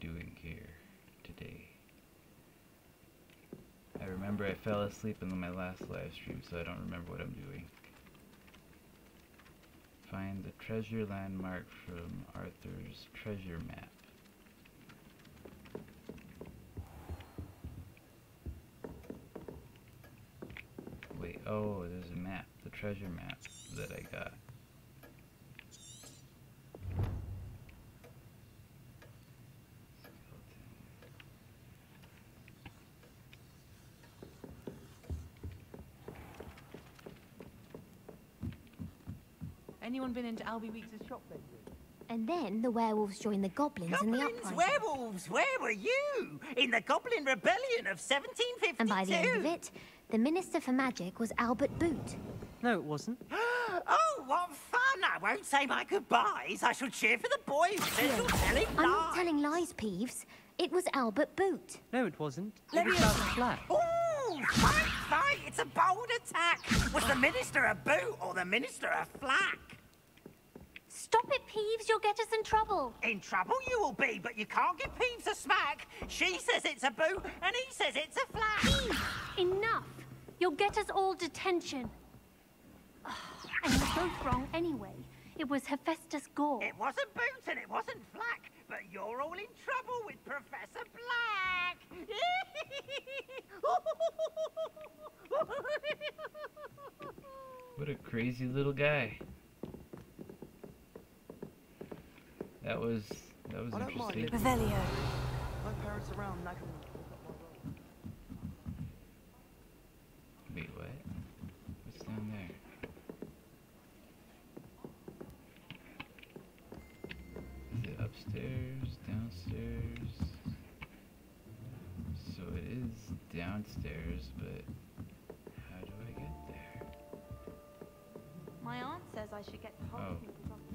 doing here today? I remember I fell asleep in my last live stream, so I don't remember what I'm doing. Find the treasure landmark from Arthur's treasure map. Wait, oh, there's a map, the treasure map that I got. Anyone been into Albie Weeks' shop lately? And then the werewolves joined the goblins in the uprising. Werewolves, where were you? In the Goblin Rebellion of 1752. And by the end of it, the Minister for Magic was Albert Boot. No, it wasn't. Oh, what fun! I won't say my goodbyes. I shall cheer for the boy who says you're telling lies. I'm not telling lies, Peeves. It was Albert Boot. No, it wasn't. It was Albert Flack. Oh, fight! It's a bold attack. Was the Minister a boot or the Minister a flack? Stop it, Peeves. You'll get us in trouble. In trouble you will be, but you can't give Peeves a smack. She says it's a boot, and he says it's a flack. Peeves, enough. You'll get us all detention. And you're both wrong anyway. It was Hephaestus Gore. It wasn't boot and it wasn't flack, but you're all in trouble with Professor Black. What a crazy little guy. That was interesting. Revelio. My parents around nagging me. Wait, what? What's down there? Is it upstairs? Downstairs? So it is downstairs, but how do I get there? My aunt says I should get hold of you.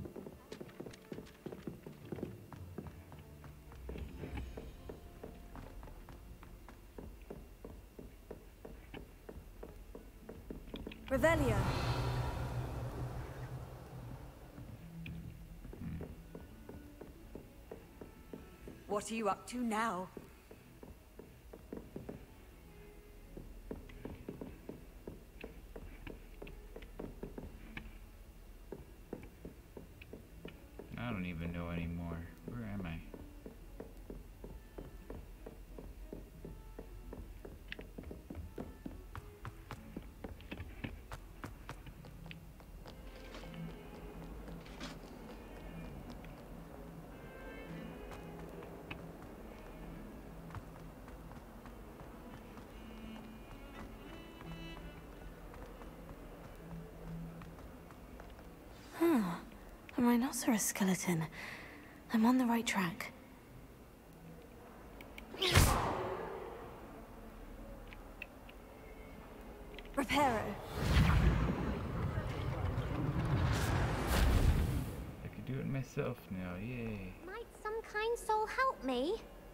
Revelio. What are you up to now? I don't even know anymore. Where am I? A rhinoceros skeleton. I'm on the right track. Reparo. I could do it myself now, yay. Might some kind soul help me?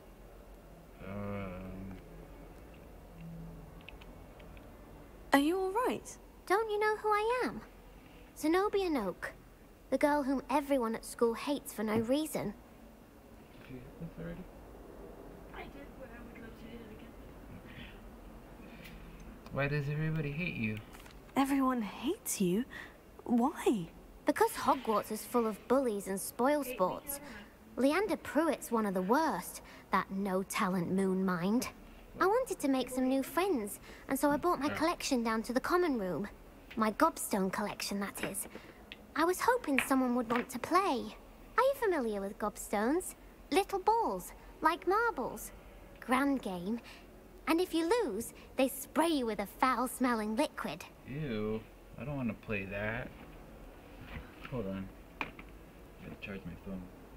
Are you all right? Don't you know who I am? Zenobia Noak. The girl whom everyone at school hates for no reason. Did you hit this already? I did, but I would love to hit it again. Why does everybody hate you? Everyone hates you? Why? Because Hogwarts is full of bullies and spoil sports. Leander Pruitt's one of the worst, that no-talent moon mind. I wanted to make some new friends, and so I brought my collection down to the common room. My gobstone collection, that is. I was hoping someone would want to play. Are you familiar with gobstones? Little balls, like marbles. Grand game. And if you lose, they spray you with a foul-smelling liquid. Ew, I don't want to play that. Hold on. I gotta charge my phone.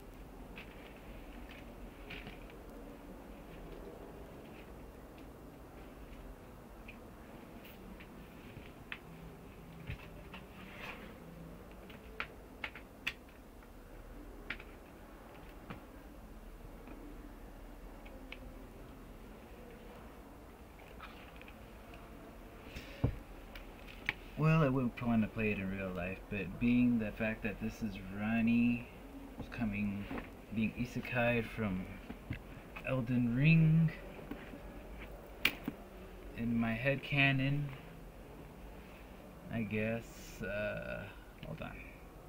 Well, I wouldn't want to play it in real life, but being the fact that this is Ranni being Isekai'd from Elden Ring in my head canon, I guess. Hold on.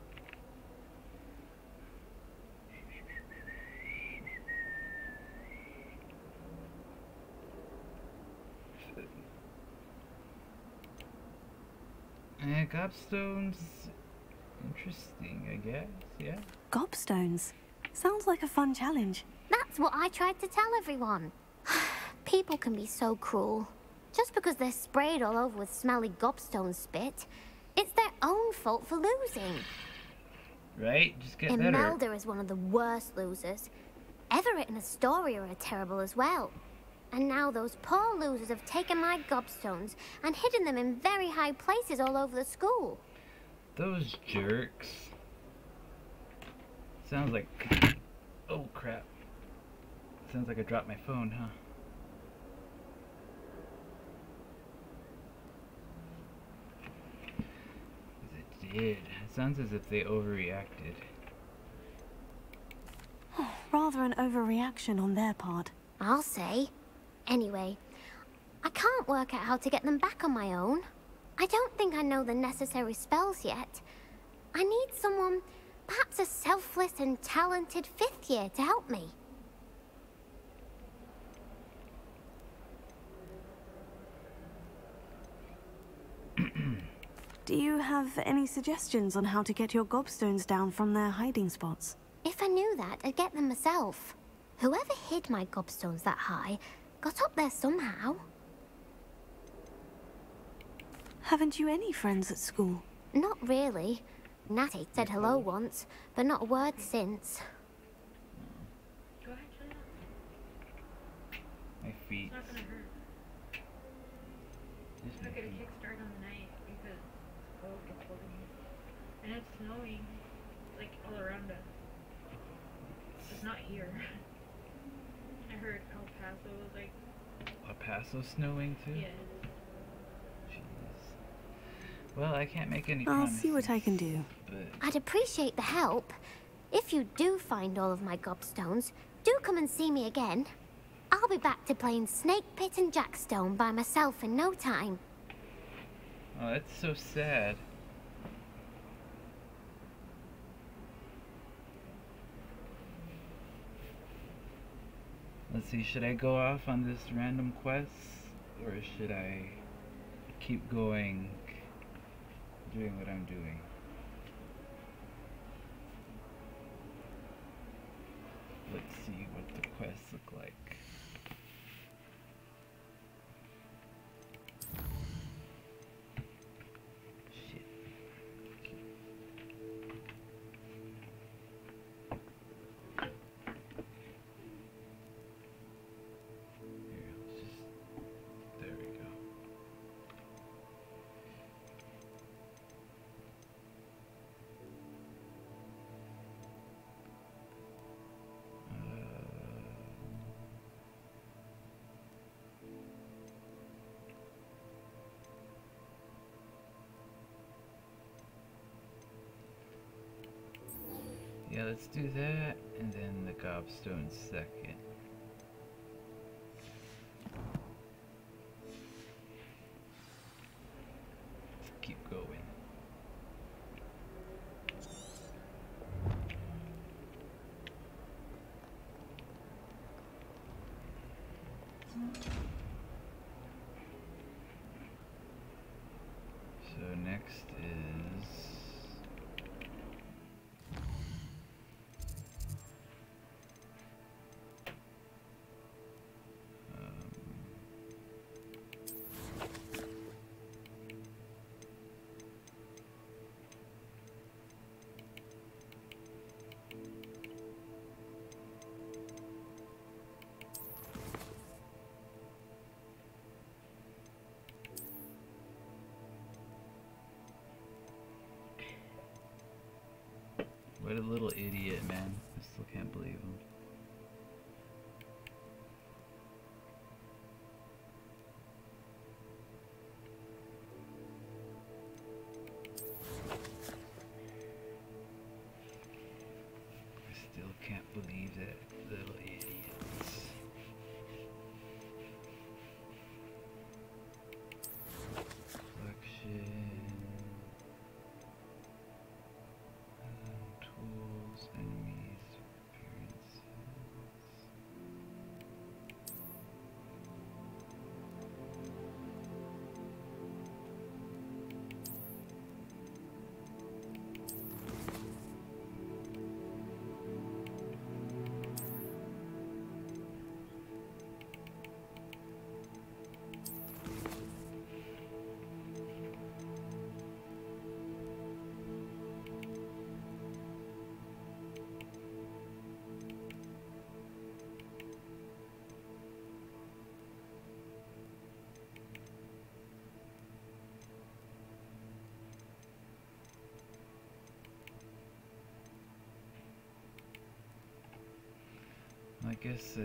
Gobstones, interesting, I guess, yeah. Gobstones? Sounds like a fun challenge. That's what I tried to tell everyone. People can be so cruel. Just because they're sprayed all over with smelly gobstone spit, it's their own fault for losing. Right? Just get better. Imelda is one of the worst losers. Everett and Astoria are terrible as well. And now those poor losers have taken my gobstones and hidden them in very high places all over the school. Those jerks. Sounds like... Oh, crap. Sounds like I dropped my phone, huh? It did. It sounds as if they overreacted. Rather an overreaction on their part. I'll say. Anyway, I can't work out how to get them back on my own. I don't think I know the necessary spells yet. I need someone, perhaps a selfless and talented 5th year to help me. Do you have any suggestions on how to get your gobstones down from their hiding spots? If I knew that, I'd get them myself. Whoever hid my gobstones that high got up there somehow. Haven't you any friends at school? Not really. Natty said hello once, but not a word since. Go ahead, shut up. My feet. It's not gonna hurt. Just I'm my not gonna feet. kickstart on the night because it's cold, it's holding me. And it's snowing, like, all around us. It's not here. I heard El Paso was like... El Paso snowing too? Yes. Jeez. Well, I can't make any I'll promises. see what I can do. But I'd appreciate the help. If you do find all of my gobstones, do come and see me again. I'll be back to playing Snake Pit and Jackstone by myself in no time. oh, that's so sad. Let's see, should I go off on this random quest? Or should I keep going, doing what I'm doing? Let's see what the quests look like. Shit. Here, let's just... There we go. Yeah, let's do that, and then the gobstone second. Let's keep going. So next is... What a little idiot, man. I still can't believe him. I still can't believe that little idiots. guess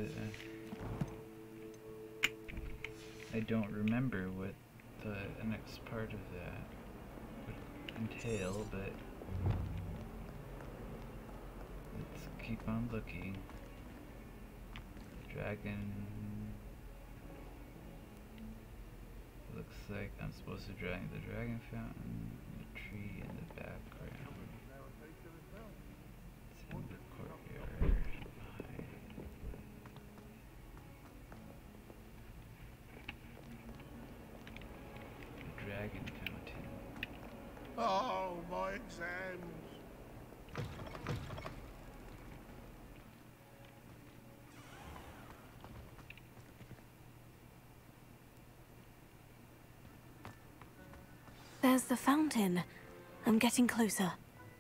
I don't remember what the next part of that would entail, but let's keep on looking. Dragon. Looks like I'm supposed to drag the dragon fountain, the tree in the background. It's in the courtyard. The dragon fountain. Oh, my exams. There's the fountain. I'm getting closer.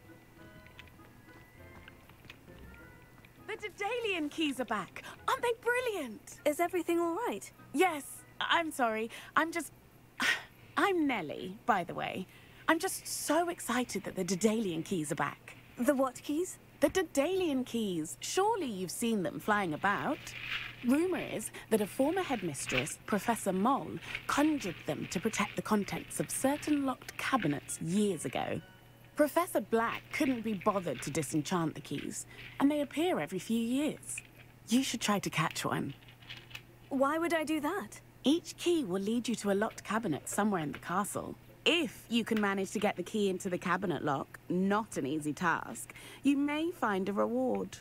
The Daedalian keys are back. Aren't they brilliant? Is everything all right? Yes. I'm sorry. I'm Nellie, by the way. I'm just so excited that the Daedalian keys are back. The what keys? The Daedalian keys. Surely you've seen them flying about. Rumour is that a former headmistress, Professor Moll, conjured them to protect the contents of certain locked cabinets years ago. Professor Black couldn't be bothered to disenchant the keys, and they appear every few years. You should try to catch one. Why would I do that? Each key will lead you to a locked cabinet somewhere in the castle. If you can manage to get the key into the cabinet lock, not an easy task, you may find a reward.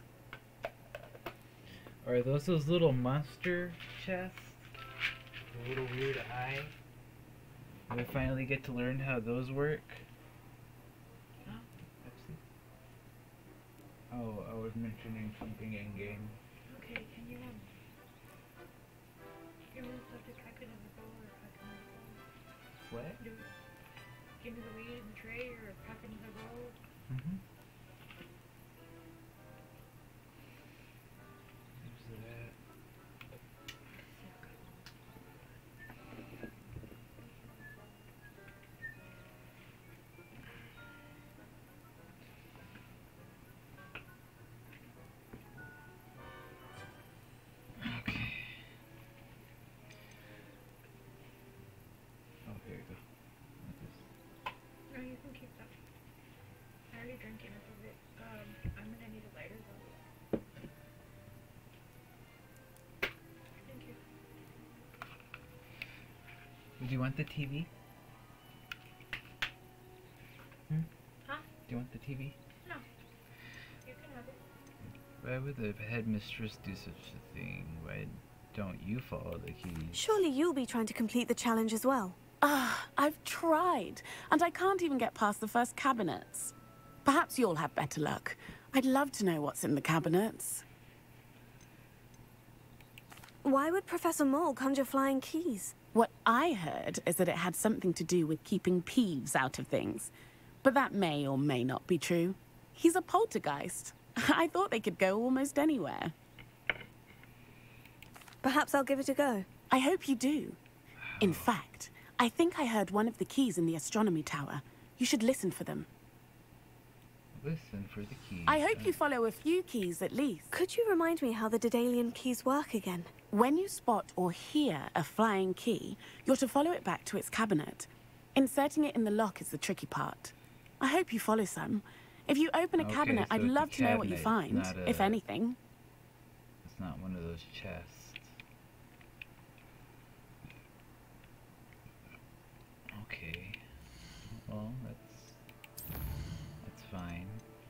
Are those little monster chests? The little weird eye? Do I finally get to learn how those work? Huh? Oh, I was mentioning something in game. Okay, can you give me the subject I could have go or if I can go? What? Give me the weed in the tray or a pack in the bowl. Mm-hmm. No, you can keep that. I already drank enough of it. I'm gonna need a lighter though. Thank you. Do you want the TV? Huh? Do you want the TV? No. You can have it. Why would the headmistress do such a thing? Why don't you follow the keys? Surely you'll be trying to complete the challenge as well. I've tried, and I can't even get past the first cabinets. Perhaps you'll have better luck. I'd love to know what's in the cabinets. Why would Professor Moll conjure flying keys? What I heard is that it had something to do with keeping Peeves out of things. But that may or may not be true. He's a poltergeist. I thought they could go almost anywhere. Perhaps I'll give it a go. I hope you do. In fact, I think I heard one of the keys in the astronomy tower. You should listen for them. Listen for the keys. I hope you follow a few keys at least. Could you remind me how the Daedalian keys work again? When you spot or hear a flying key, you're to follow it back to its cabinet. Inserting it in the lock is the tricky part. I hope you follow some. If you open a Okay, cabinet, so I'd it's a love to know what you cabinet, find, not if a- anything. It's not one of those chests. Okay. Well, that's fine.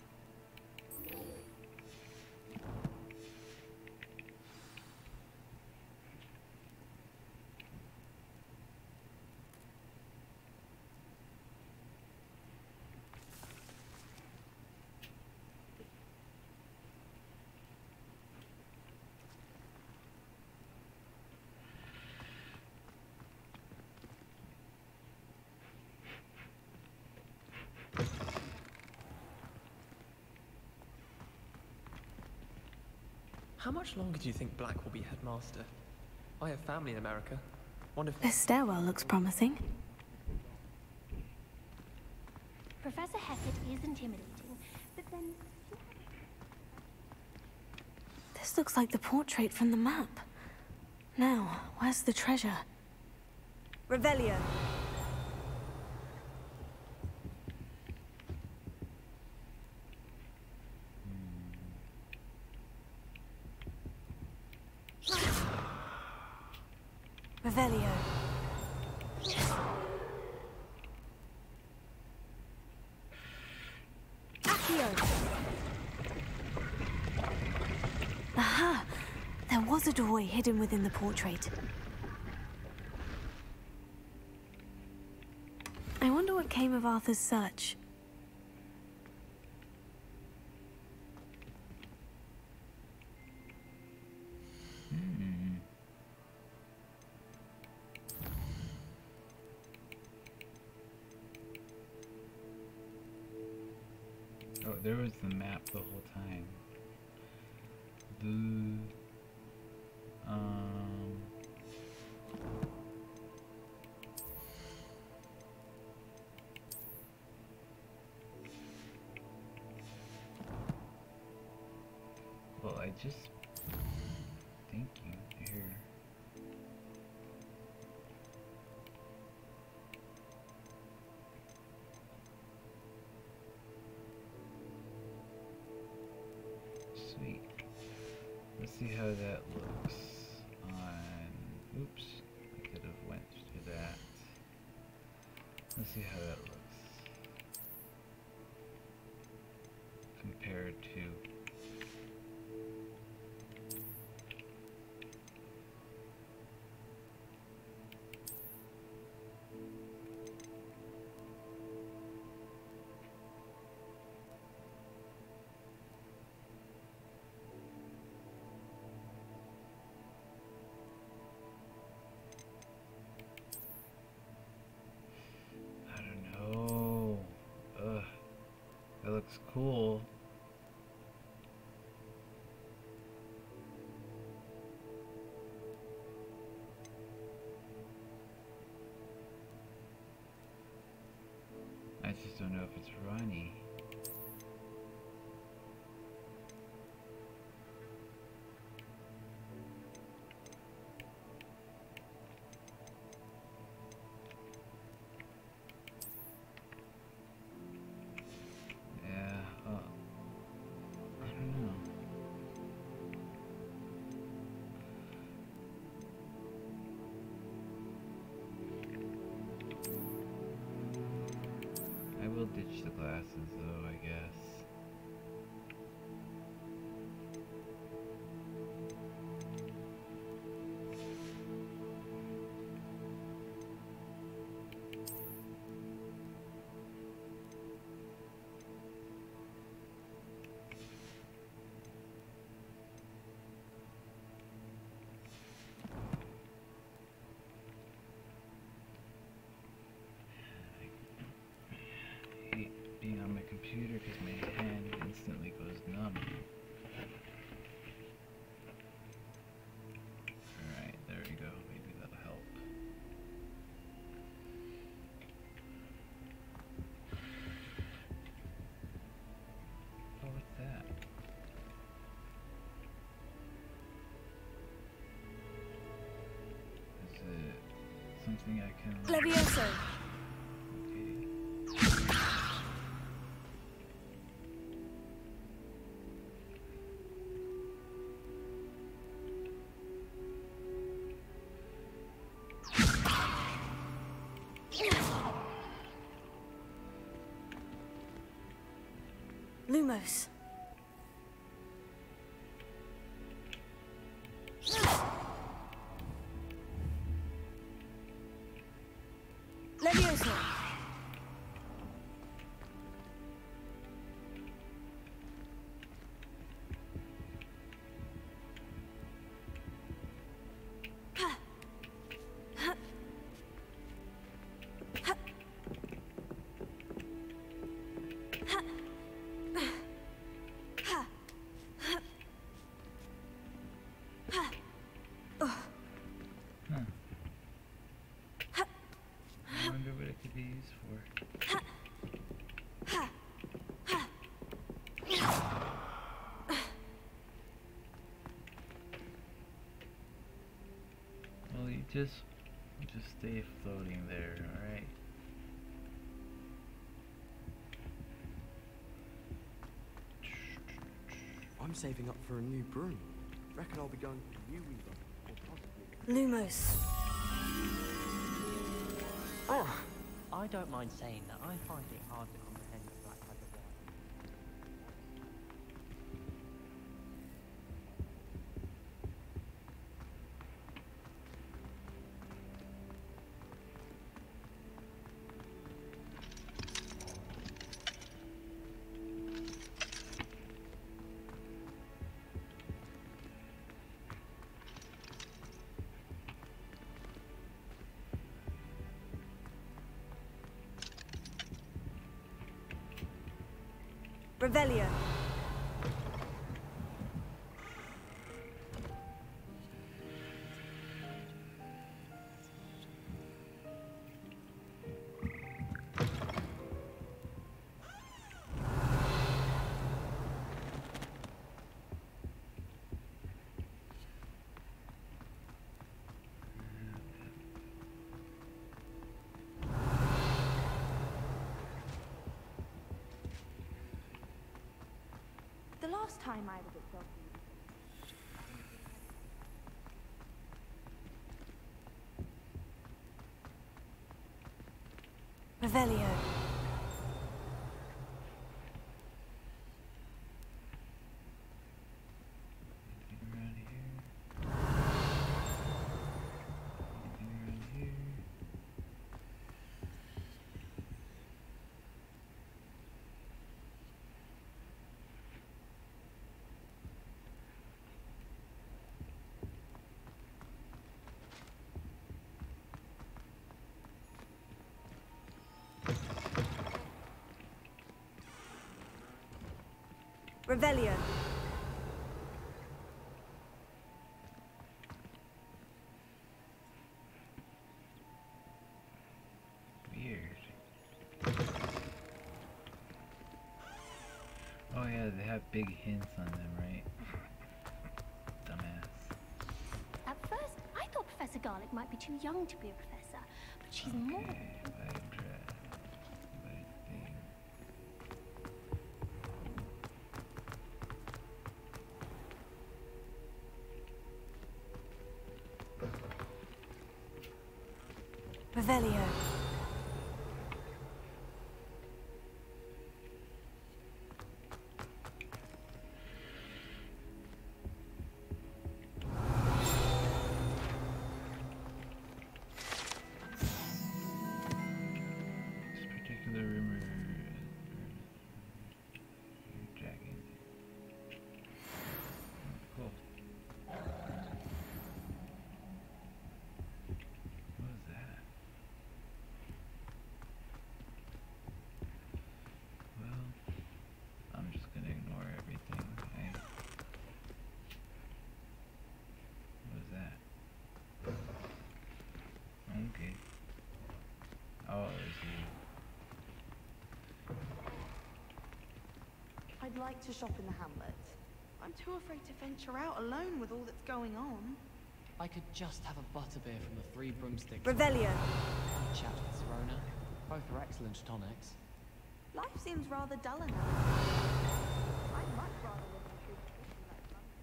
How much longer do you think Black will be headmaster? I have family in America. One of This stairwell looks promising. Professor Hecate is intimidating, but then... This looks like the portrait from the map. Now, where's the treasure? Revelio. Revelio. Accio. Aha! There was a doorway hidden within the portrait. I wonder what came of Arthur's search. Oh, there was the map the whole time. Well, I just thinking here. Sweet. Let's see how that looks on. Oops, I could have went to that. Let's see how that looks compared to. That looks cool. I just don't know if it's Ranni. We'll ditch the glasses though, I guess. Being on my computer because my hand instantly goes numb. Alright, there we go. Maybe that'll help. Oh, what's that? Is it something I can... Levioso. Lumos. Levioso. just stay floating there, alright? I'm saving up for a new broom. Reckon I'll be going to the new weaver, or possibly... Lumos. Oh, I don't mind saying that I find it hard to comprehend the black type of wine. Revelio. The last time I was at Doggy. Revelio. Revelio. Weird. Oh yeah, they have big hints on them, right? Dumbass. At first, I thought Professor Garlic might be too young to be a professor, but she's more. Revelio. This particular rumor dragging. Cool. What was that? Well, I'm just gonna ignore everything. Hey. What was that? Okay. Oh, it's you. I'd like to shop in the hamlet. I'm too afraid to venture out alone with all that's going on. I could just have a butterbeer from the Three Broomsticks. Revelio. And chat with Serona. Both are excellent tonics. Life seems rather dull enough. I'd much rather live in a big city like London.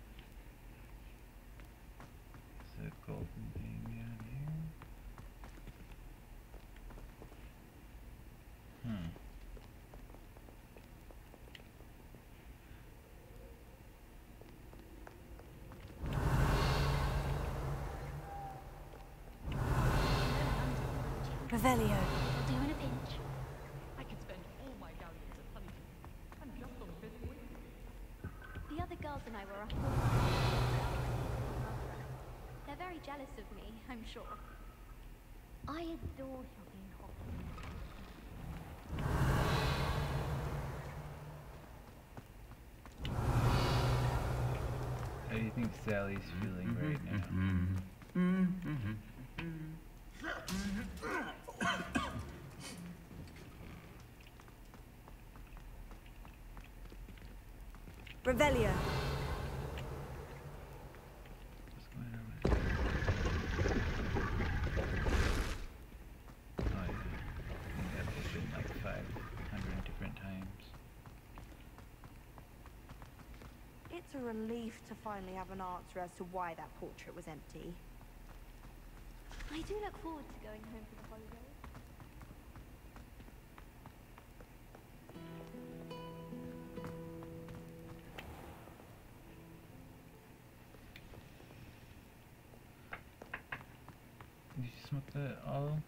Is a golden thing down here? Revelio. Will do in a pinch. I could spend all my galleons at Honeycomb. And just on 5th week. The other girls and I were up. They're very jealous of me, I'm sure. I adore shopping in Hogwarts. How do you think Sally's feeling right now? Revelio. What's going on with a relief to finally have an answer as to why that portrait was empty. I do look forward to going home for the holidays. Did you smoke that all?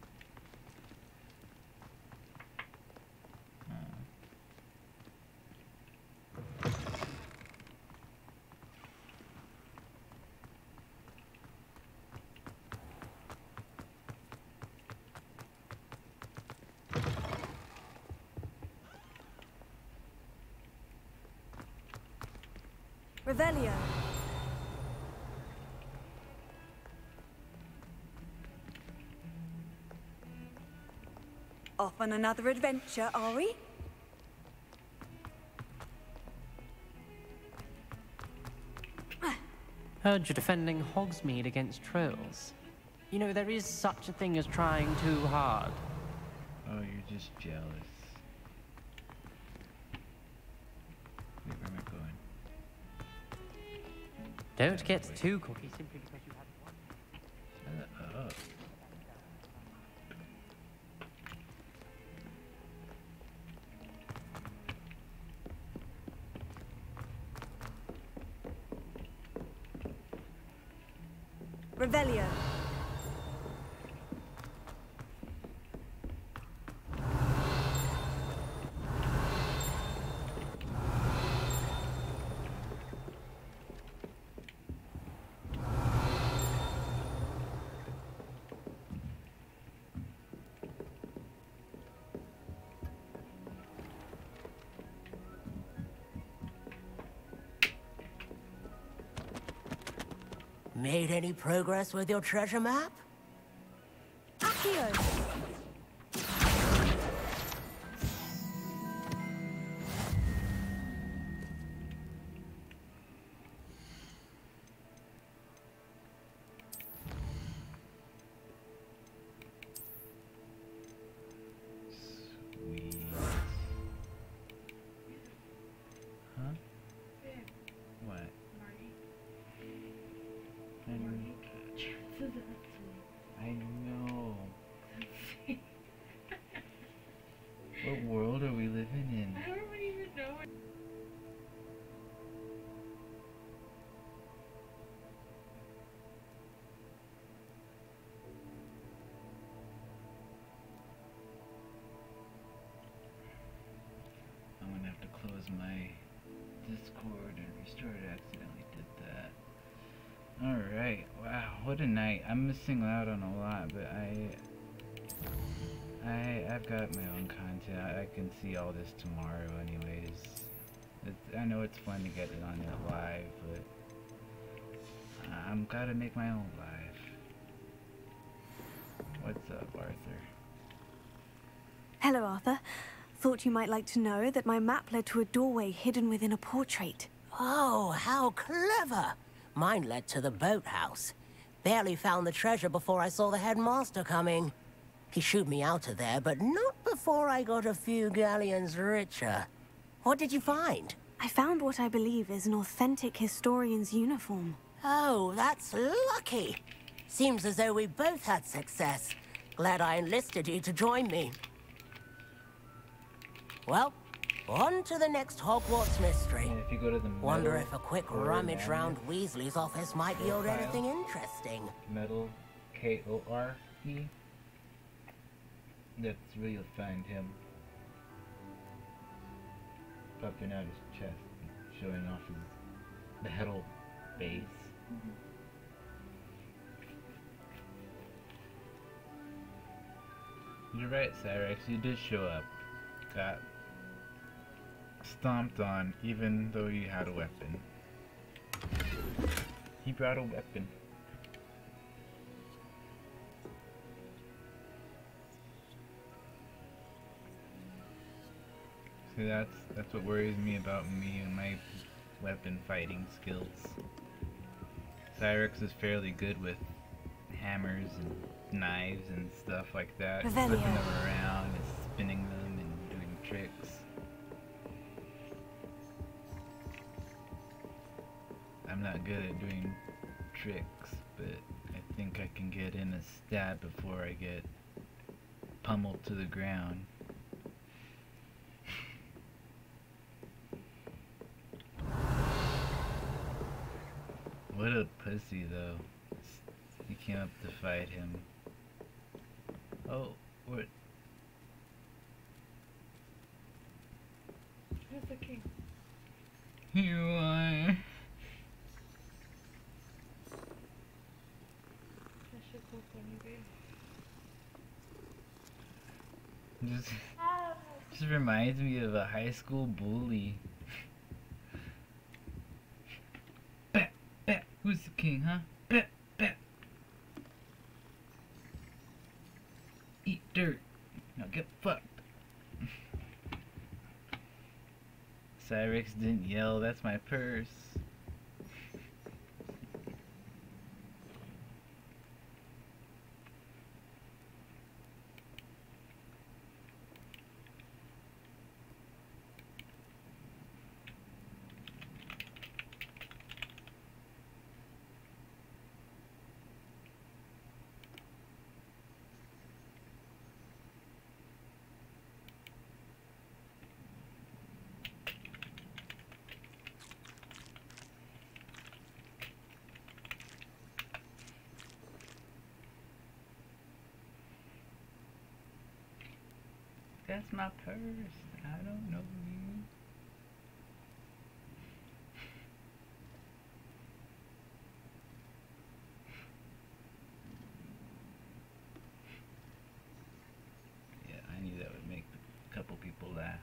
Revelio. Off on another adventure, are we? Heard you're defending Hogsmeade against trolls. You know, there is such a thing as trying too hard. Oh, you're just jealous. Wait, where am I going? Don't get too cocky simply because you had one. Shut up. Revelio. Made any progress with your treasure map? Accio. Sweet. Huh? What? I know. What world are we living in? I don't even know. I'm gonna have to close my Discord and restart it. I accidentally did that. Alright, wow, what a night. I'm missing out on a lot, but I've got my own content. I can see all this tomorrow anyways. I know it's fun to get it on it live, but I'm gotta make my own live. What's up, Arthur? Hello, Arthur. Thought you might like to know that my map led to a doorway hidden within a portrait. Oh, how clever! Mine led to the boathouse. Barely found the treasure before I saw the headmaster coming. He shooed me out of there, but not before I got a few galleons richer. What did you find? I found what I believe is an authentic historian's uniform. Oh, that's lucky. Seems as though we both had success. Glad I enlisted you to join me. Well, on to the next Hogwarts mystery. And if you go to the Wonder if a quick rummage round Weasley's office might yield anything interesting. Metal K-O-R-E. That's where you'll find him. Popping out his chest and showing off his metal base. You're right, Cyrex, you did show up. Got stomped on even though you had a weapon. He brought a weapon. See, that's what worries me about me and my weapon fighting skills. Cyrex is fairly good with hammers and knives and stuff like that. Revelio. Flipping them around and spinning them and doing tricks. I'm not good at doing tricks, but I think I can get in a stab before I get pummeled to the ground. What a pussy, though. He came up to fight him. Oh, what? Who's the king? You are. That shit's so funny, babe. Just reminds me of a high school bully. Bet, bet. Who's the king, huh? Bet, bet. Eat dirt. Now get fucked. Cyrix didn't yell, that's my purse. That's my purse. I don't know you. Yeah, I knew that would make a couple people laugh.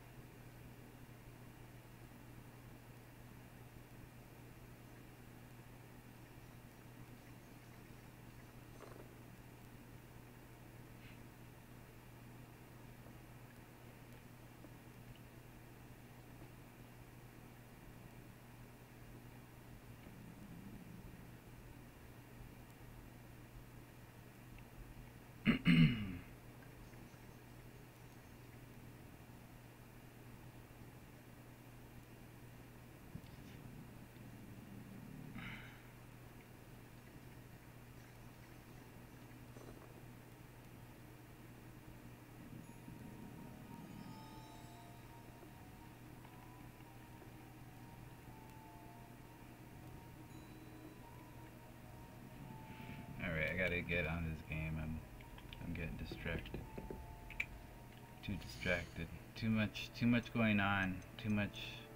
Alright, I gotta get on this game. I'm getting distracted. Too distracted. Too much going on. Too much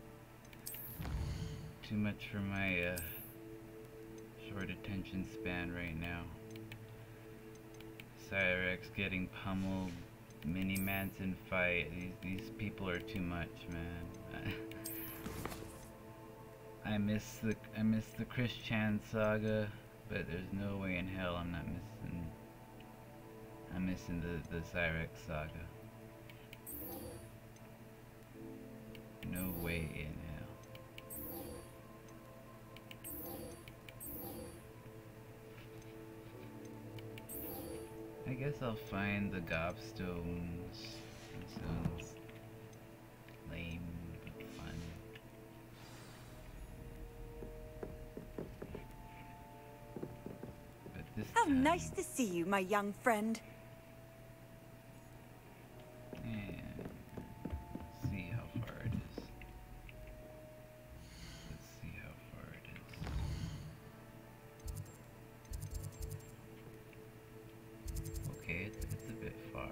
for my short attention span right now. Cyrix getting pummeled, Mini Manson fight. These people are too much, man. I miss the Chris Chan saga, but there's no way in hell I'm missing the Cyrix saga. No way in hell. I guess I'll find the gobstones. That sounds lame but fun. But this How time, nice to see you, my young friend. and see how far it is. Let's see how far it is. Okay, it's a bit far.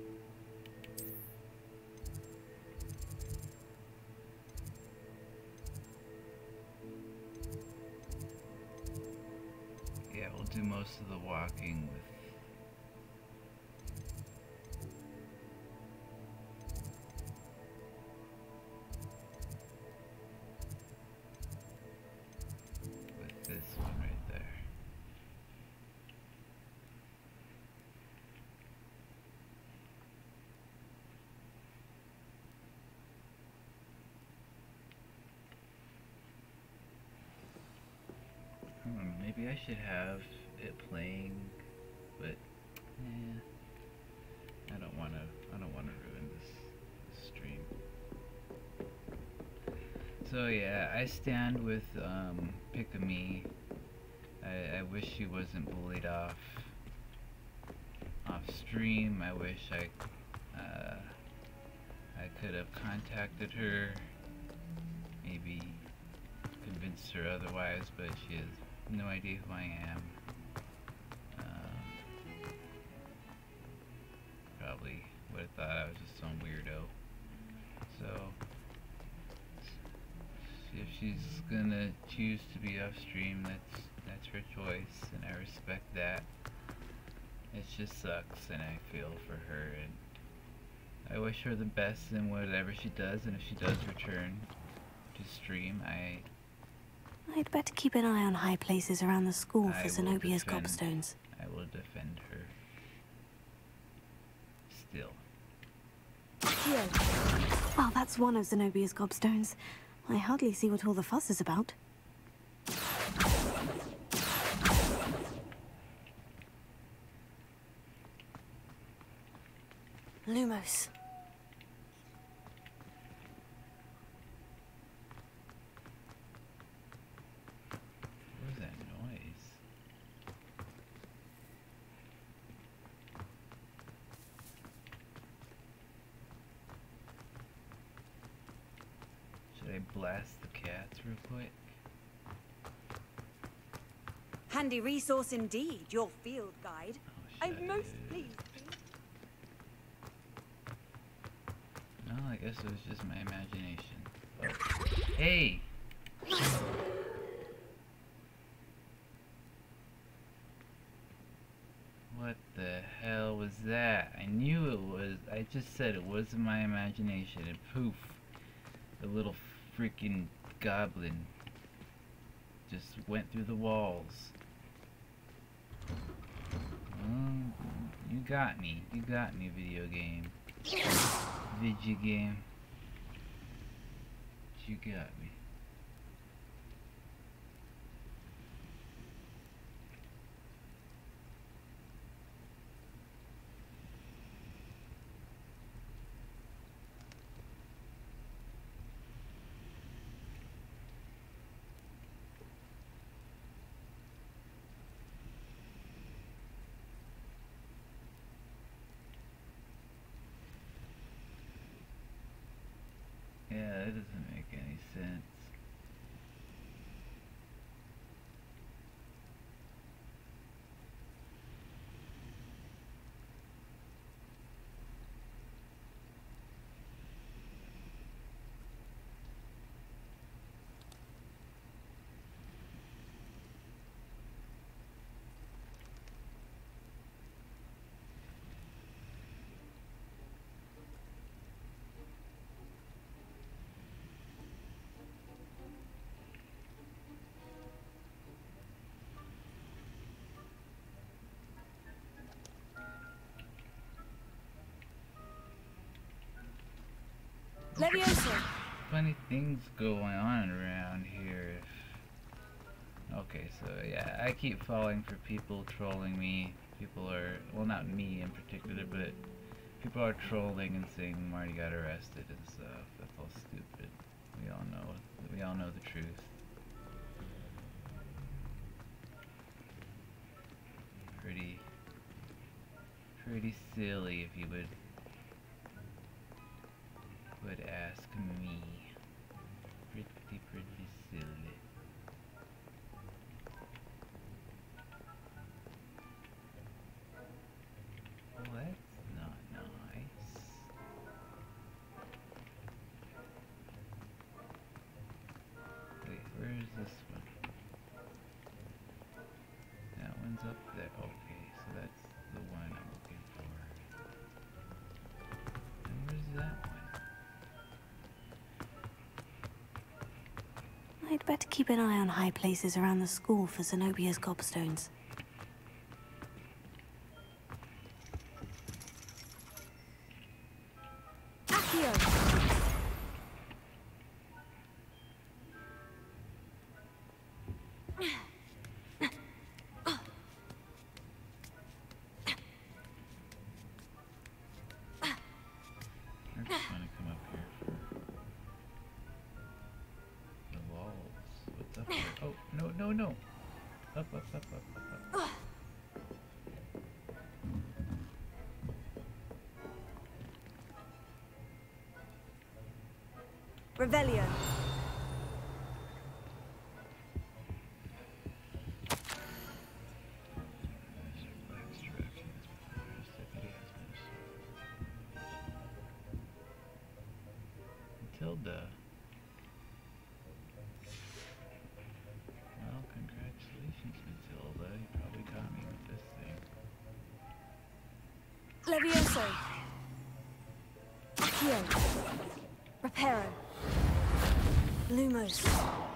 Yeah, we'll do most of the walking with this one right there. Maybe I should have it playing, but I don't wanna ruin this stream. So yeah, I stand with Pikamee. I wish she wasn't bullied off stream. I wish I could have contacted her, maybe convinced her otherwise, but she has no idea who I am. Probably would have thought I was just some weirdo. So if she's gonna choose to be off stream, that's her choice, and I respect that. It just sucks, and I feel for her, and I wish her the best in whatever she does, and if she does return to stream, I'd better keep an eye on high places around the school for Zenobia's gobstones. I will defend her. Still. Well, that's one of Zenobia's gobstones. I hardly see what all the fuss is about. Lumos. What was that noise? Should I blast the cats real quick? Handy resource indeed, your field guide. I'm most pleased. No, I guess it was just my imagination. Oh. Hey! What the hell was that? I knew it was. I just said it wasn't my imagination, and poof. The little freaking goblin just went through the walls. You got me. You got me, video game. Video game. You got me. Yeah, that doesn't make any sense. Funny things going on around here. Okay, so yeah, I keep falling for people trolling me. People are, well, not me in particular, but people are trolling and saying Marty got arrested and stuff. That's all stupid. We all know the truth. Pretty silly if you would ask me. Pretty silly. Well, that's not nice. Wait, where is this one? That one's up there. Okay, so that's the one I'm looking for. And where's that one? I'd better keep an eye on high places around the school for Zenobia's gobstones. Oh, no. no, no. Up, up, up, up, up, up. Revelio. Matilda. Well, congratulations, Matilda. You probably got me with this thing. Levioso. Accio. Reparo. Lumos.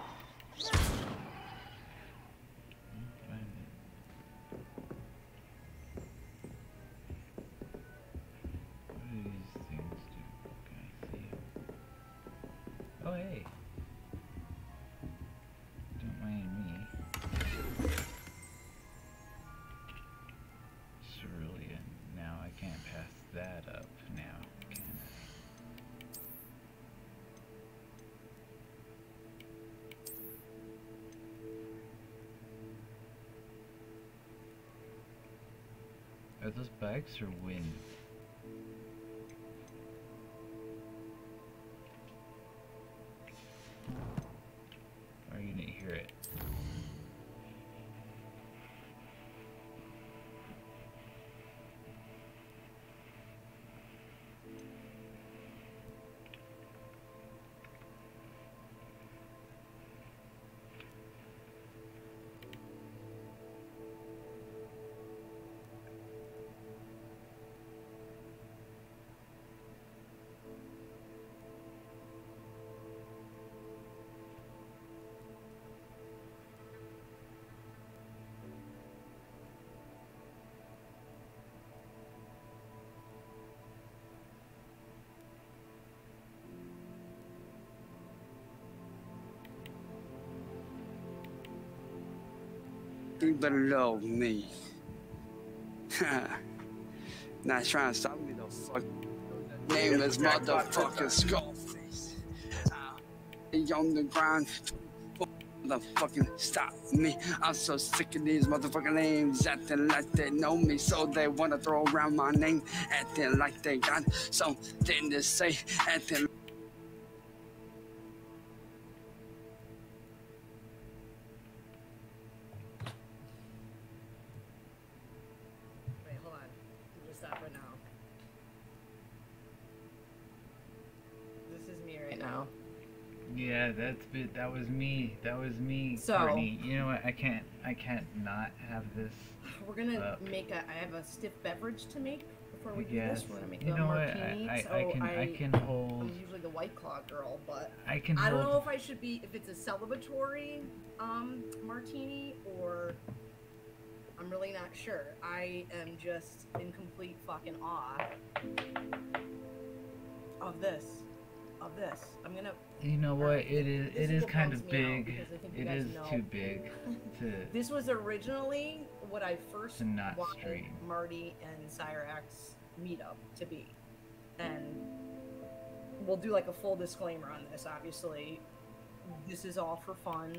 Oh, hey. Don't mind me. Cerulean. Now I can't pass that up now, can I? Are those bikes or wind? Or you didn't hear it? You better love me. Not trying to stop me though. Fuck. Name is motherfucking Skullface. On the ground. Motherfucking stop me. I'm so sick of these motherfucking names acting like they know me, so they wanna throw around my name, acting like they got something to say, acting. Yeah, that was me. That was me, So, Courtney. You know what? I can't not have this. We're gonna make I have a stiff beverage to make before we do Yes. this. We're gonna make You a know what? martini. I can hold. I'm usually the White Claw girl, but I can I don't hold- know if I should be if it's a celebratory martini or I'm really not sure. I am just in complete fucking awe of this. I'm gonna. You know what? It is what kind bums of me out, big. because I think you It guys is know. too big to. This was originally what I first To not wanted stream. Marty and Cyrax meetup to be, and we'll do like a full disclaimer on this. Obviously, this is all for fun.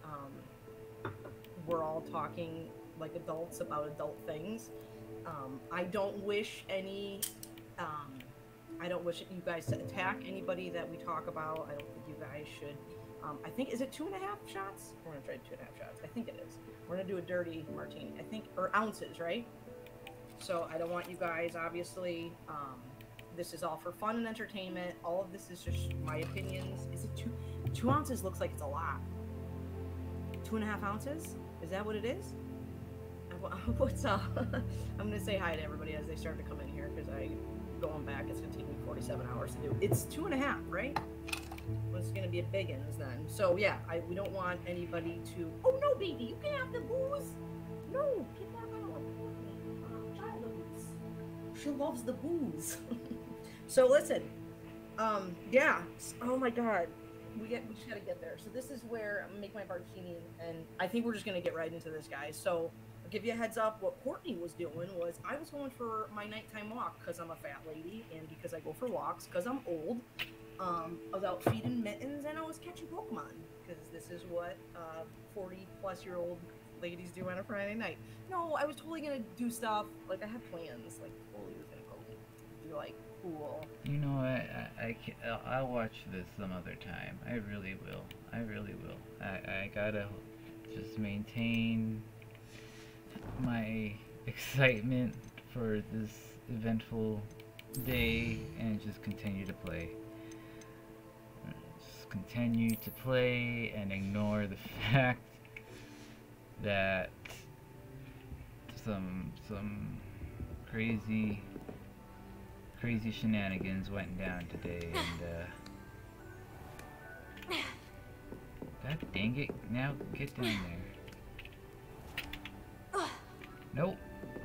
We're all talking like adults about adult things. I don't wish any. I don't wish you guys to attack anybody that we talk about. I don't think you guys should. I think, is it 2.5 shots? We're gonna try 2.5 shots. I think it is. We're gonna do a dirty martini. I think, or ounces, right? So I don't want you guys, obviously, this is all for fun and entertainment. All of this is just my opinions. Is it 2 ounces? Looks like it's a lot. 2.5 ounces? Is that what it is? What's up? I'm gonna say hi to everybody as they start to come in here because going back, it's gonna take me 47 hours to do. It's 2.5, right? Well, it's gonna be a big uns then. So yeah, we don't want anybody to. Oh no, baby, you can have the booze. No, get that out. Try the booze. She loves the booze. So listen, yeah. Oh my God, we just gotta get there. So this is where I'm gonna make my martini, and I think we're just gonna get right into this, guys. So. I'll give you a heads up. What Courtney was doing was I was going for my nighttime walk because I'm a fat lady and because I go for walks because I'm old. I was out feeding mittens and I was catching Pokemon, because this is what 40-plus-year-old ladies do on a Friday night. No, I was totally gonna do stuff, like I had plans, like totally was gonna go do like cool. You know what? I'll watch this some other time. I really will. I really will. I gotta just maintain my excitement for this eventful day and just continue to play. Just continue to play and ignore the fact that some crazy shenanigans went down today, and God dang it, now get down there. Nope.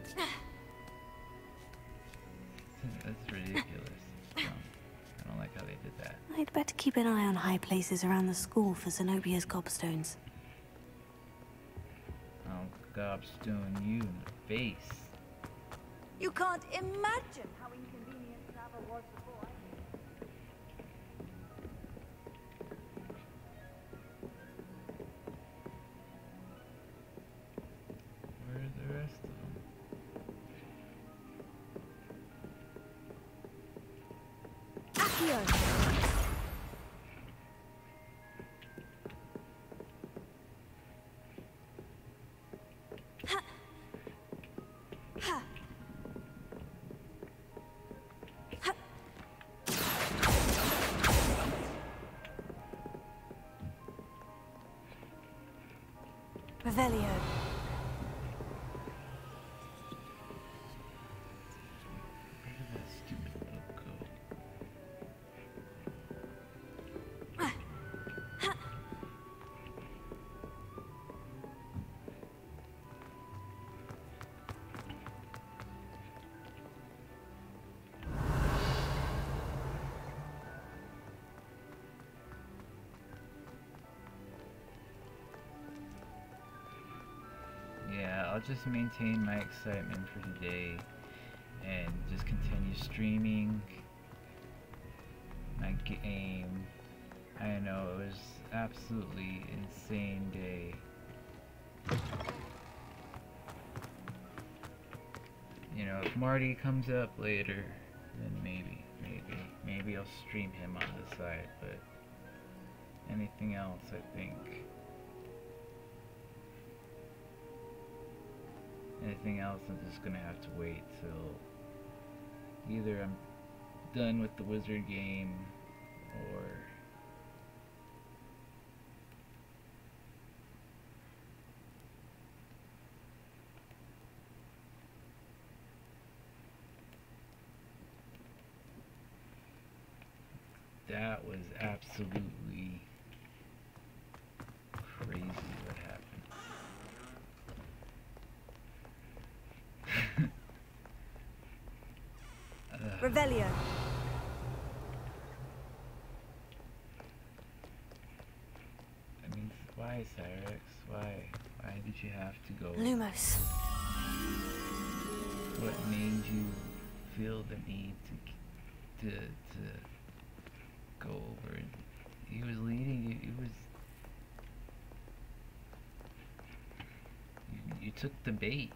That's ridiculous. I don't like how they did that. I'd better keep an eye on high places around the school for Zenobia's gobstones. I'll gobstone you in the face. You can't imagine how inconvenient travel was before. Where are the rest of them? Revelio. Where did that stupid book go? Yeah, I'll just maintain my excitement for today and just continue streaming my game. I know it was absolutely insane day. You know, if Marty comes up later, then maybe I'll stream him on the side, but anything else, I think. Anything else, I'm just gonna have to wait till either I'm done with the wizard game or that was absolutely crazy what happened. Revelio. I mean, why, Cyrex? Why did you have to go? Lumos. What made you feel the need to go over? He was leading you. You took the bait.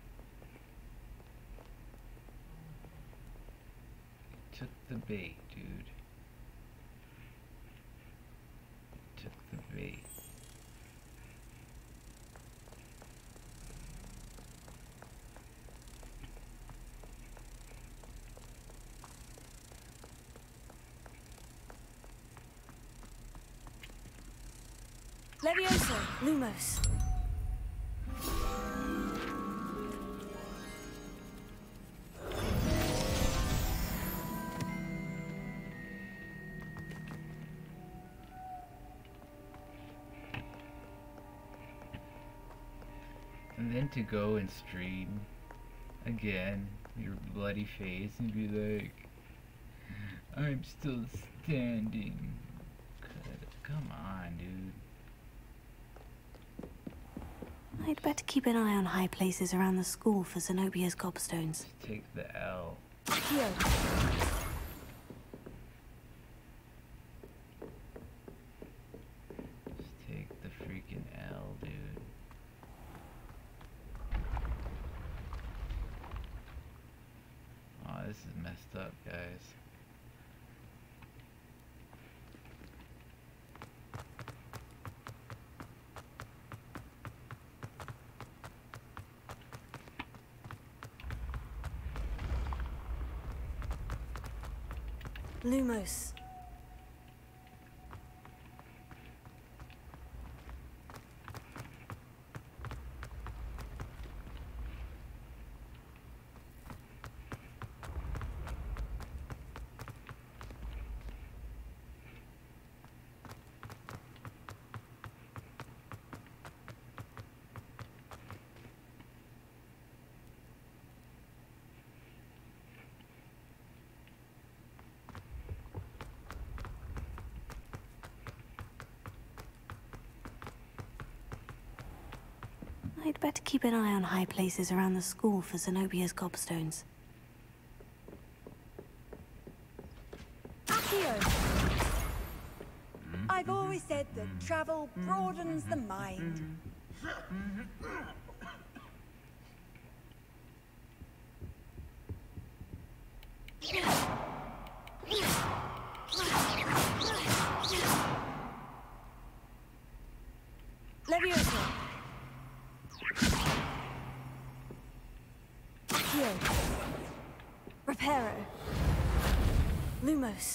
Took the bait, dude. Took the bait. Levioso. Lumos. And then to go and stream again, your bloody face, and be like, I'm still standing. Come on, dude. I'd better keep an eye on high places around the school for Zenobia's gobstones. Take the L. Accio. this is messed up, guys. Lumos. I'd better keep an eye on high places around the school for Zenobia's gobstones. Accio! I've always said that travel broadens the mind. Leviosa! Accio. Reparo. Lumos.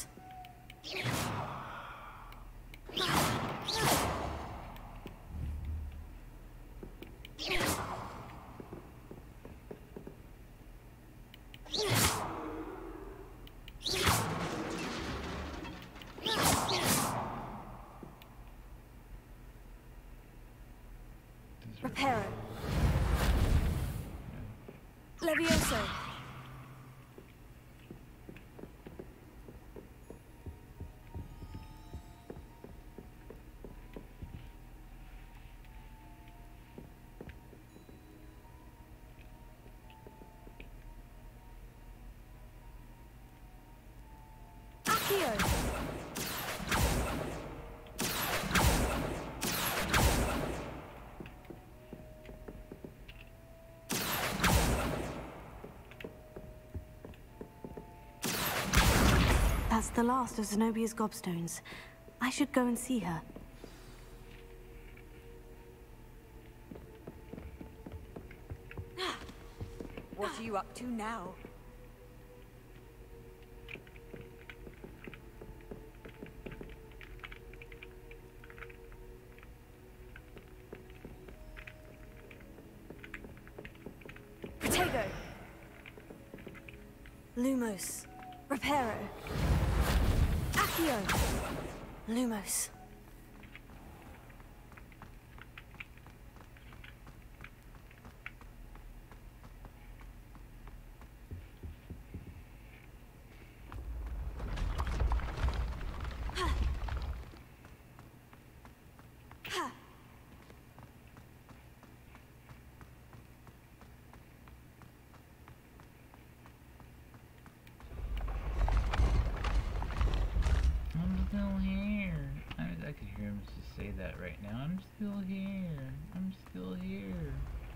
Reparo. Levioso. Accio. That's the last of Zenobia's gobstones. I should go and see her. What are you up to now? Protego. Lumos. Reparo. Accio. Lumos. I'm still here. I could hear him just say that right now. I'm still here. I'm still here.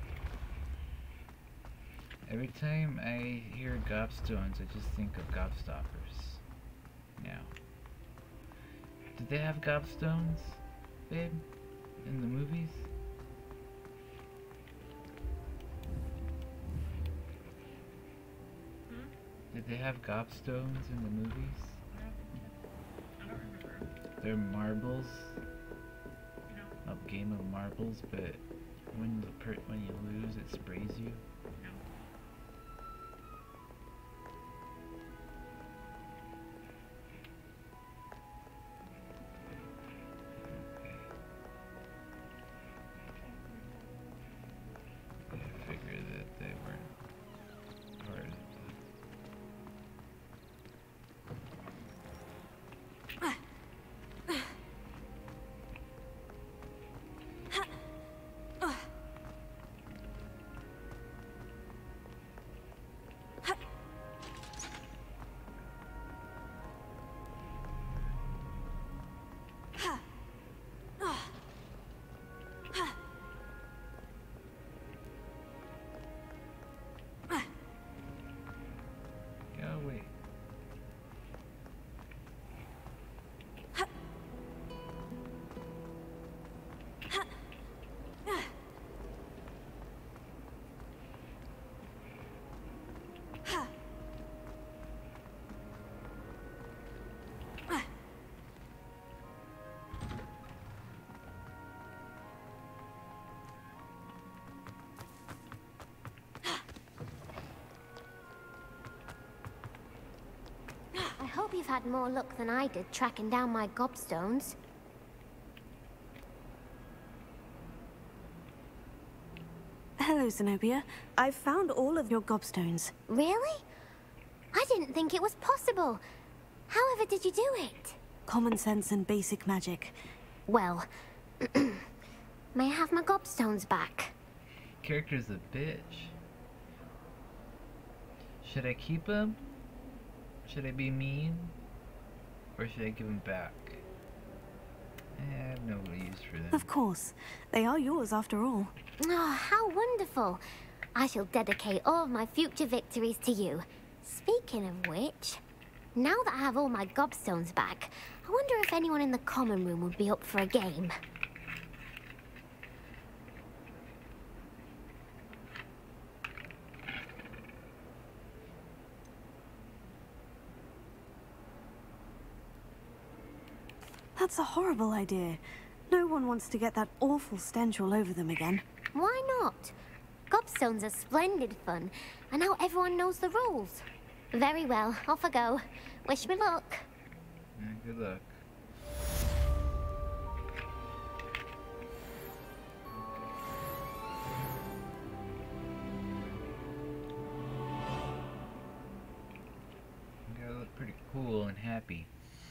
Every time I hear gobstones, I just think of gobstoppers. Now, did they have gobstones, babe, in the movies? Did they have gobstones in the movies? They're marbles. A game of marbles, but when you lose, it sprays you. I figured that they weren't part of the... hope you've had more luck than I did tracking down my gobstones. Hello, Zenobia. I've found all of your gobstones. Really? I didn't think it was possible. However did you do it? Common sense and basic magic. Well, may I have my gobstones back? Character's a bitch. Should I keep him? Should I be mean? Or should I give him back? I have no use for them. Of course. They are yours after all. Oh, how wonderful. I shall dedicate all of my future victories to you. Speaking of which, now that I have all my gobstones back, I wonder if anyone in the common room would be up for a game. That's a horrible idea. No one wants to get that awful stench all over them again. Why not? Gobstones are splendid fun, and now everyone knows the rules. Very well, off I go. Wish me luck. Yeah, good luck. You gotta look pretty cool and happy.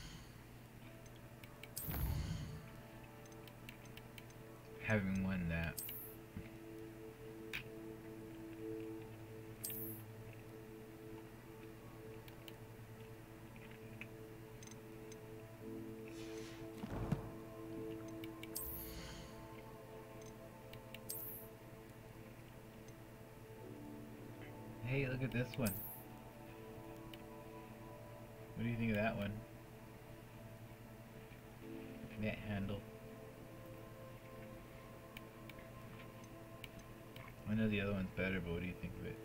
Having won that. Hey, look at this one. What do you think of that one? Net handle. I know the other one's better, but what do you think of it?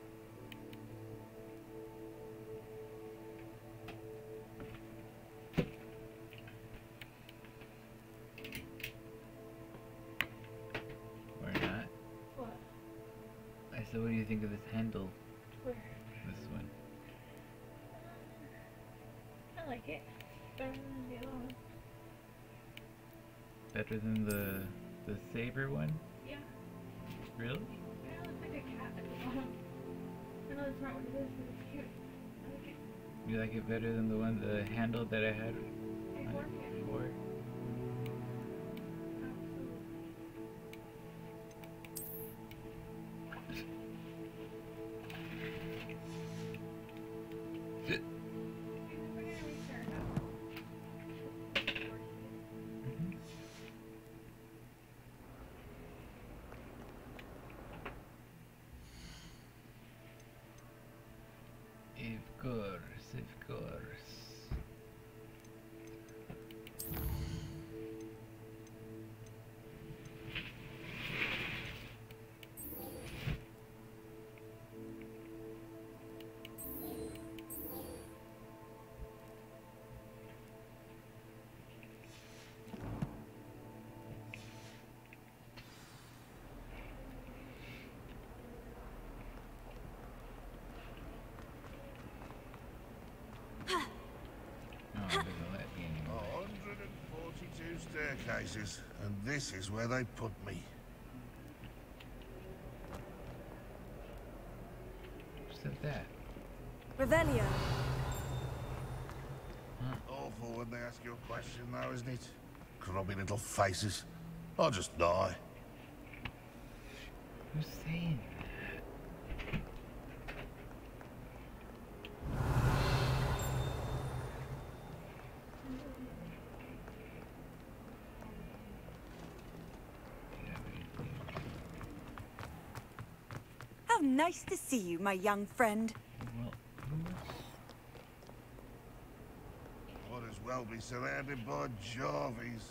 Or not? What? I said, what do you think of this handle? Where? This one. I like it. Better than the other one. Better than the saber one? Yeah. Really? Yeah, it looks like a cat at the bottom. I know it's not what it is, but it's cute. I like it. You like it better than the handle that I had before? Of course. Staircases, and this is where they put me. Who said that? Revelio. Awful when they ask you a question, though, isn't it? Grubby little faces. I'll just die. Who's saying How nice to see you, my young friend. Might as well be surrounded by Jarvies.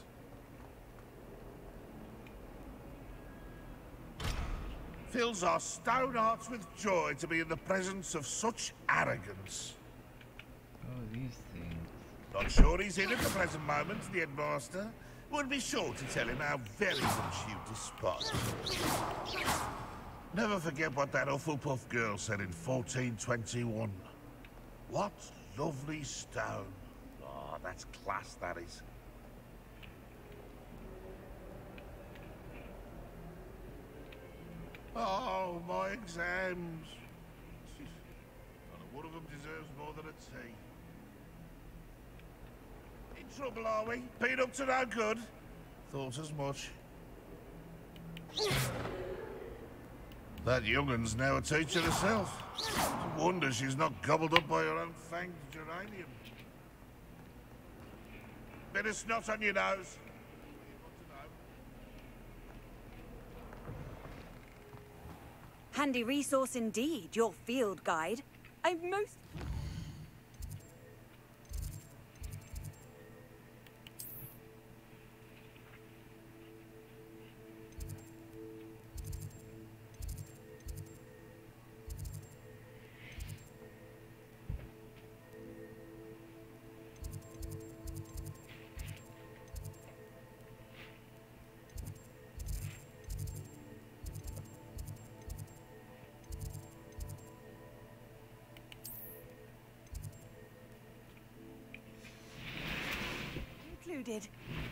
Fills our stone hearts with joy to be in the presence of such arrogance. Oh, these things. Not sure he's in at the present moment, the headmaster. Would be sure to tell him how very much you despise him. Never forget what that Hufflepuff girl said in 1421. What lovely stone. Oh, that's class, that is. Oh, my exams. One of them deserves more than a tea. In trouble, are we? Been up to no good? Thought as much. That young'un's now a teacher herself. It's a wonder she's not gobbled up by her own fanged geranium. Bit of snot on your nose. Handy resource indeed, your field guide. I'm most... included.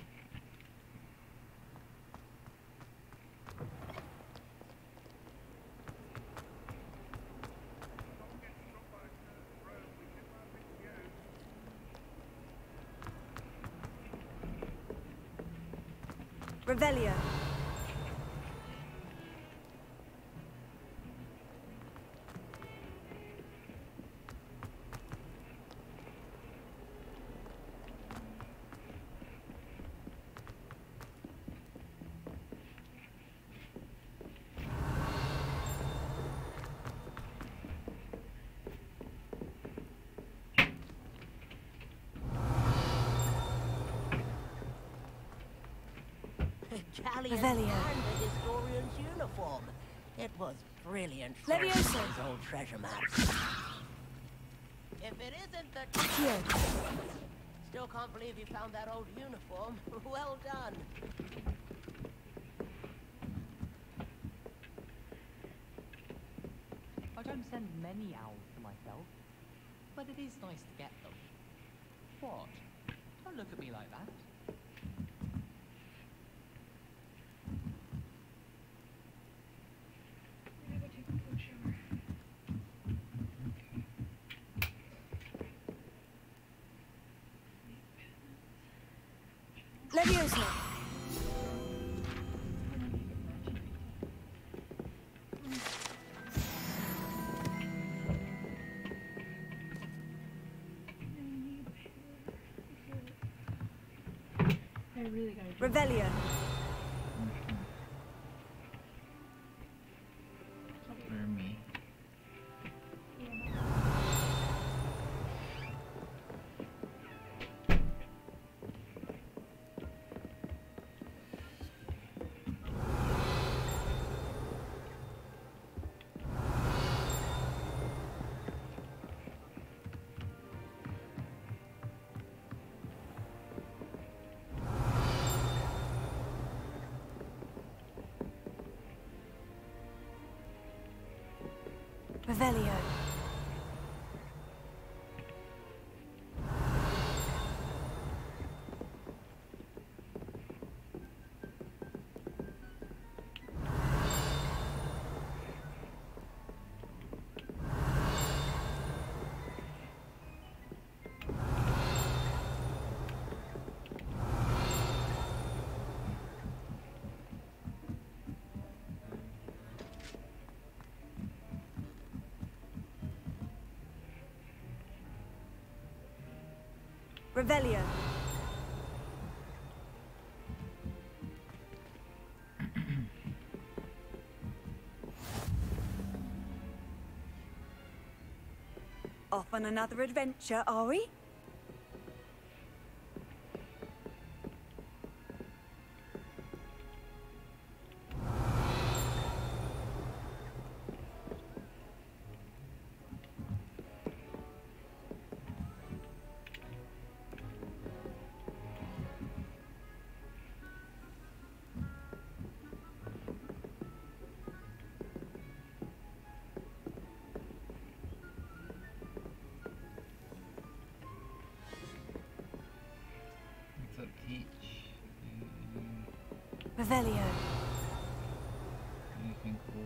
Revelio. Italian Revelio. and the historian's uniform. It was brilliant. Levioso. Those old treasure maps. If it isn't the... Here. Still can't believe you found that old uniform. Well done. I don't send many owls for myself, but it is nice to get them. What? Don't look at me like that. Levioso. I really gotta do Revelio. For me. Revelio. Revelio. Off on another adventure, are we? Revelio. Anything cool?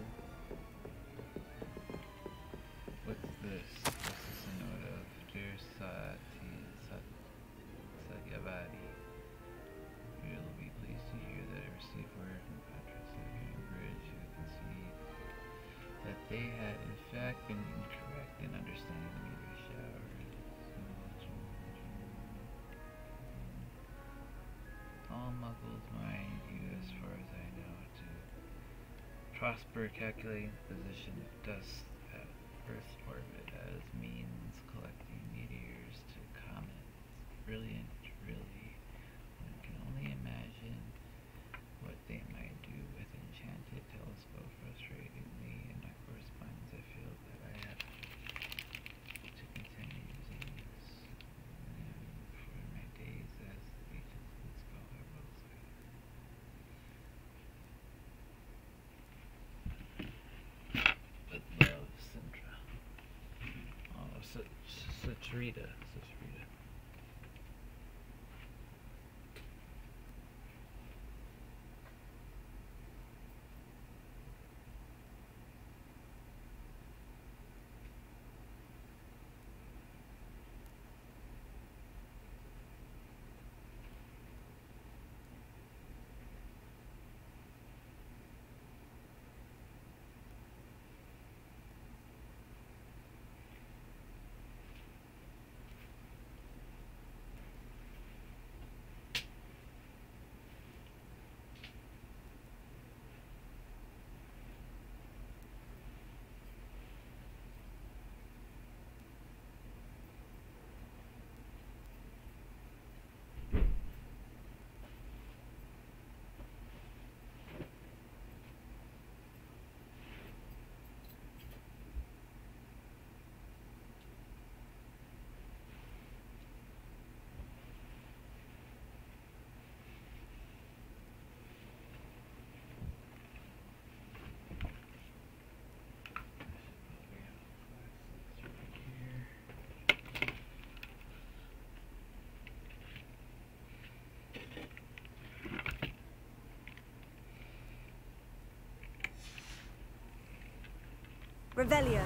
What's this? What's this a note of? Dear Satyavati, you'll be pleased to hear that I received word from Patrick Bridge, who conceived that they had in fact been incorrect in understanding the meteor shower. All muggles mind you, as far as I know, to prosper calculating the position of dust at Earth's orbit as means collecting meteors to comets. Brilliant, really. One can only imagine what they might do with enchanted telescope. Frustratingly, in my correspondence, I feel that I have to continue using this for my days as the ancient scholar will say. With love, Sintra. Oh, Satrita. Revelio.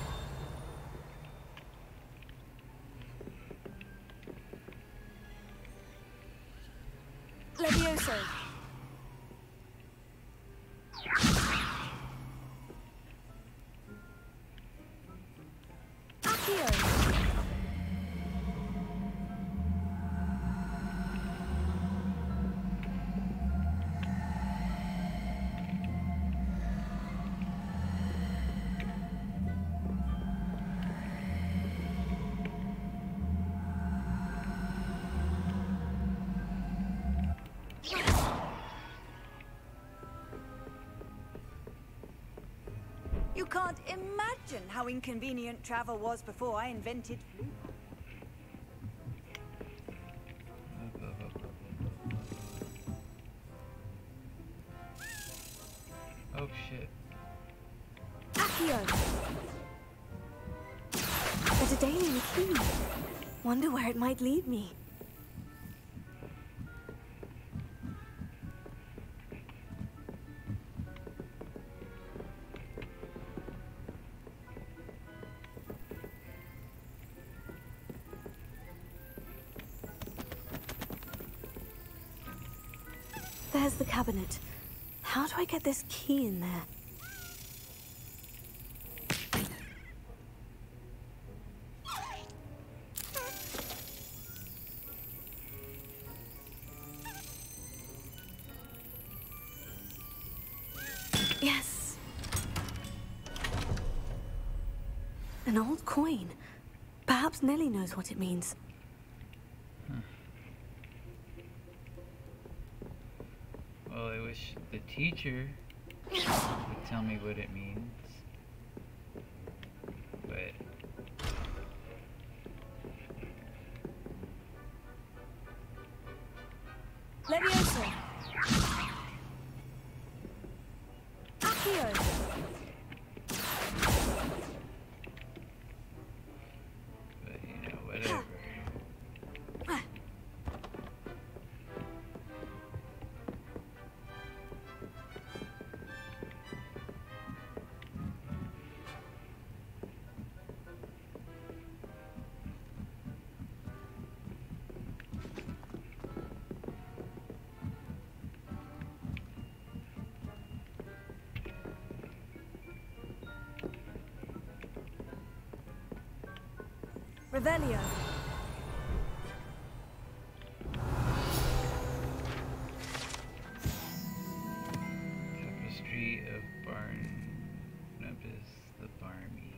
Levioso. Accio. You can't imagine how inconvenient travel was before I invented flu. Oh shit. Accio. There's a daily key. Wonder where it might lead me. There's the cabinet. How do I get this key in there? Yes. An old coin. Perhaps Nellie knows what it means. Well, I wish the teacher would tell me what it means. But Levioso. Accio. But you know, whatever. Revelio. Tapestry of Barnabas the Barmy.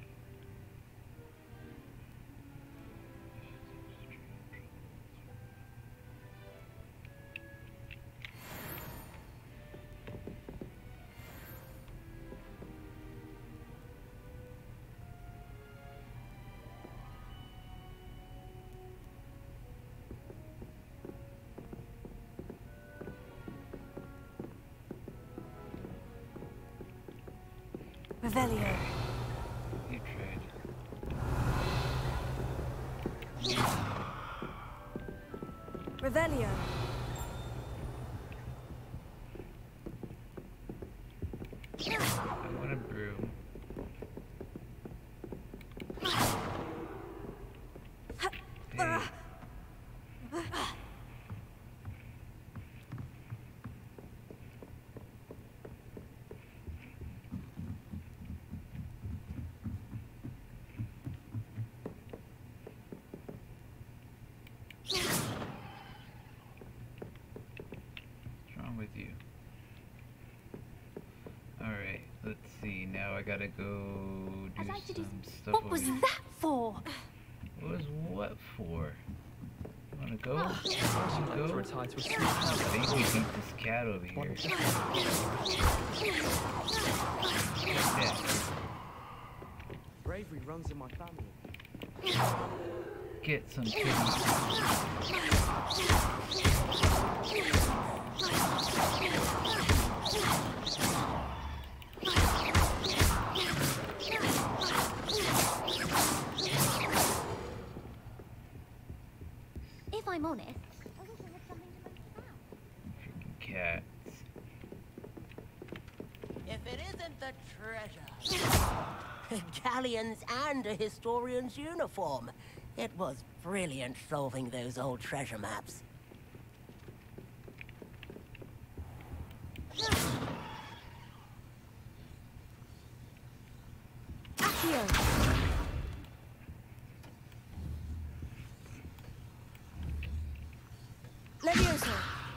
Revelio. You trade. Revelio. I want a broom. Hey. What's wrong with you? Alright, let's see. Now I gotta go do some stuff. What was that for? What was what for? You wanna go? I'd like to retire to a sweet I think we beat this cat over here. Yeah. Bravery runs in my family. Get some kitty. If I'm honest, I wish I had something to make sound. Freaking cats. If it isn't the treasure. Galleons and a historian's uniform. It was brilliant solving those old treasure maps. Accio. Levioso.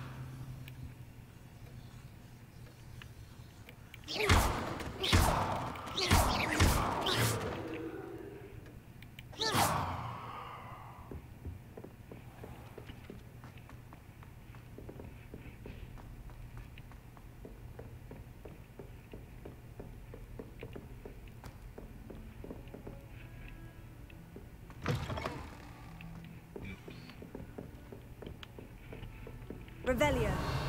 Revelio.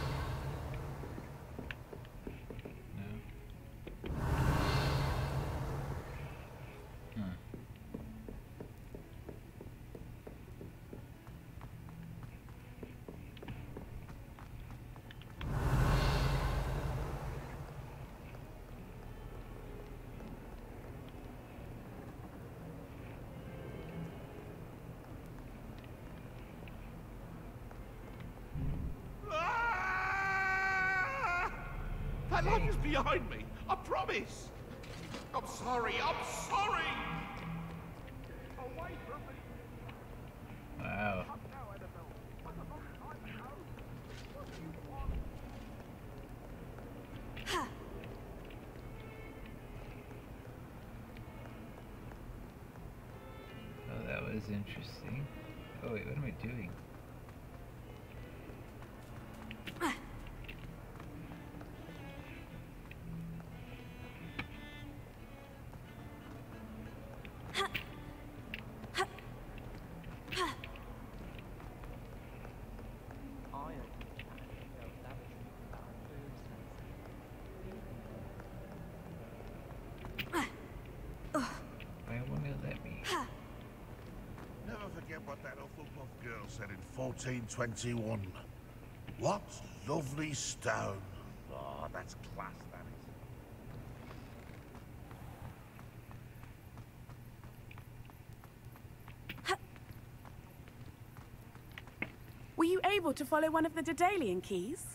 That light is behind me. I promise. I'm sorry. I'm sorry. Away from me. Wow. Oh, that was interesting. Oh wait, what am I doing? Never forget what that Hufflepuff girl said in 1421. What lovely stone. Oh, that's class, that is. Were you able to follow one of the Daedalian keys?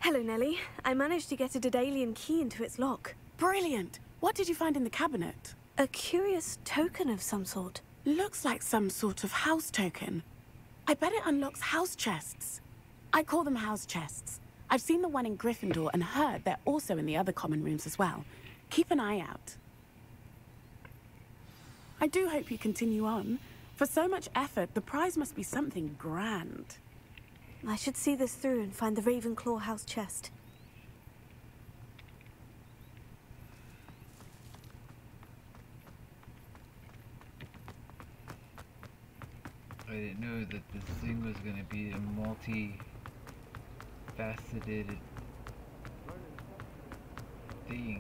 Hello, Nellie. I managed to get a Daedalian key into its lock. Brilliant! What did you find in the cabinet? A curious token of some sort. Looks like some sort of house token. I bet it unlocks house chests. I call them house chests. I've seen the one in Gryffindor and heard they're also in the other common rooms as well. Keep an eye out. I do hope you continue on. For so much effort, the prize must be something grand. I should see this through and find the Ravenclaw house chest. I didn't know that this thing was going to be a multi-faceted thing.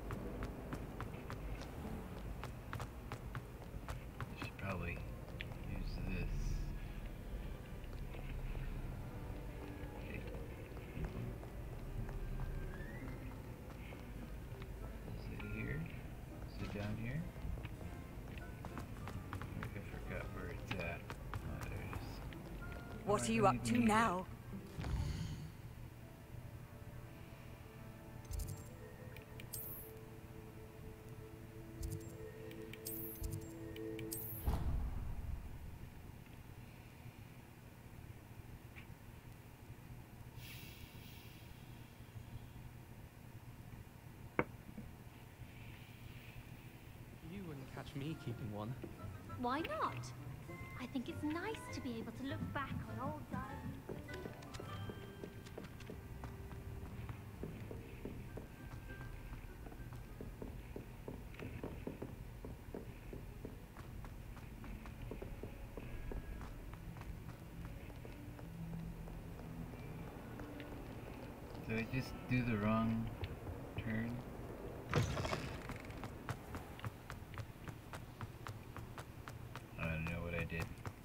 I should probably use this. Okay. Is it here? Is it down here? I forgot where it's at. What are you up to now? You wouldn't catch me keeping one. Why not? I think it's nice to be able to look back on old diaries. Did I just do the wrong turn? I don't know what I did.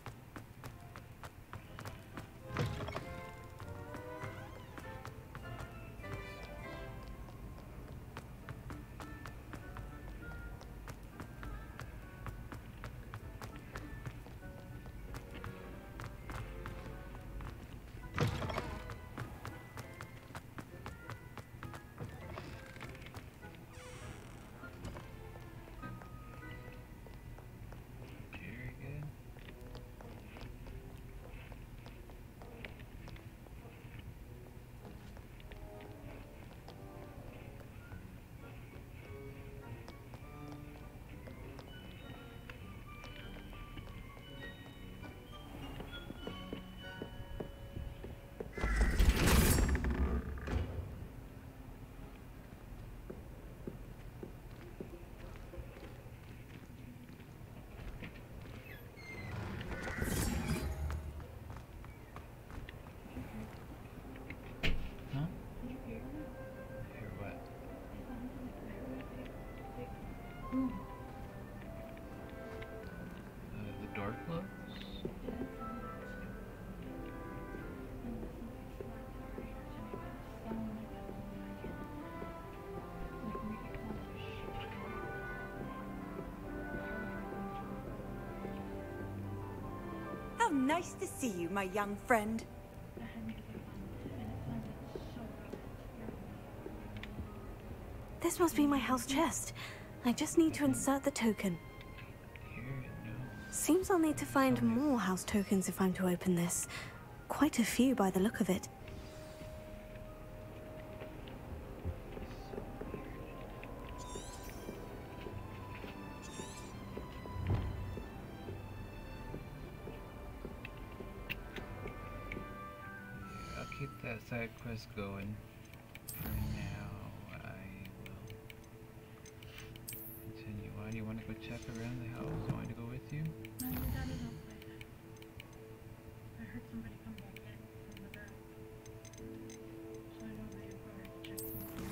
The door closed? How nice to see you, my young friend. This must be my house chest. I just need to insert the token. Seems I'll need to find more house tokens if I'm to open this. Quite a few by the look of it. I'll keep that side quest going. For now, I will continue on. You want to go check around the house? You want me to go with you? No, your dad is outside. I heard somebody come back in from the back. So I know that you're going to check something.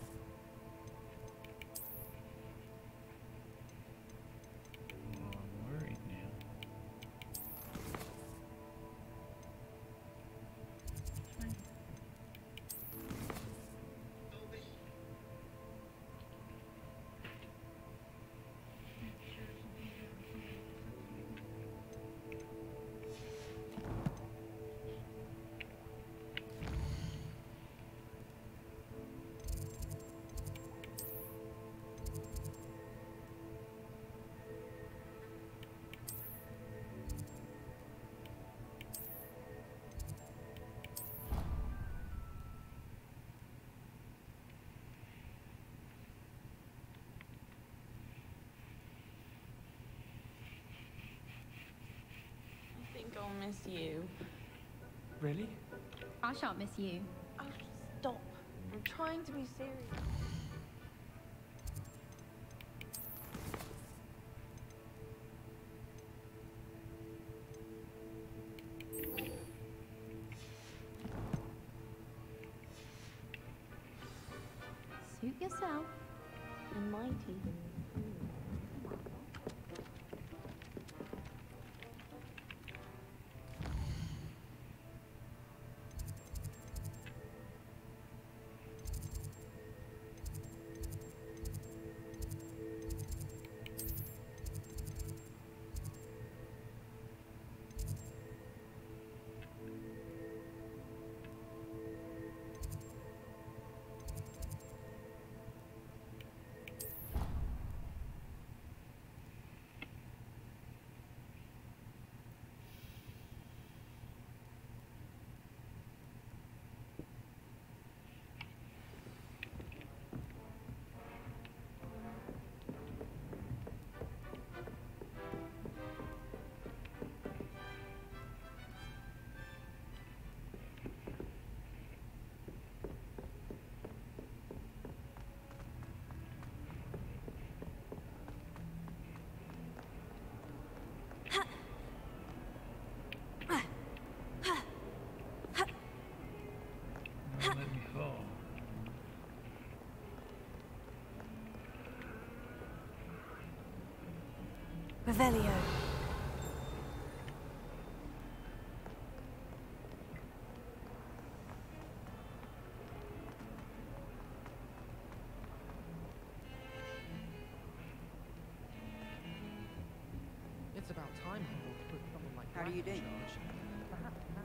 Oh, I'm worried now. miss you. Really? I shan't miss you. Oh, stop. I'm trying to be serious. Suit yourself. And mighty. Don't let me fall. Revelio. It's about time Harold put someone like How do you Black in do? charge. Perhaps now.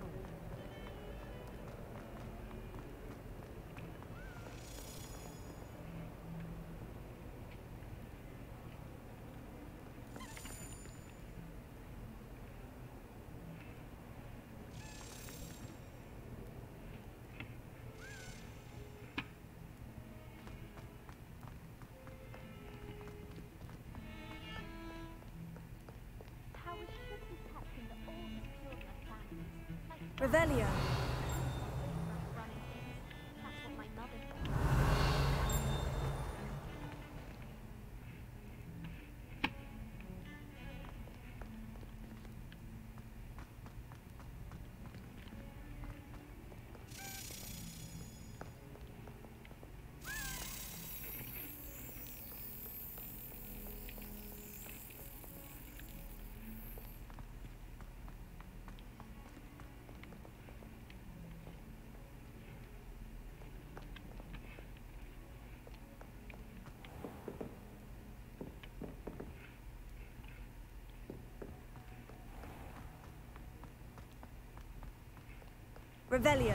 Revelio. That's what my mother Revelio.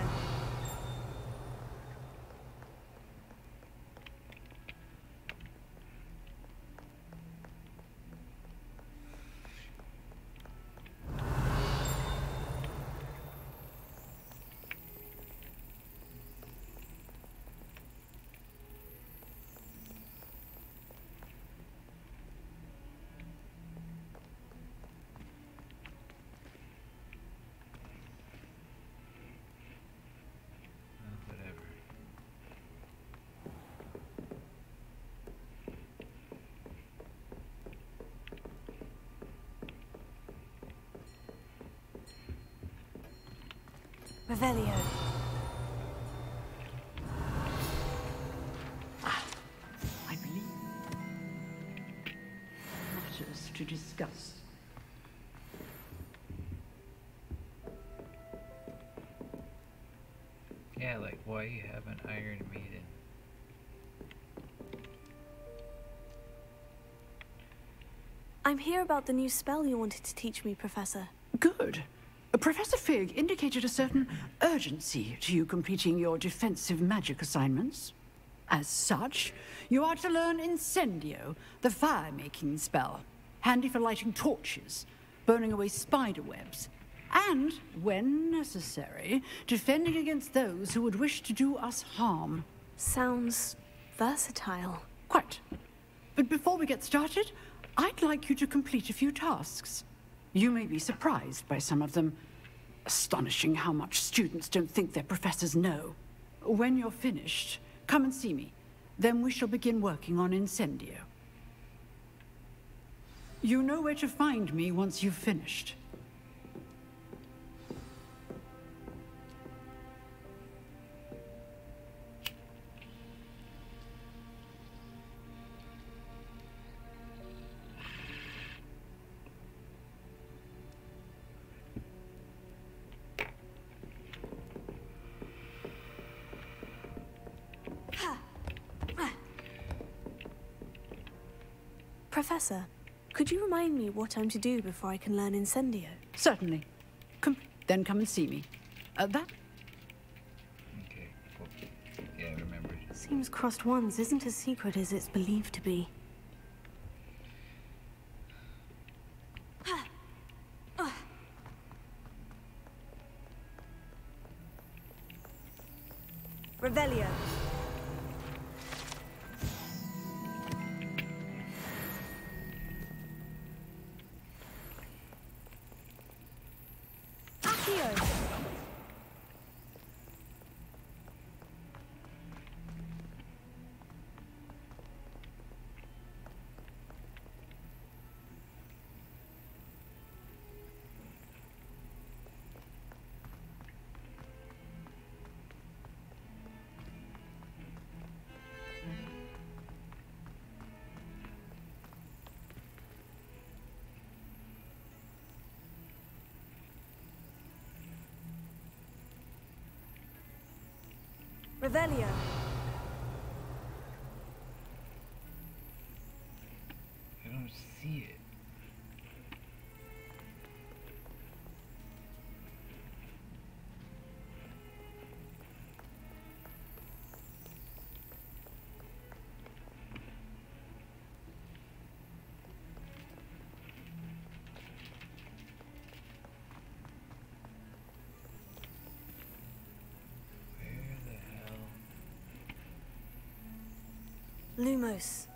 Whatever. Revelio. I believe. Matters to discuss. Yeah, like why you have an Iron Maiden? I'm here about the new spell you wanted to teach me, Professor. Good. Professor Fig indicated a certain urgency to you completing your defensive magic assignments. As such, you are to learn Incendio, the fire-making spell, handy for lighting torches, burning away spider webs, and, when necessary, defending against those who would wish to do us harm. Sounds versatile. Quite. But before we get started, I'd like you to complete a few tasks. You may be surprised by some of them. Astonishing how much students don't think their professors know. When you're finished, come and see me. Then we shall begin working on Incendio. You know where to find me once you've finished. Professor, could you remind me what I'm to do before I can learn Incendio? Certainly. Then come and see me. That? Okay, cool. Yeah, I remembered. Seems crossed ones isn't as secret as it's believed to be. Revelio. Revelio. I don't see it. Lumos.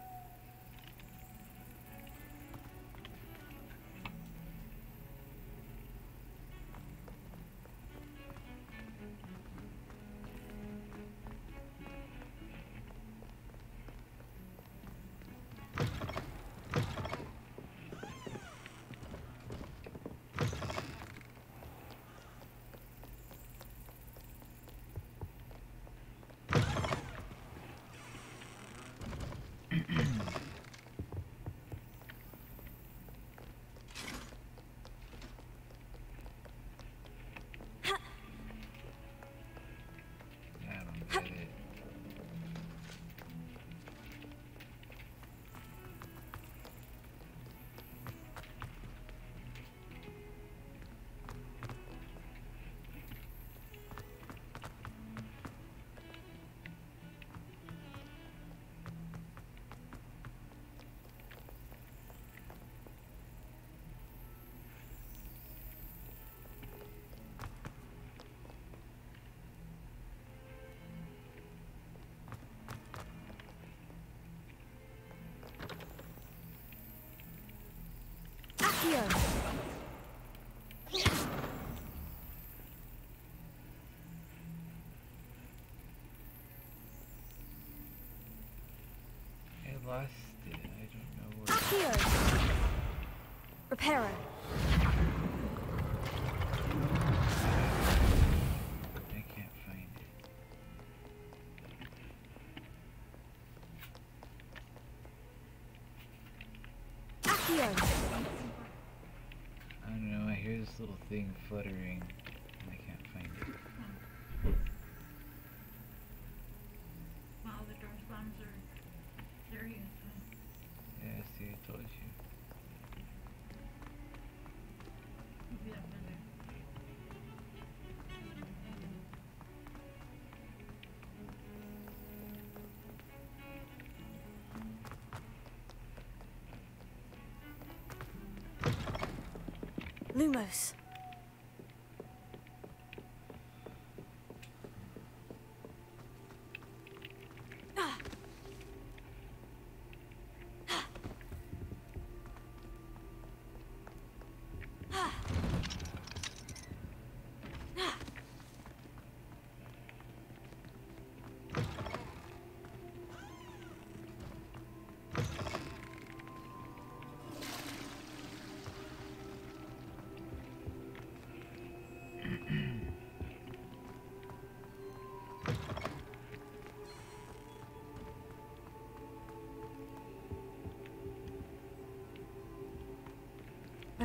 Accio. I lost it. I don't know where. Accio. Reparo. I can't find it. Accio. I don't know. I hear this little thing fluttering, and I can't find it. Wow, the dark bombs are serious. Yeah, see, I told you. Maybe that better. Lumos.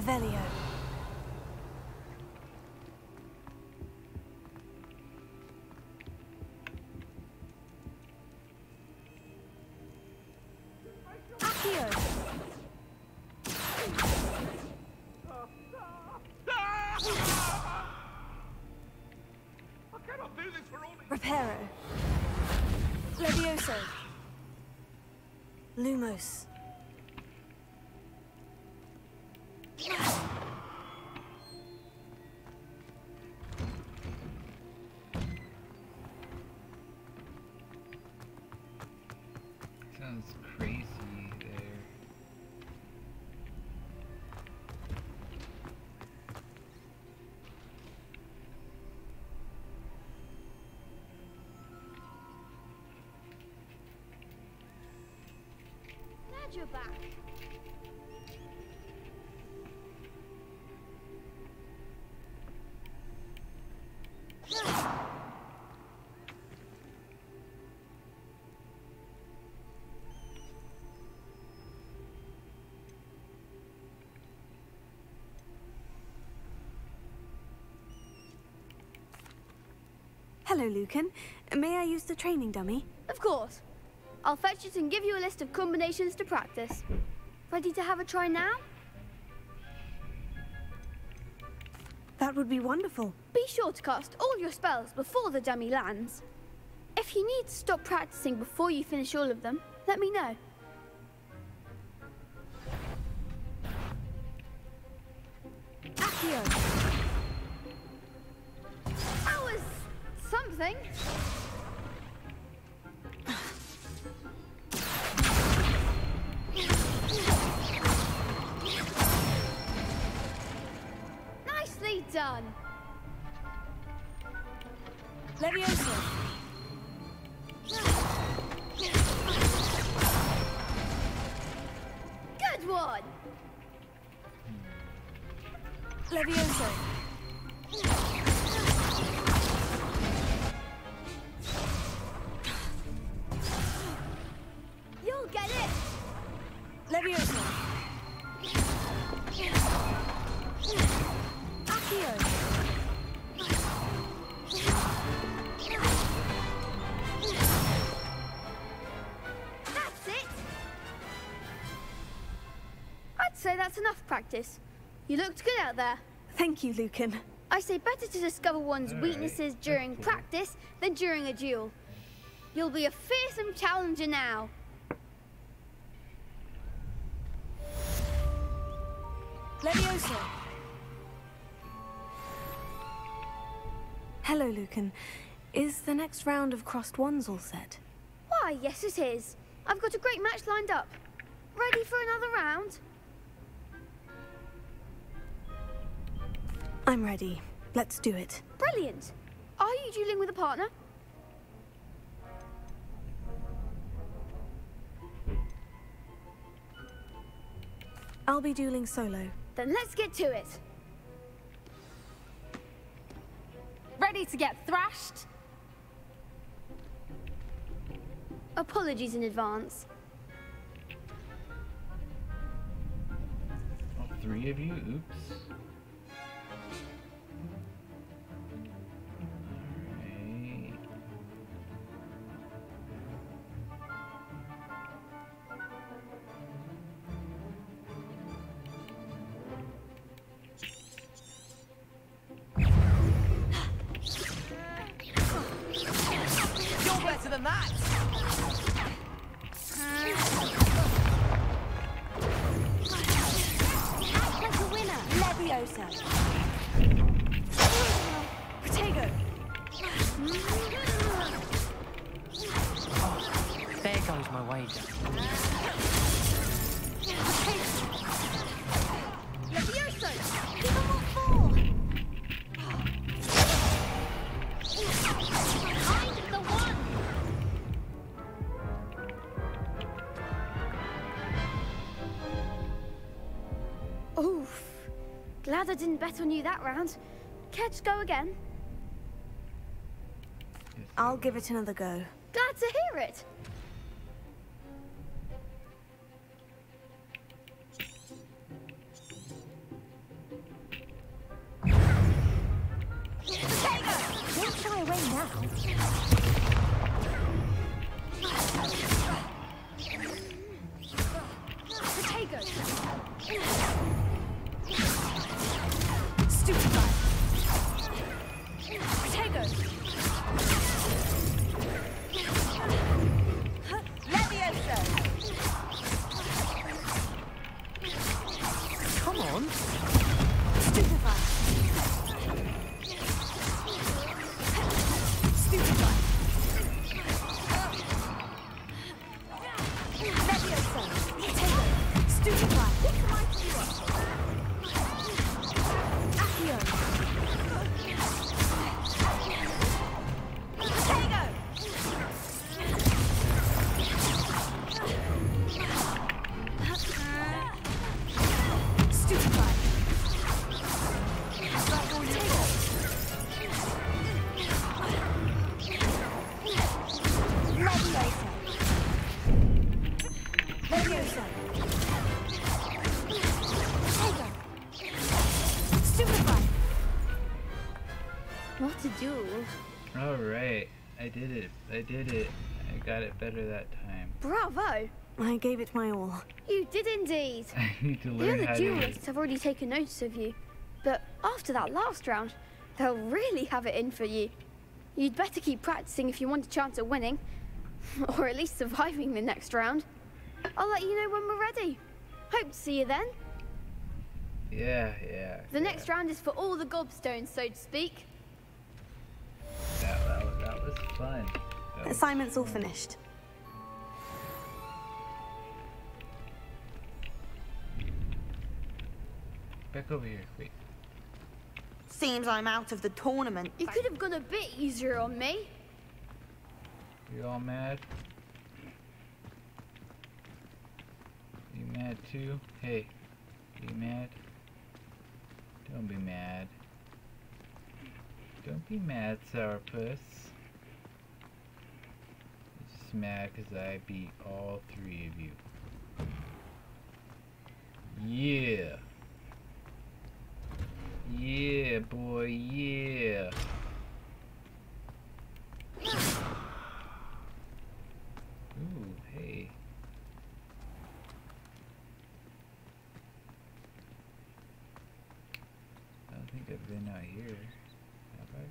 Revelio. Accio. I cannot do this for all these... Reparo. Levioso. Lumos. Sounds crazy there. Glad you're back. Hello, Lucan. May I use the training dummy? Of course. I'll fetch it and give you a list of combinations to practice. Ready to have a try now? That would be wonderful. Be sure to cast all your spells before the dummy lands. If you need to stop practicing before you finish all of them, let me know. Accio. That was something. Nicely done. Levioso. Good one. Levioso. You'll get it. Levioso. Accio. That's it. I'd say that's enough practice. You looked good out there. Thank you, Lucan. I say better to discover one's weaknesses during practice than during a duel. You'll be a fearsome challenger now. Levioso. Hello, Lucan. Is the next round of crossed wands all set? Why, yes it is. I've got a great match lined up. Ready for another round? I'm ready. Let's do it. Brilliant. Are you dueling with a partner? I'll be dueling solo. Then let's get to it. Ready to get thrashed? Apologies in advance. All three of you? Oops. Alright. You're better than that! Act like a winner. Leviosa. Protego. There goes my wager. Levioso! Give them what for! Behind the one! Oof. Glad I didn't bet on you that round. Care to go again? I'll give it another go. Glad to hear it. way now. Potatoes! Stupid guy. Potatoes! Levioso! Come on. Stupefy! Stupefy! Levioso! Potato! Stupefy! Accio! Potato! Stupefy! Levioso! Potato! Stupefy! What a duel. Alright, I did it. I did it. I got it better that time. Bravo! I gave it my all. You did indeed. I need to The learn other how duelists have already taken notice of you, but after that last round, they'll really have it in for you. You'd better keep practicing if you want a chance at winning, or at least surviving the next round. I'll let you know when we're ready. Hope to see you then. Yeah. The next round is for all the gobstones, so to speak. That was fun. Assignment's all finished. Back over here, quick. Seems I'm out of the tournament. You could have gone a bit easier on me. You all mad? You mad too? Hey, you mad? Don't be mad. Don't be mad, Sourpuss. You're just mad because I beat all three of you. Yeah. Yeah, boy, yeah. Ooh, hey. I don't think I've been out here, have I?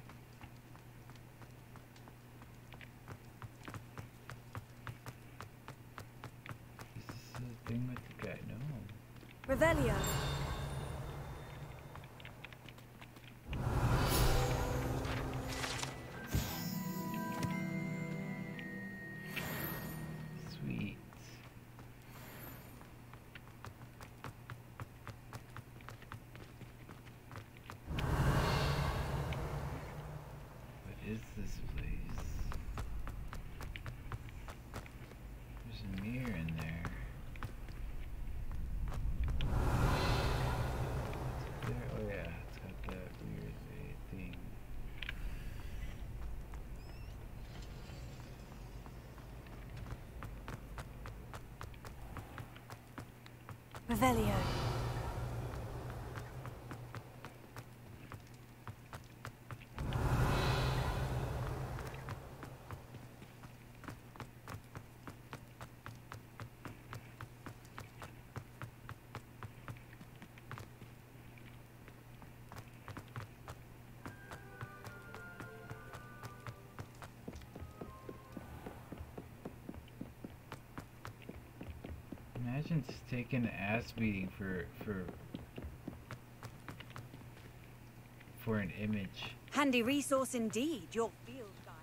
Is this the thing with the guy? No. Revelio. Sweet. What is this place? There's a mirror in there. What's there? Oh yeah, it's got that weird thing. Revelio. Imagine just taking an ass beating for an image. Handy resource indeed, your field guide.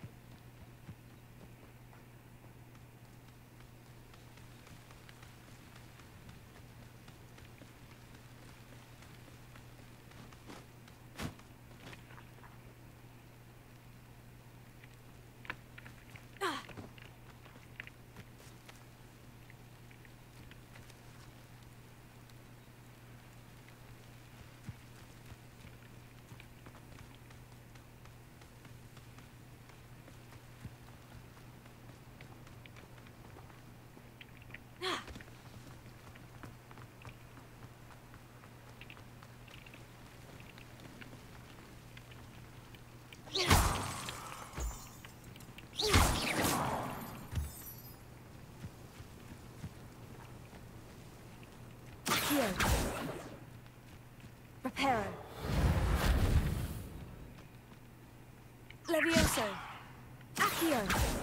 Reparo. Levioso. Accio.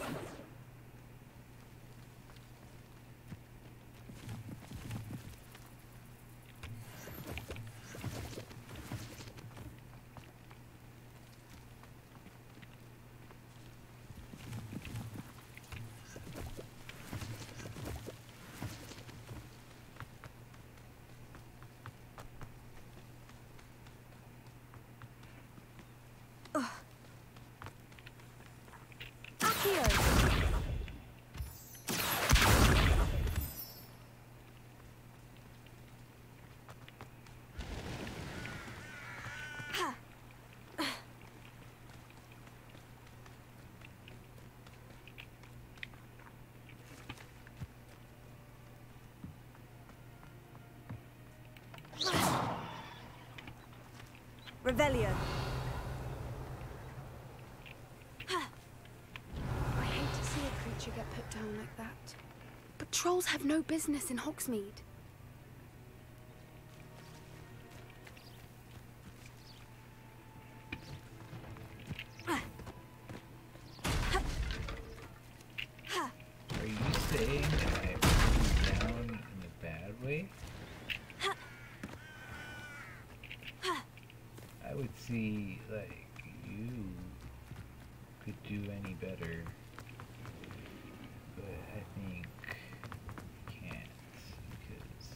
Revelio. I hate to see a creature get put down like that. But trolls have no business in Hogsmeade. Are you saying that I put you down in a bad way? I would see, like, you could do any better, but I think you can't, because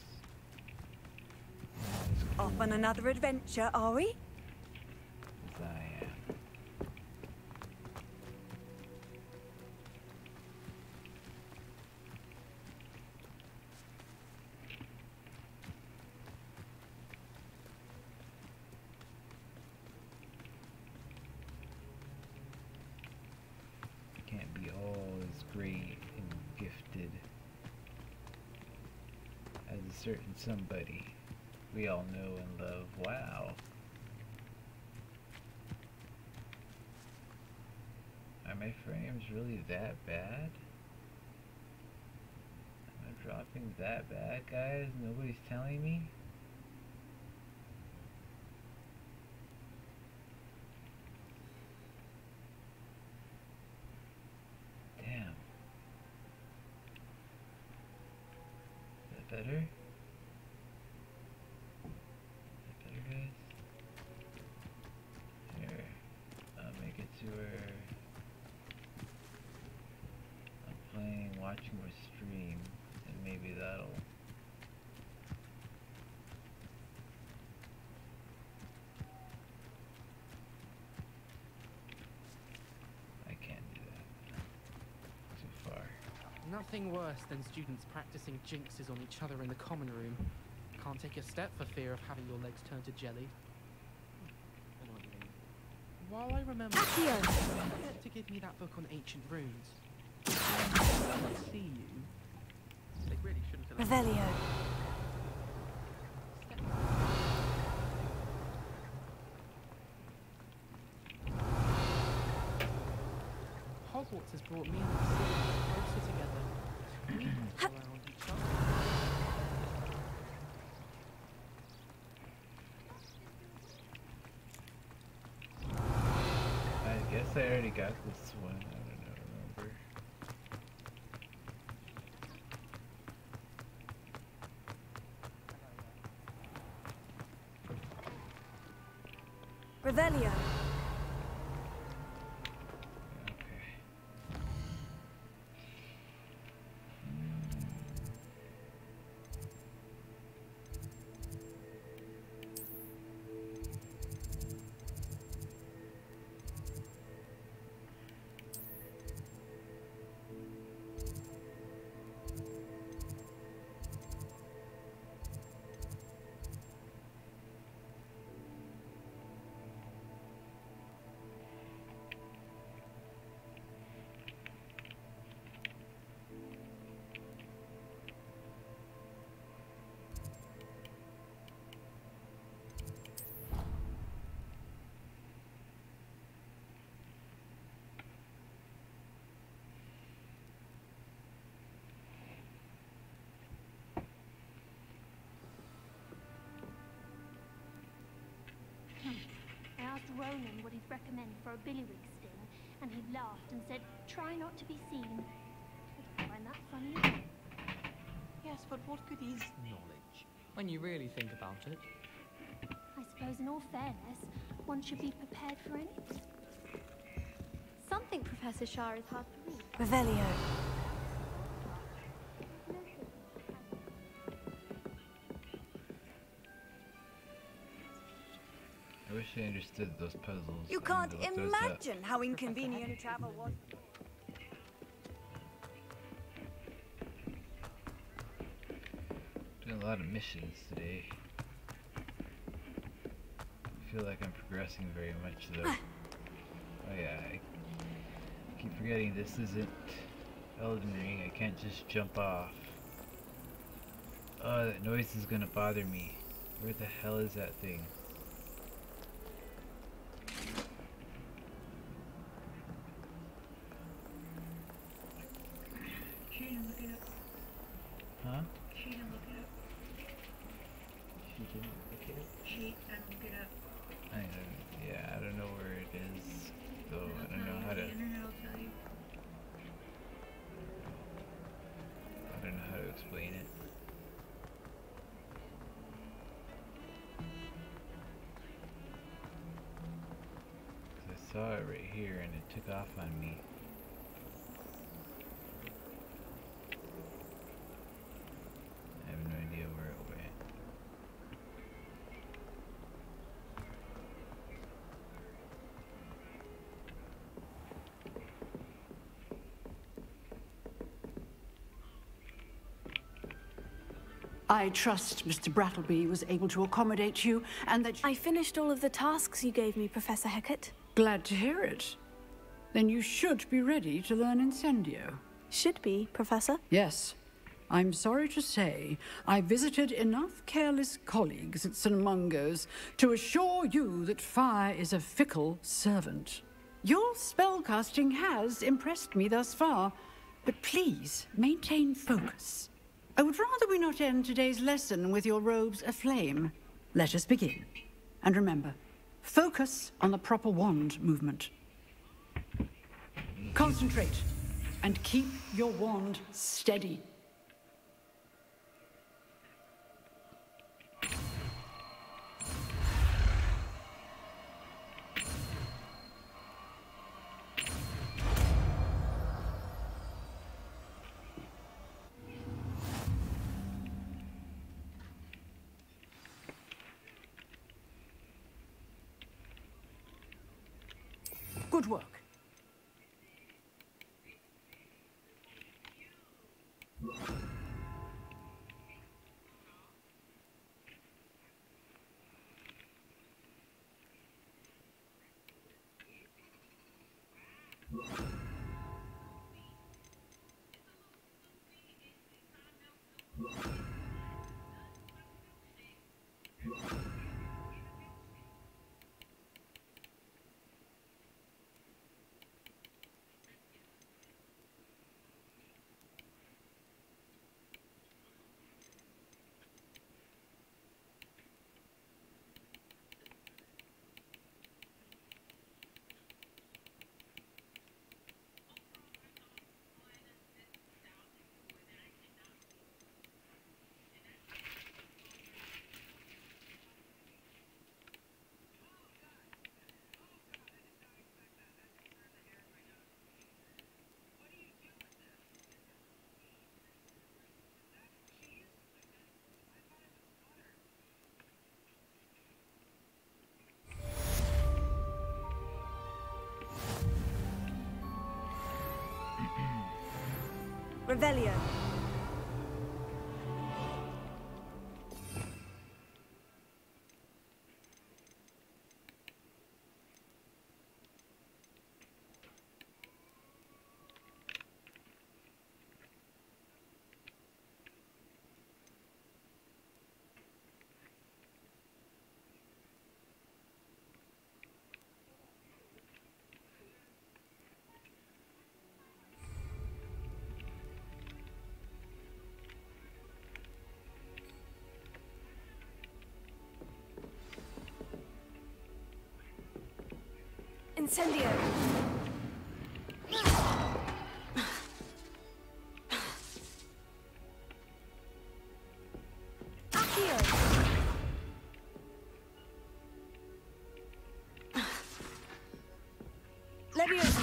Off on another adventure, are we? as I am. Can't be all as great and gifted as a certain somebody we all know and love. Wow. Are my frames really that bad? Am I dropping that bad, guys? Nobody's telling me? Damn. Is that better? Is that better, guys? Here. I'll make it to where I'm playing, watching my stream, and maybe that'll... I can't do that. Too far. Nothing worse than students practicing jinxes on each other in the common room. Can't take a step for fear of having your legs turned to jelly. While I remember, don't forget to give me that book on ancient runes. When I see you, they really shouldn't have. Revelio. Hogwarts has brought me and the city closer together. We have to around each other. I guess I already got this one. I don't remember. Revelio. Ronan what he'd recommend for a billywig sting, and he laughed and said, "Try not to be seen." I don't find that funny, is it? Yes, but what good is knowledge when you really think about it? I suppose in all fairness, one should be prepared for anything. Something Professor Shah is hard to read. Revelio. I wish I understood those puzzles. You I can't need to look those up. imagine how inconvenient travel was. Doing a lot of missions today. I feel like I'm progressing very much though. Oh yeah, I keep forgetting this isn't Elden Ring. I can't just jump off. Oh, that noise is gonna bother me. Where the hell is that thing? Cheat and look it up. Huh? Cheat and look it up. She didn't look it up? Cheat and look it up. Yeah, I don't know where it is, though. I don't know how to. The internet will tell you. I don't know how to explain it. I saw it right here and it took off on me. I have no idea where it went. I trust Mr. Brattleby was able to accommodate you, and that... I finished all of the tasks you gave me, Professor Hecat. Glad to hear it. Then you should be ready to learn Incendio. Should be, Professor? Yes. I'm sorry to say, I visited enough careless colleagues at St. Mungo's to assure you that fire is a fickle servant. Your spellcasting has impressed me thus far, but please maintain focus. I would rather we not end today's lesson with your robes aflame. Let us begin. And remember, focus on the proper wand movement. Concentrate, and keep your wand steady. Good work. Revelio. Incendio. Accio. Levioso.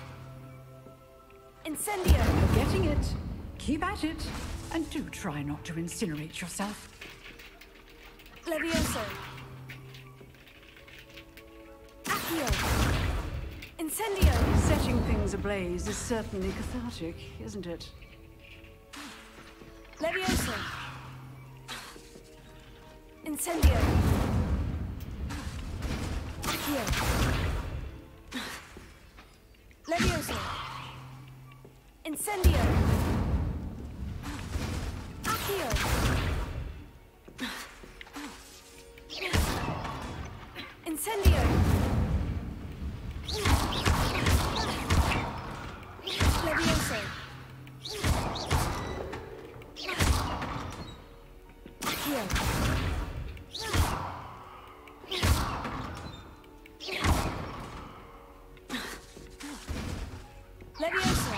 Incendio. You're getting it. Keep at it. And do try not to incinerate yourself. Levioso. Accio. Incendio. Setting things ablaze is certainly cathartic, isn't it? Levioso. Incendio. Accio. Levioso. Incendio. Accio. Incendio. Levioso. Accio. Levioso.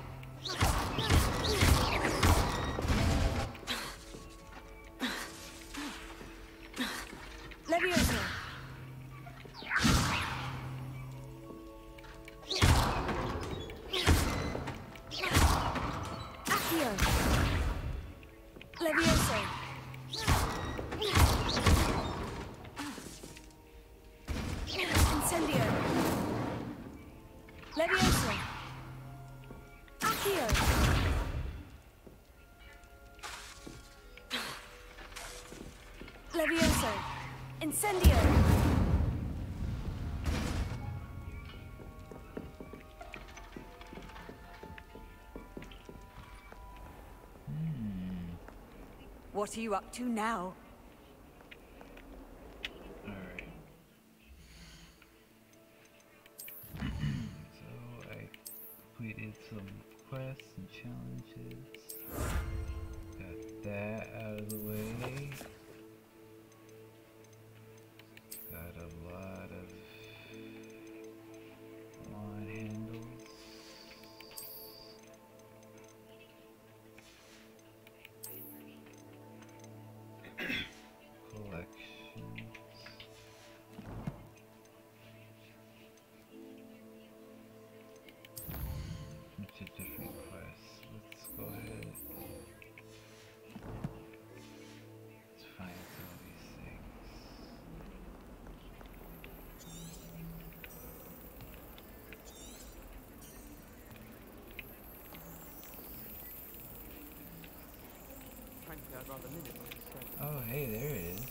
Levioso. Accio. Levioso. Incendio. Levioso. Accio. Levioso. Incendio. What are you up to now? Alright. So I completed some quests and challenges. Got that out of the way. Got a lot of lawn handles. Collections. Bunch of different quests. Let's go ahead. Let's find some of these things. Frankly, I'd rather live it like a friend. Oh, hey, there it is.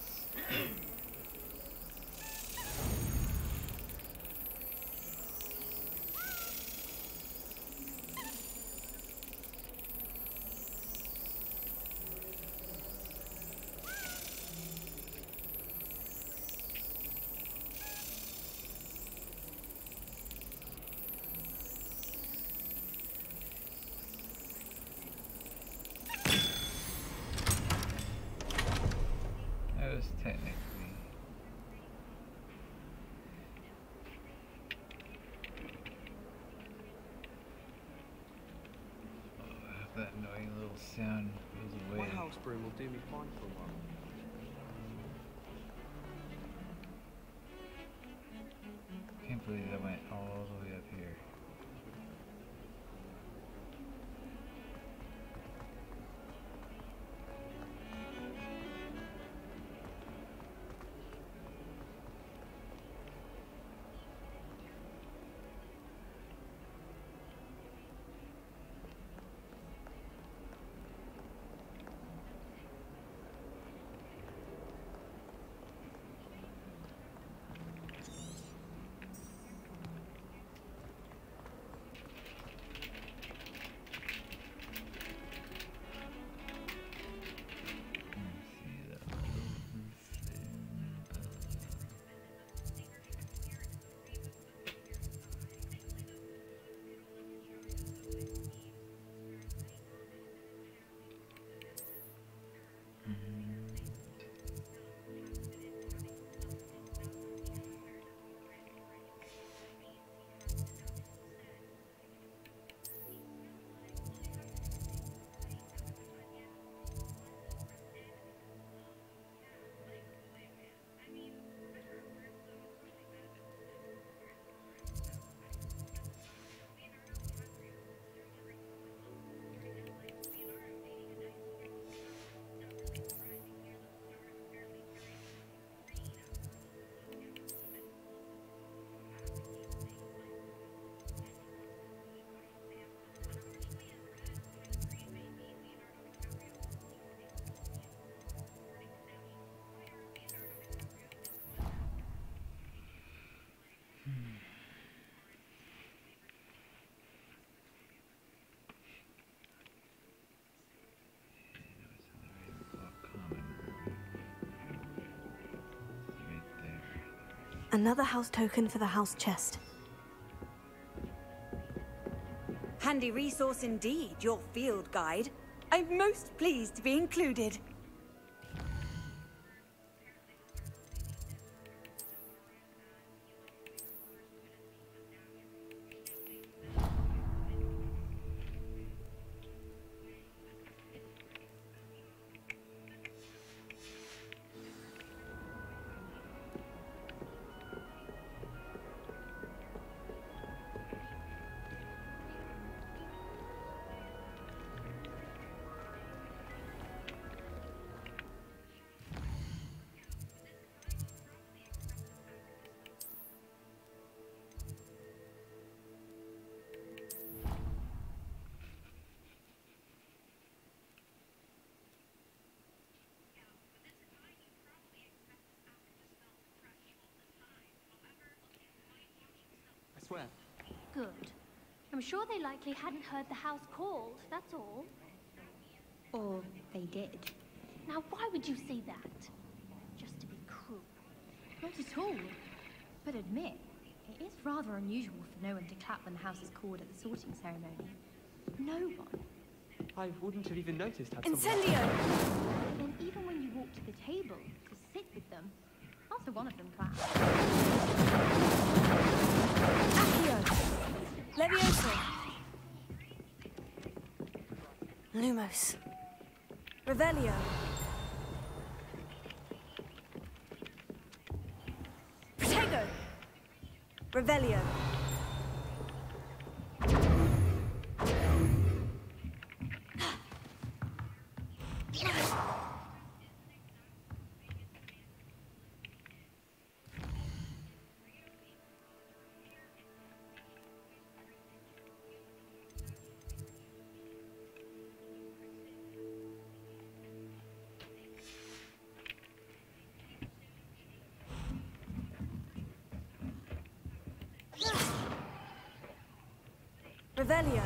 That was technically. Oh, that annoying little sound goes away. My house broom will do me fine for a while. Can't believe I went all the way up here. Another house token for the house chest. Handy resource indeed, your field guide. I'm most pleased to be included. Swear. Good. I'm sure they likely hadn't heard the house called, that's all. Or they did. Now, why would you say that? Just to be cruel. Not at all. But admit, it is rather unusual for no one to clap when the house is called at the sorting ceremony. No one. I wouldn't have even noticed had Incendio! And then even when you walk to the table to sit with them, not a one of them claps. Accio! Levioso! Lumos. Revelio! Protego! Revelio! Revelio.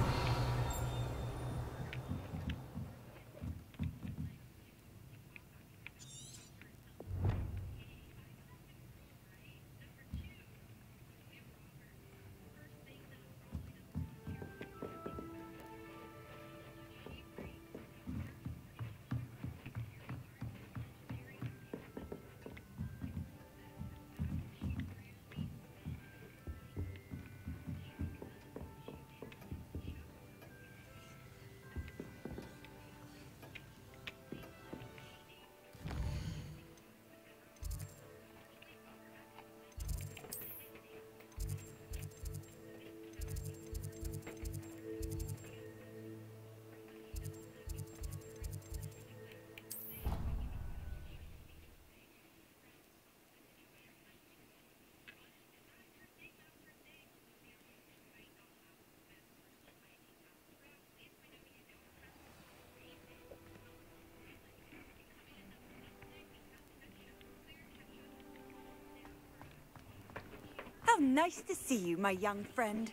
How nice to see you, my young friend.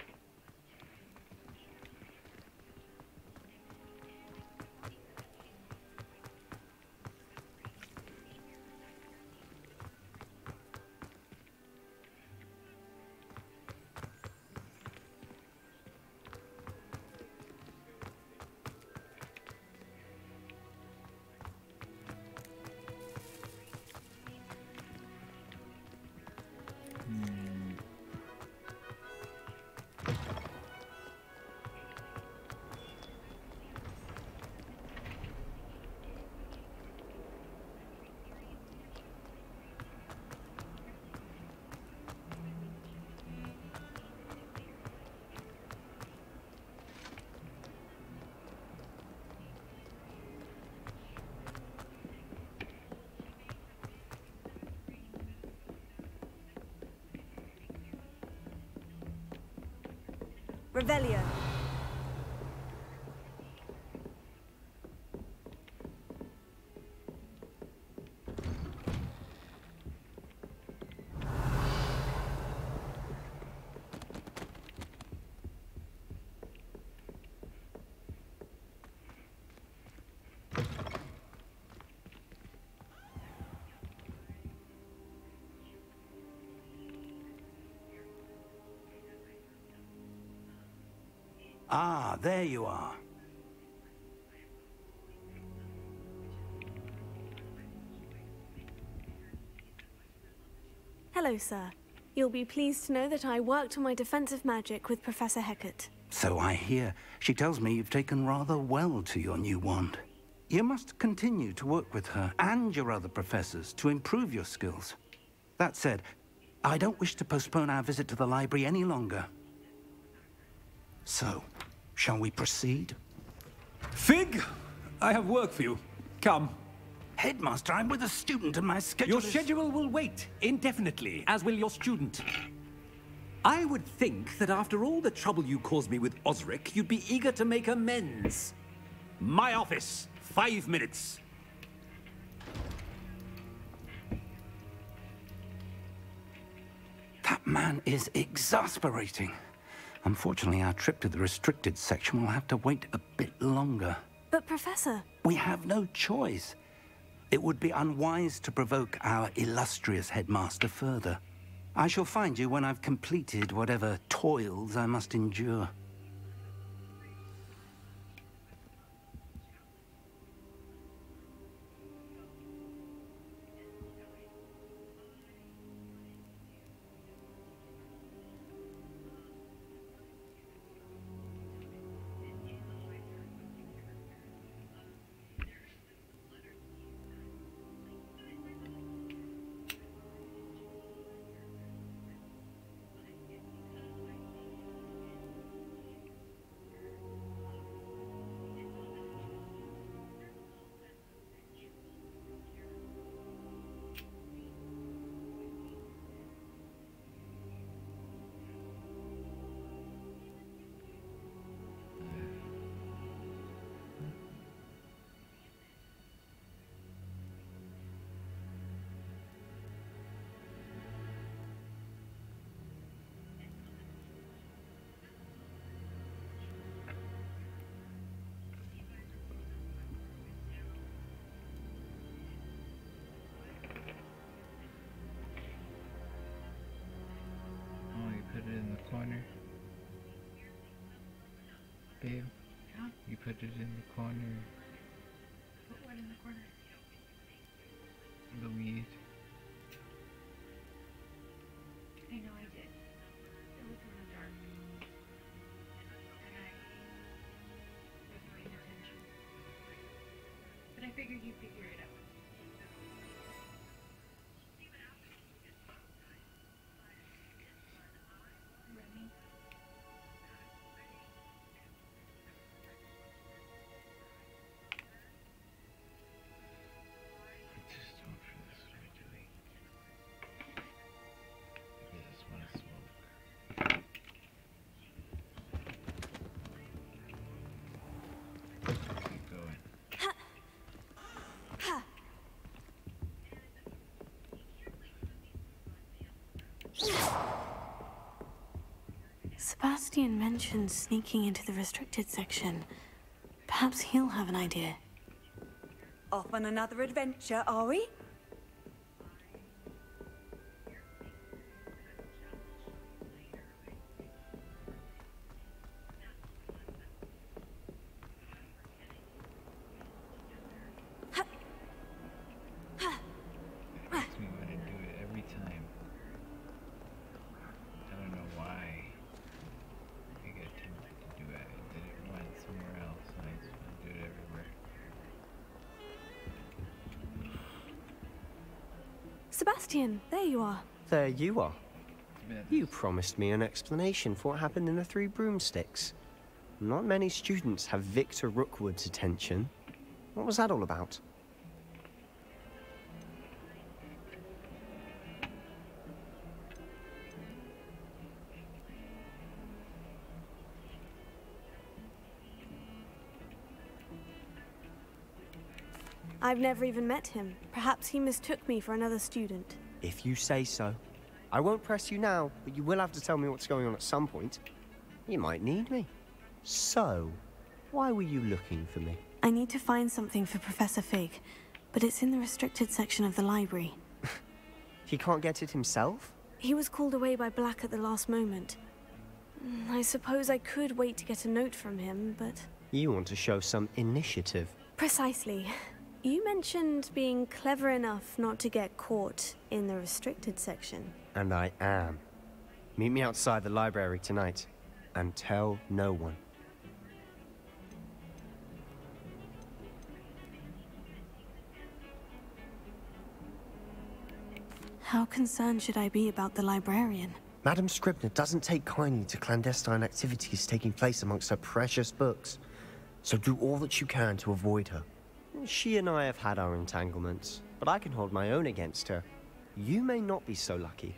Revelio. Ah, there you are. Hello, sir. You'll be pleased to know that I worked on my defensive magic with Professor Hecat. So I hear. She tells me you've taken rather well to your new wand. You must continue to work with her and your other professors to improve your skills. That said, I don't wish to postpone our visit to the library any longer. So, shall we proceed? Fig! I have work for you. Come. Headmaster, I'm with a student and my schedule Your schedule will wait indefinitely, as will your student. I would think that after all the trouble you caused me with Osric, you'd be eager to make amends. My office, 5 minutes. That man is exasperating. Unfortunately, our trip to the restricted section will have to wait a bit longer. But, Professor... We have no choice. It would be unwise to provoke our illustrious headmaster further. I shall find you when I've completed whatever toils I must endure. Put it in the corner. Babe, Yeah? you put it in the corner. Put what in the corner? The weed. I know I did. It was in the dark. And I wasn't paying attention. But I figured you'd figure it out. Ranni. I just don't feel this way doing. I just want to smoke. Keep going. Sebastian mentioned sneaking into the restricted section. Perhaps he'll have an idea. Off on another adventure, are we? It makes me want to do it every time. I don't know why. I get tempted to do it. I did it once somewhere else, and I just want to do it everywhere. Sebastian, there you are. There you are. You promised me an explanation for what happened in the Three Broomsticks. Not many students have Victor Rookwood's attention. What was that all about? I've never even met him. Perhaps he mistook me for another student. If you say so. I won't press you now, but you will have to tell me what's going on at some point. You might need me. So, why were you looking for me? I need to find something for Professor Fig, but it's in the restricted section of the library. He can't get it himself? He was called away by Black at the last moment. I suppose I could wait to get a note from him, but... You want to show some initiative. Precisely. You mentioned being clever enough not to get caught in the restricted section. And I am. Meet me outside the library tonight, and tell no one. How concerned should I be about the librarian? Madam Scribner doesn't take kindly to clandestine activities taking place amongst her precious books, so do all that you can to avoid her. She and I have had our entanglements, but I can hold my own against her. You may not be so lucky.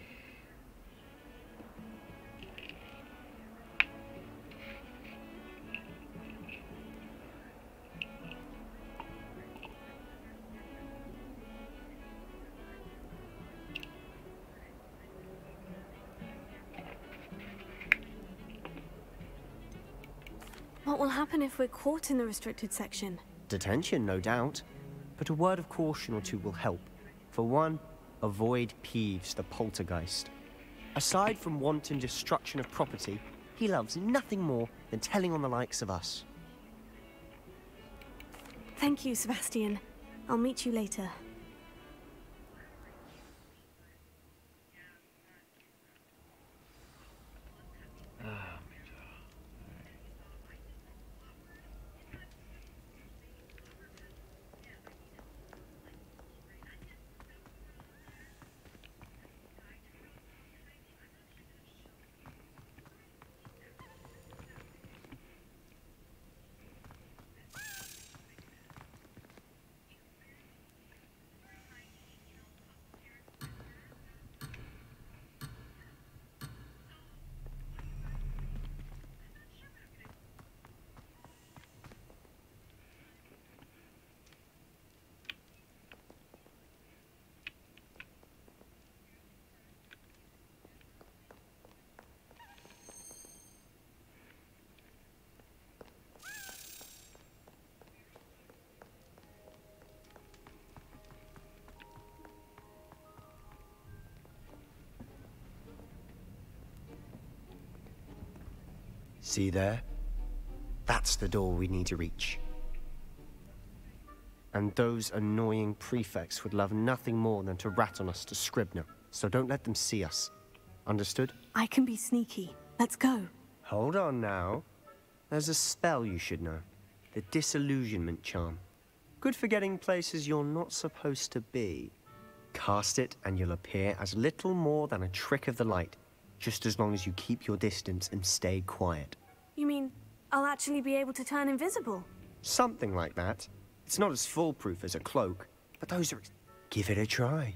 What will happen if we're caught in the restricted section? Detention, no doubt. But a word of caution or two will help. For one, avoid Peeves, the poltergeist. Aside from wanton destruction of property, he loves nothing more than telling on the likes of us. Thank you, Sebastian. I'll meet you later. See there? That's the door we need to reach. And those annoying prefects would love nothing more than to rat on us to Scribner, so don't let them see us. Understood? I can be sneaky. Let's go. Hold on now. There's a spell you should know. The disillusionment charm. Good for getting places you're not supposed to be. Cast it and you'll appear as little more than a trick of the light, just as long as you keep your distance and stay quiet. You mean I'll actually be able to turn invisible? Something like that. It's not as foolproof as a cloak, but those are... Give it a try.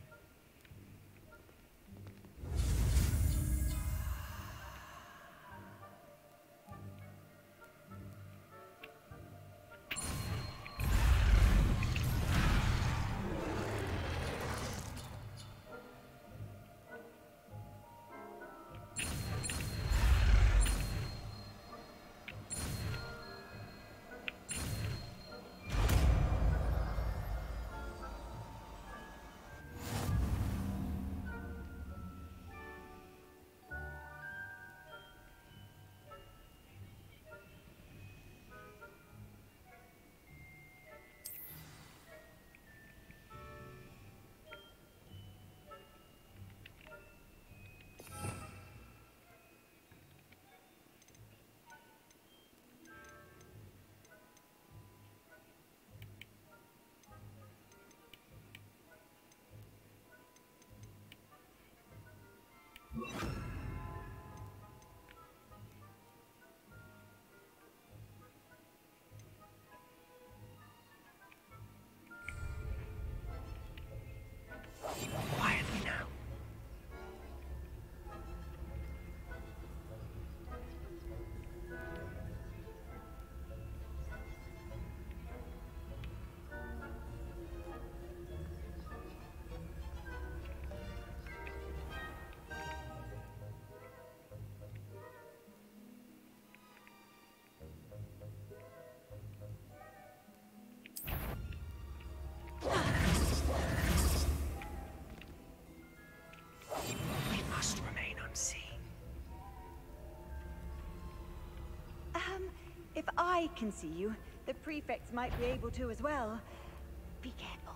I can see you, the prefects might be able to as well. Be careful.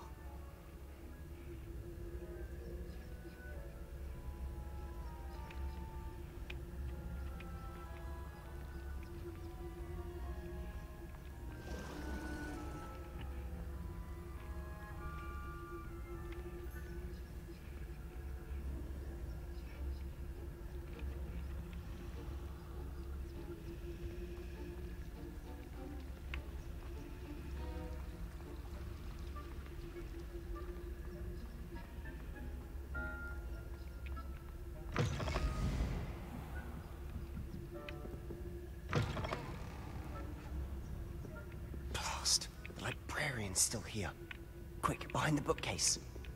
The librarian's still here. Quick, behind the bookcase.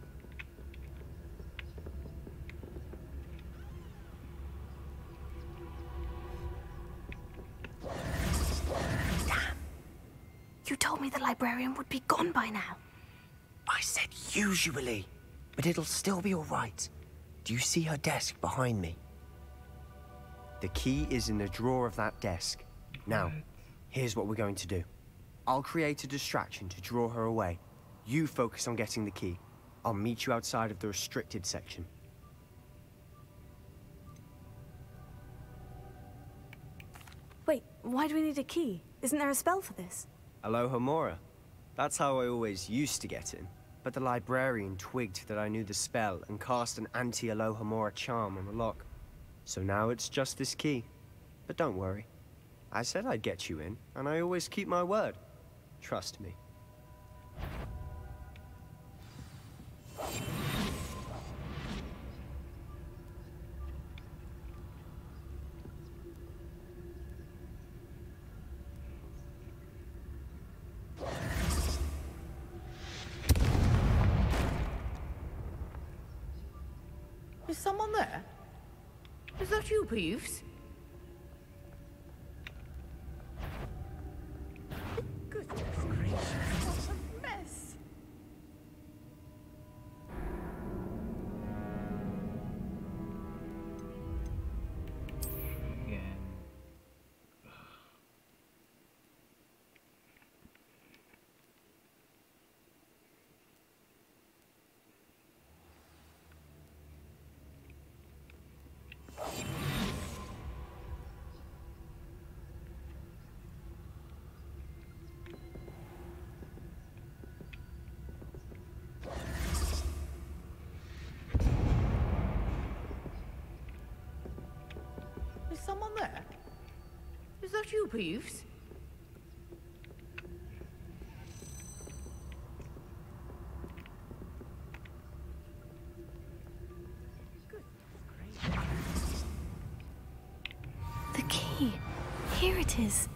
You told me the librarian would be gone by now. I said usually, but it'll still be all right. Do you see her desk behind me? The key is in the drawer of that desk. Now, here's what we're going to do. I'll create a distraction to draw her away. You focus on getting the key. I'll meet you outside of the restricted section. Wait, why do we need a key? Isn't there a spell for this? Alohomora. That's how I always used to get in. But the librarian twigged that I knew the spell and cast an anti-Alohomora charm on the lock. So now it's just this key. But don't worry. I said I'd get you in, and I always keep my word. Trust me. Is someone there? Is that you, Peeves? Goodness gracious, what a mess! Again. Is someone there? Is that you, Peeves? The key. Here it is.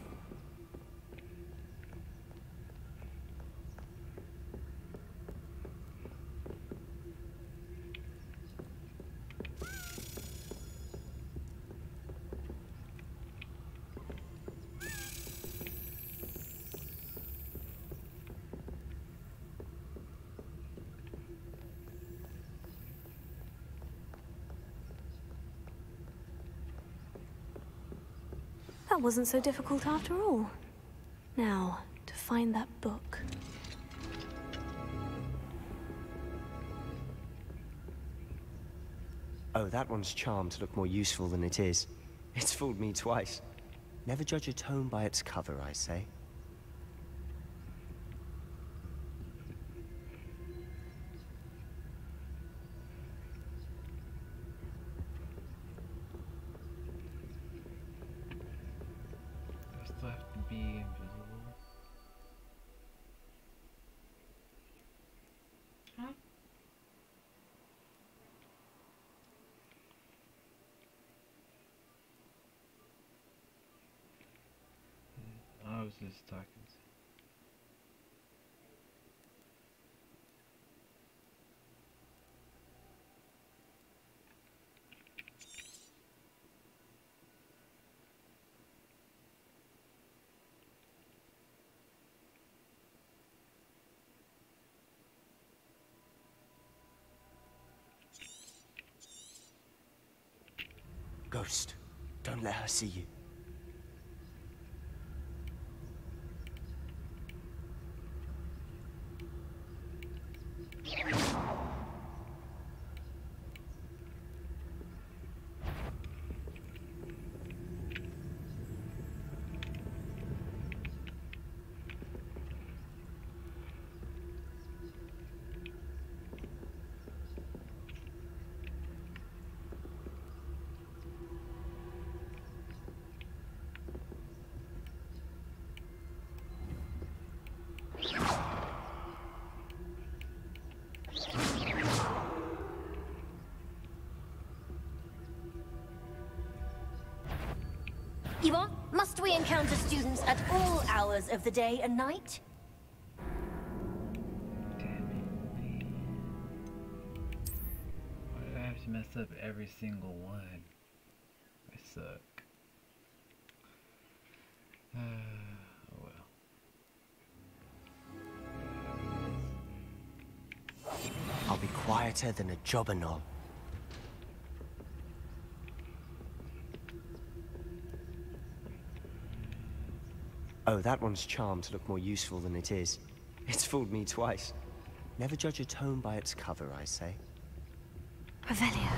That wasn't so difficult after all. Now, to find that book. Oh, that one's charmed to look more useful than it is. It's fooled me twice. Never judge a tome by its cover, I say. Just have to be invisible. Huh? I was just talking to Ghost, don't let her see you. Yvonne, must we encounter students at all hours of the day and night? Why do I have to mess up every single one? I suck. Oh well. I'll be quieter than a jobberknoll. Oh, that one's charmed to look more useful than it is. It's fooled me twice. Never judge a tome by its cover, I say. Revelio.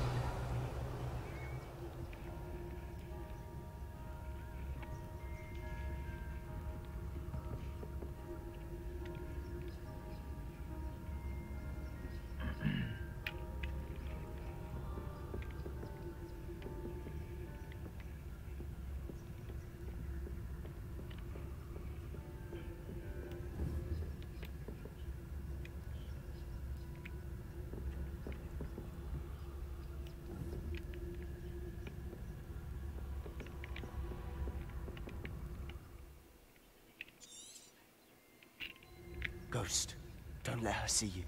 Ghost, don't let her see you.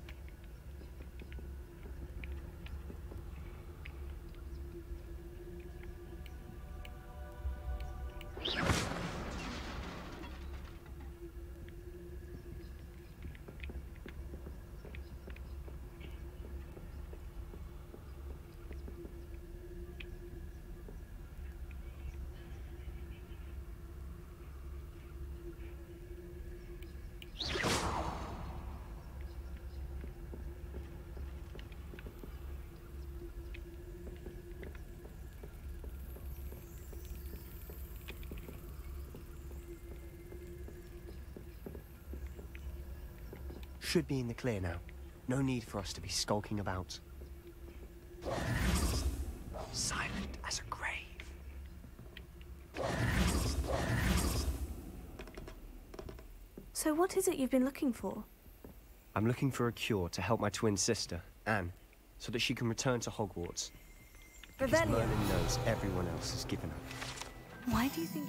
Should be in the clear now. No need for us to be skulking about. Silent as a grave. So what is it you've been looking for? I'm looking for a cure to help my twin sister, Anne, so that she can return to Hogwarts. Because Revelio. Merlin knows everyone else has given up. Why do you think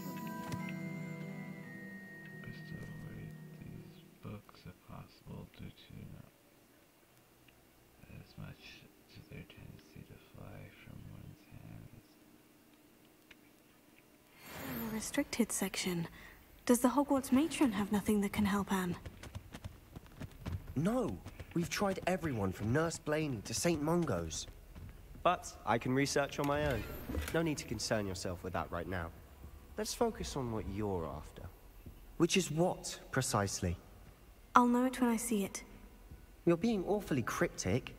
Best avoid these books if possible due to not as much to their tendency to fly from one's hands. in the restricted section? Does the Hogwarts matron have nothing that can help Anne? No, we've tried everyone from Nurse Blaney to St. Mungo's. But I can research on my own. No need to concern yourself with that right now. Let's focus on what you're after. Which is what, precisely? I'll know it when I see it. You're being awfully cryptic.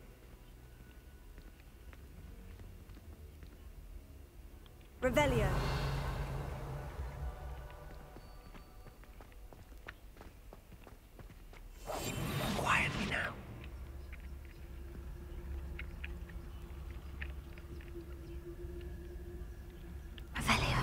Revelio. Quietly now. Revelio.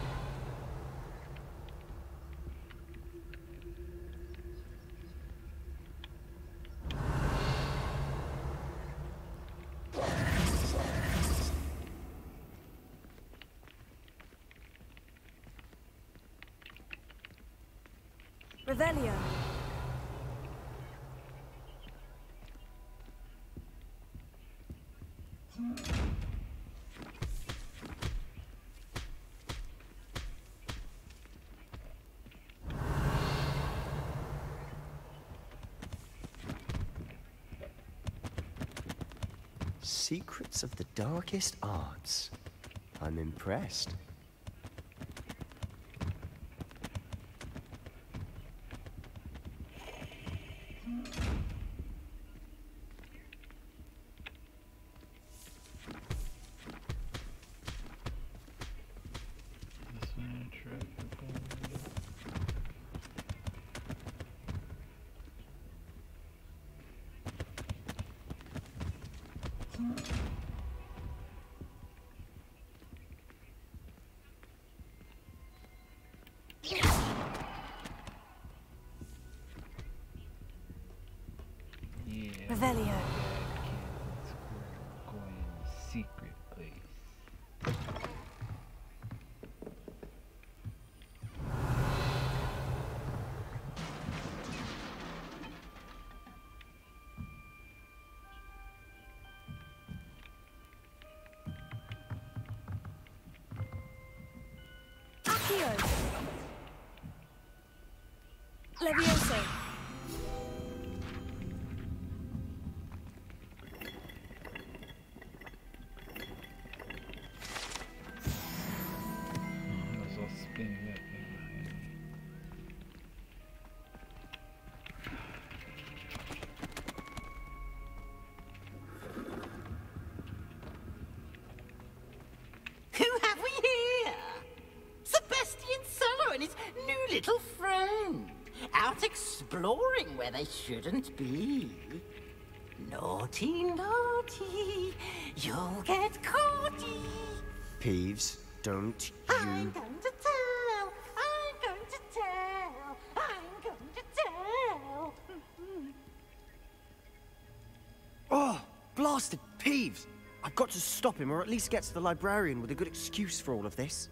Revelio. Secrets of the darkest arts. I'm impressed. This one tropical. Yeah. Revelio. Going secret place. Accio. Levioso. I was all spinning that thing behind me. Who have we here? Sebastian Solo and his new little friend. Out exploring where they shouldn't be. Naughty, naughty. You'll get caughty. Peeves, don't I'm you... going to tell. I'm going to tell. I'm going to tell. Oh, blasted Peeves! I've got to stop him, or at least get to the librarian with a good excuse for all of this.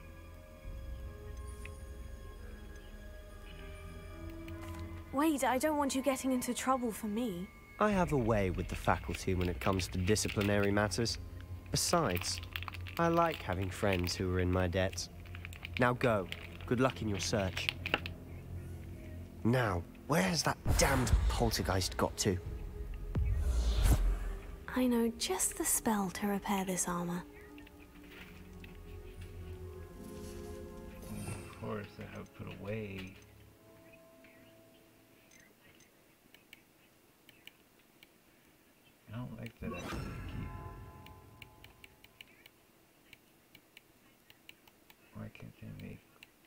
Wait, I don't want you getting into trouble for me. I have a way with the faculty when it comes to disciplinary matters. Besides, I like having friends who are in my debt. Now go. Good luck in your search. Now, where has that damned poltergeist got to? I know just the spell to repair this armor. Of course, I have put away. I don't like that I have to keep. Why can't they make?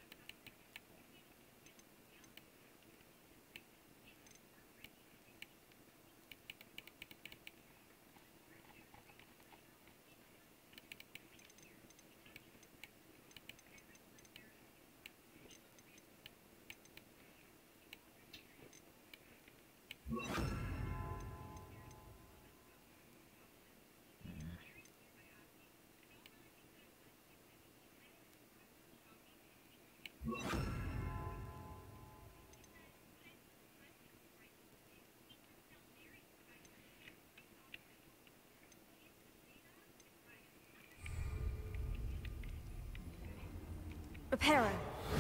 Reparo.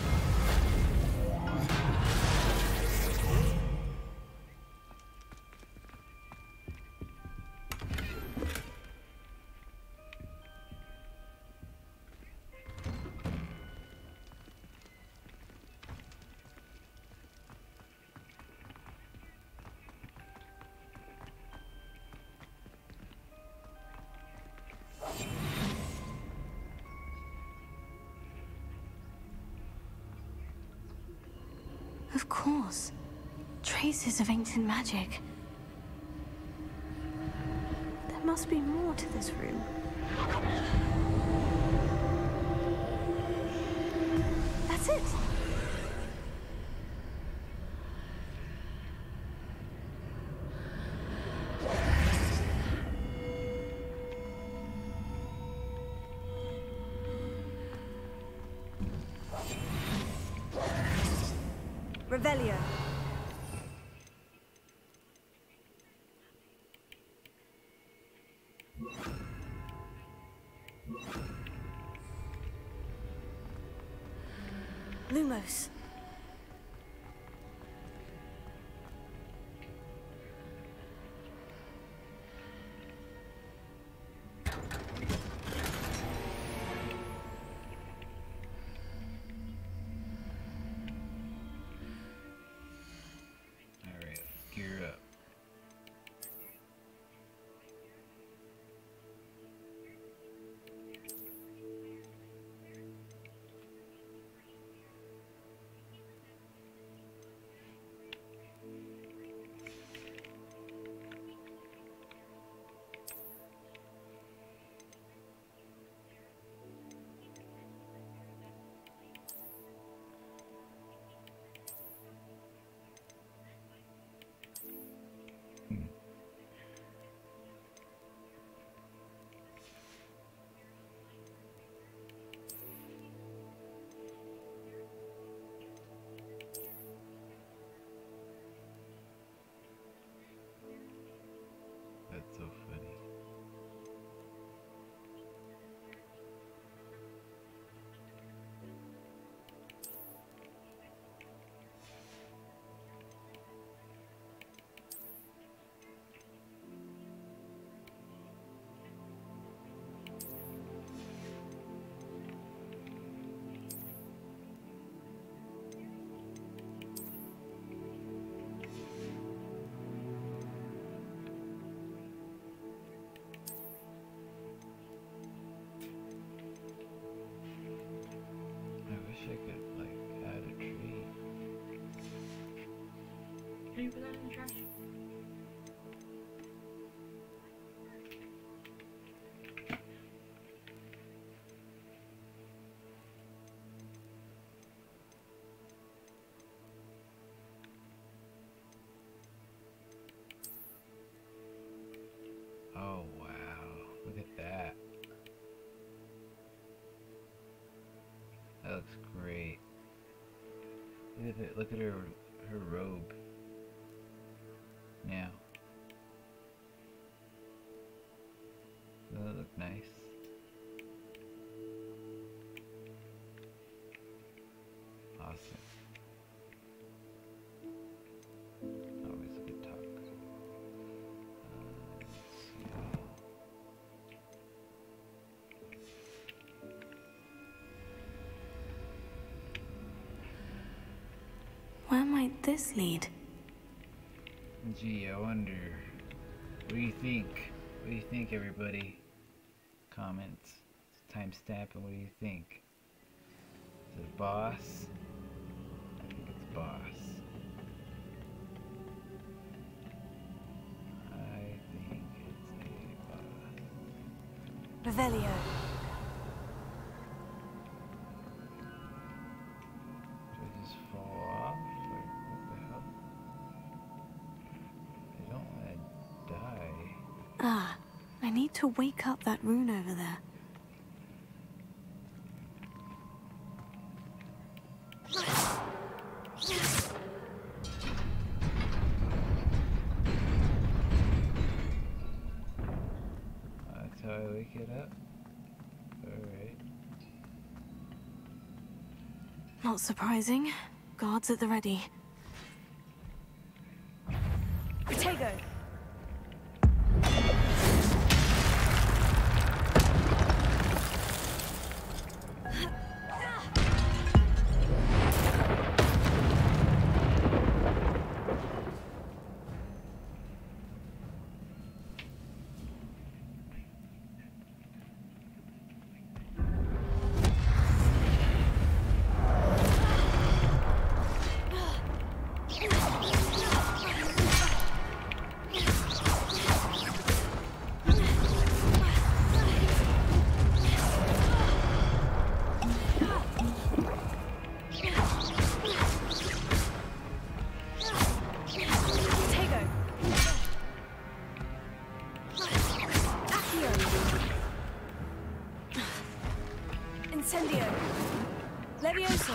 Of course. Traces of ancient magic. There must be more to this room. That's it. Revelio. Lumos. Alright, gear up. Can you put that in the trash? Oh wow, look at that. That looks great. Look at it, look at her robe. Now. Doesn't that look nice? Awesome. Always a good talk. Let's see. Where might this lead? Gee, I wonder. What do you think? What do you think, everybody? Comments. Timestamp, and what do you think? Is it boss? I think it's boss. I think it's a boss. Revelio. Do I just fall off? Like, what the hell? I don't want to die. Ah, I need to wake up that rune over there. That's how I wake it up? Alright. Not surprising. Guards at the ready. Protego! Incendio! Levioso!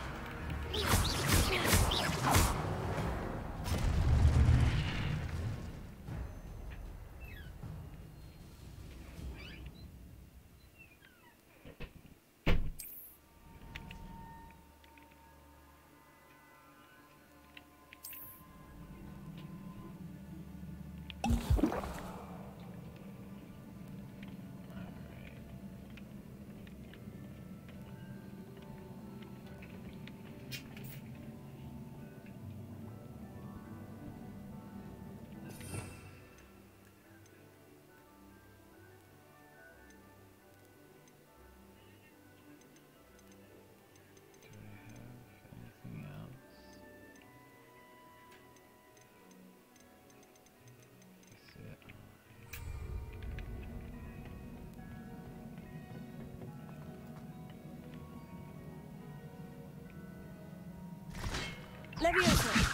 Levioso!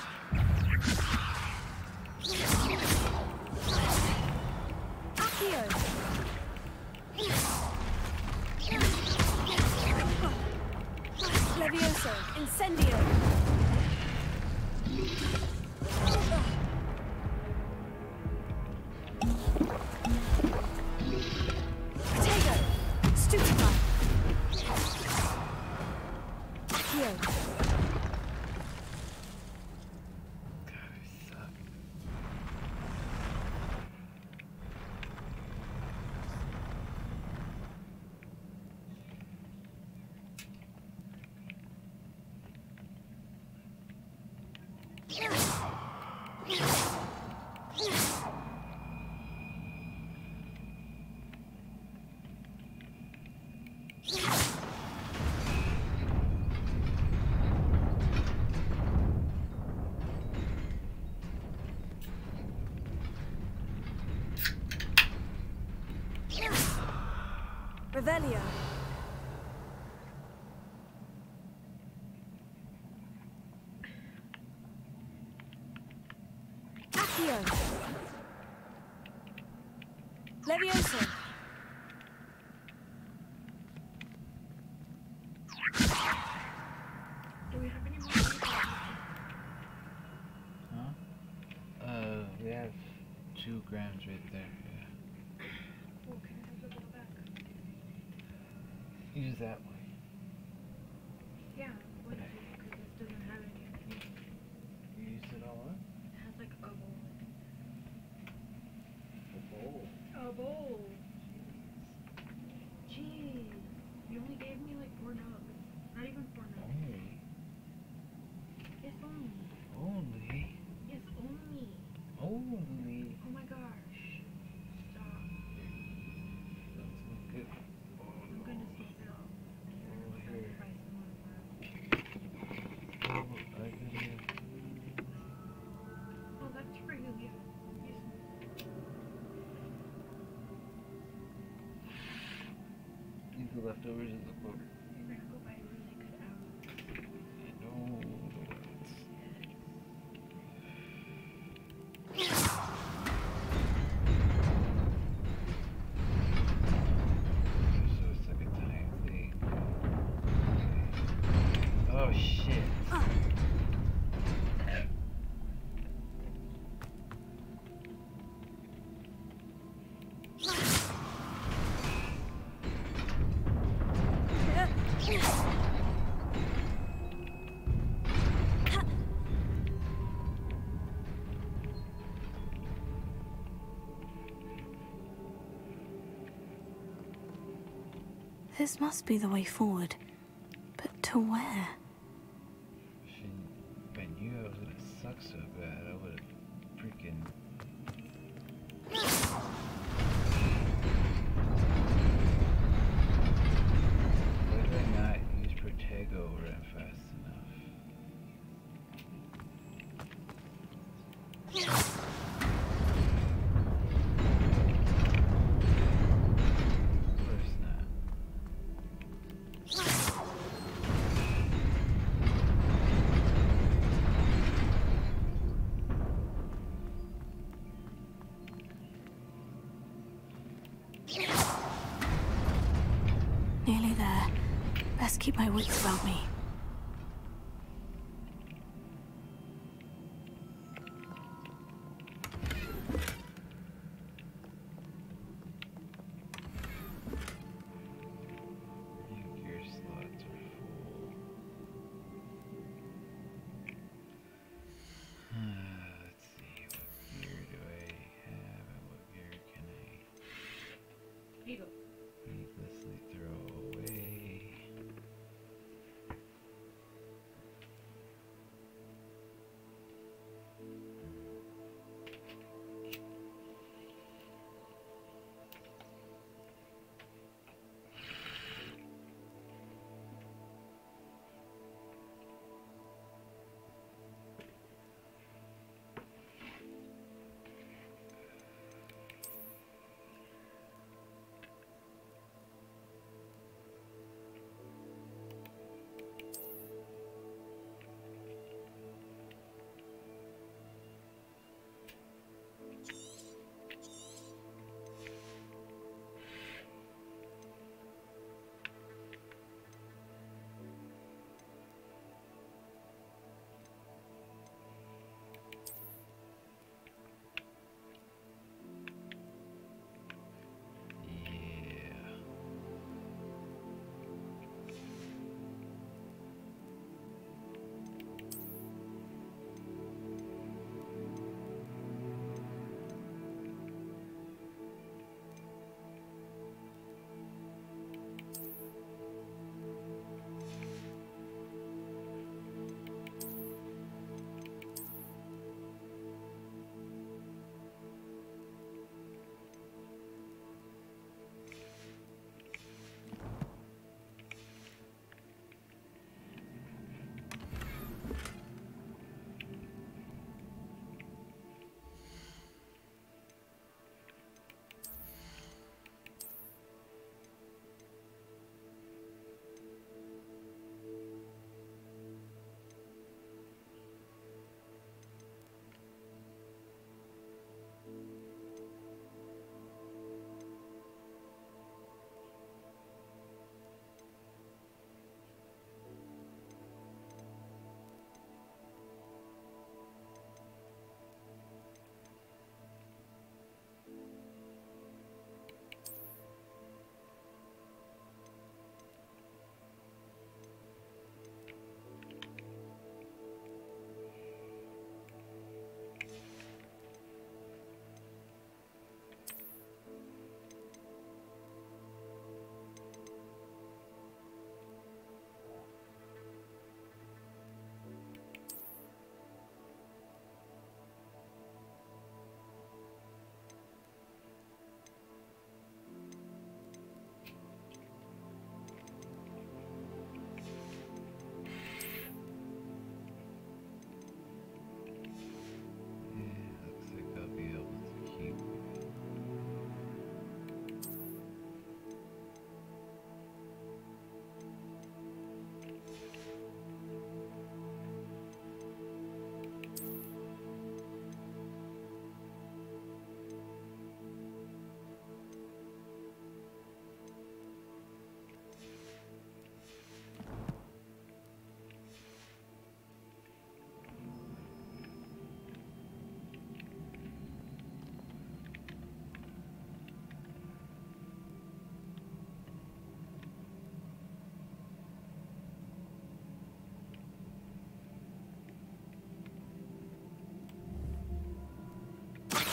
Accio! Levioso! Incendio! Protego! Stupefy! Accio! Revelio. Accio. Levioso. Do we have any more? Huh? We have 2 grams right there. Yeah. Cool, can I have the ball back? Use that way. Yeah, what is it? Because this doesn't have any. You used it all up? It has like a bowl. A bowl? A bowl! Jeez. You only gave me like 4 nugs. Not even 4 nugs. Only? Yes, only. Only? Yes, only. Only? Oh my gosh. Stop. That's not good. I'm gonna sneak it off. Oh, here. Sacrifice one of Oh, I gotta... Oh, that's for you, yeah. Yes. Leave the leftovers in the corner. You're gonna go buy a really good apple. I know. So it's like a time thing. Oh shit. This must be the way forward. But to where? If I knew I was gonna suck so bad, I would've freaking... Why did I not use Protego ran fast enough? Of course not. Nearly there. Best keep my wits about me. Gear slots are full. Let's see, what gear do I have and what gear can I Here you go. needlessly throw away?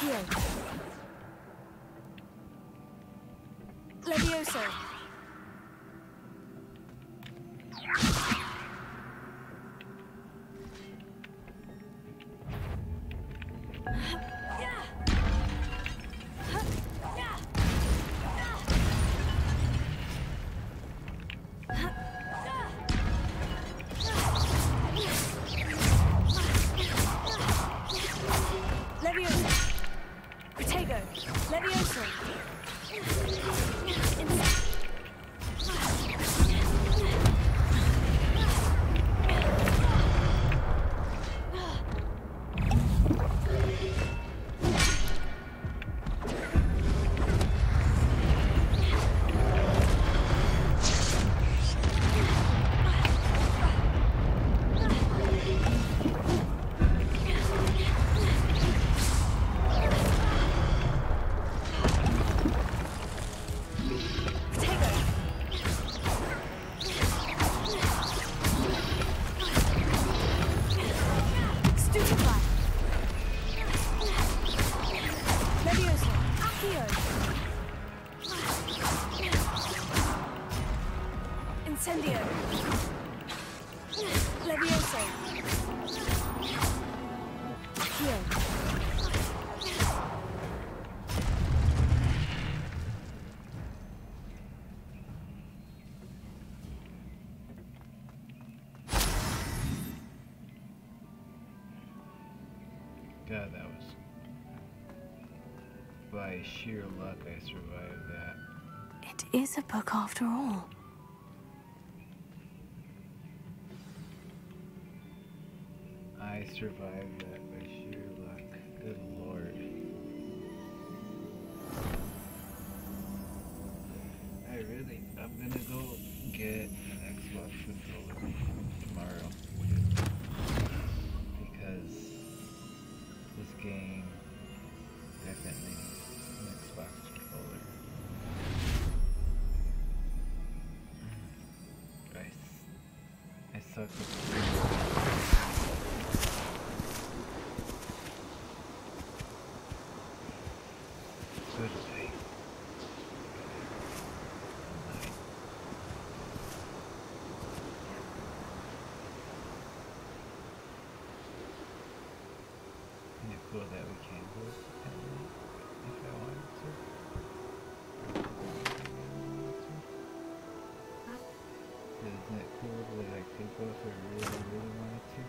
Accio. Levioso. God, that was by sheer luck I survived that. It is a book after all. I survived that by sheer luck. Good lord. I'm gonna go get an Xbox controller tomorrow. Because this game definitely needs an Xbox controller. I suck with good day. Isn't it cool that we can go to Pikamee if I wanted to? Isn't it cool that I could go if I really, really wanted to?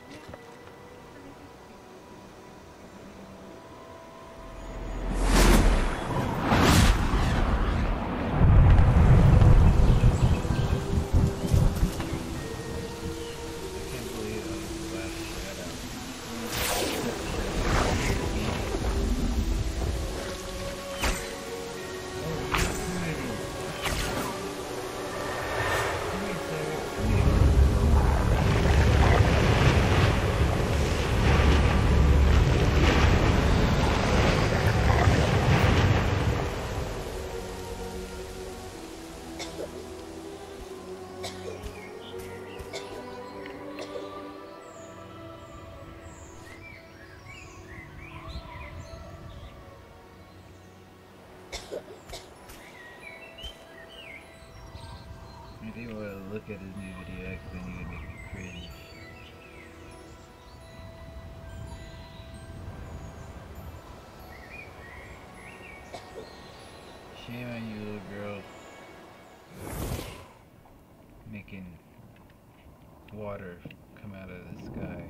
I do want to look at his new video because then you're gonna make me cringe. Shame on you, little girl. Making water come out of the sky.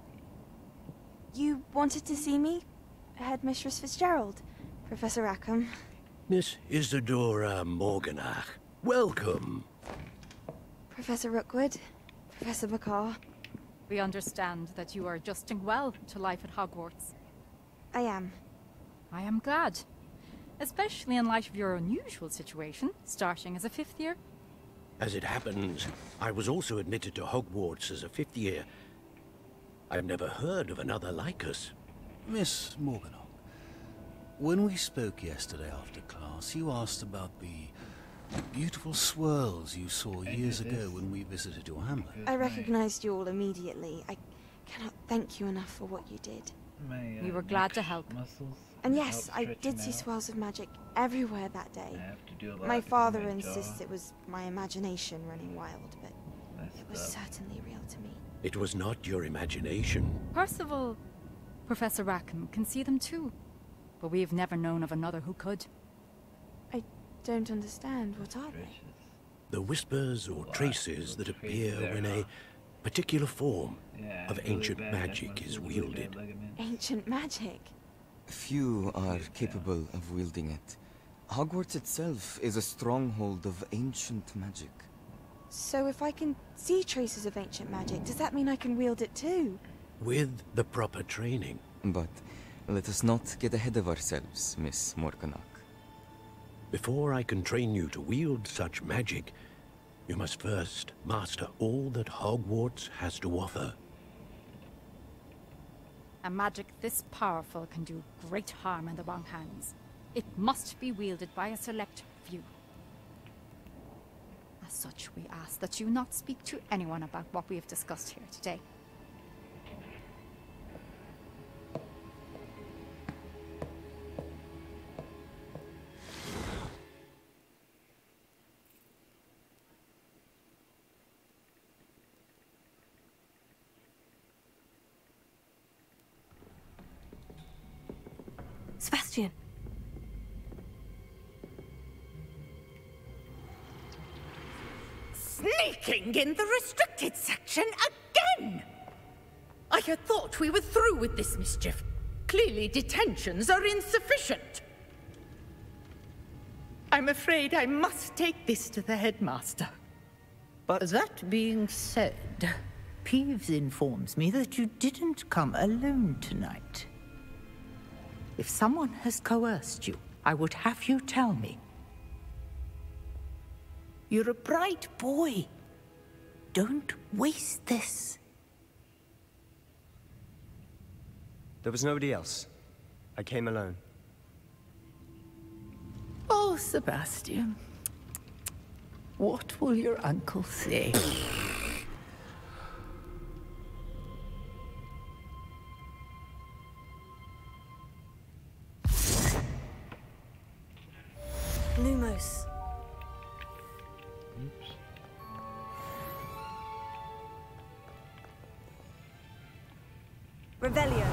You wanted to see me? Headmistress Fitzgerald, Professor Rackham. Miss Isadora Morganach, welcome. Professor Rookwood, Professor McCaw. We understand that you are adjusting well to life at Hogwarts. I am. I am glad. Especially in light of your unusual situation, starting as a 5th year. As it happens, I was also admitted to Hogwarts as a 5th year. I've never heard of another like us. Miss Morganach, when we spoke yesterday after class, you asked about the beautiful swirls you saw years ago when we visited your hamlet. I recognized you all immediately. I cannot thank you enough for what you did. My, we were glad to help. Muscles And yes, I did see swirls of magic everywhere that day. My father insists it was my imagination running wild, but it was certainly real to me. It was not your imagination. Percival, Professor Rackham can see them too. But we've never known of another who could. I don't understand. What are they? The whispers or traces that appear when a particular form of ancient magic is wielded. Ancient magic? Few are capable of wielding it. Hogwarts itself is a stronghold of ancient magic. So if I can see traces of ancient magic, does that mean I can wield it too? With the proper training. But let us not get ahead of ourselves, Miss Morganach. Before I can train you to wield such magic, you must first master all that Hogwarts has to offer. A magic this powerful can do great harm in the wrong hands. It must be wielded by a select few. As such, we ask that you not speak to anyone about what we have discussed here today. Sebastian. Sneaking in the restricted section again! I had thought we were through with this mischief. Clearly detentions are insufficient. I'm afraid I must take this to the headmaster. But that being said, Peeves informs me that you didn't come alone tonight. If someone has coerced you, I would have you tell me. You're a bright boy. Don't waste this. There was nobody else. I came alone. Oh, Sebastian. What will your uncle say? Lumos. Oops. Revelio.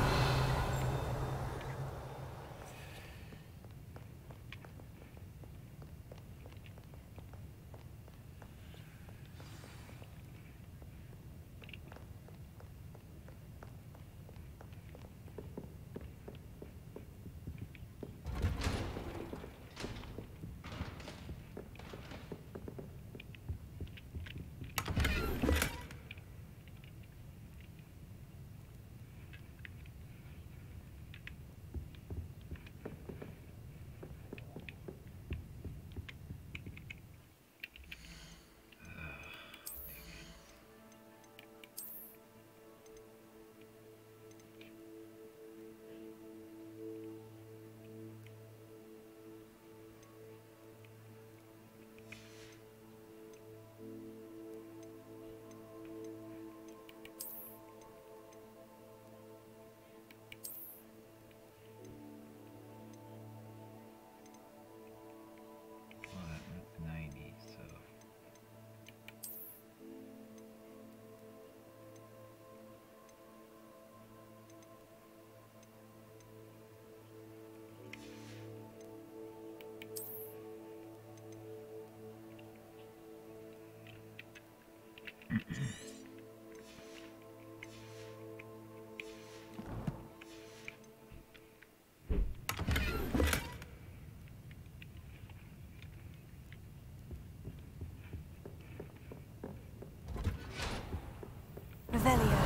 Revelio.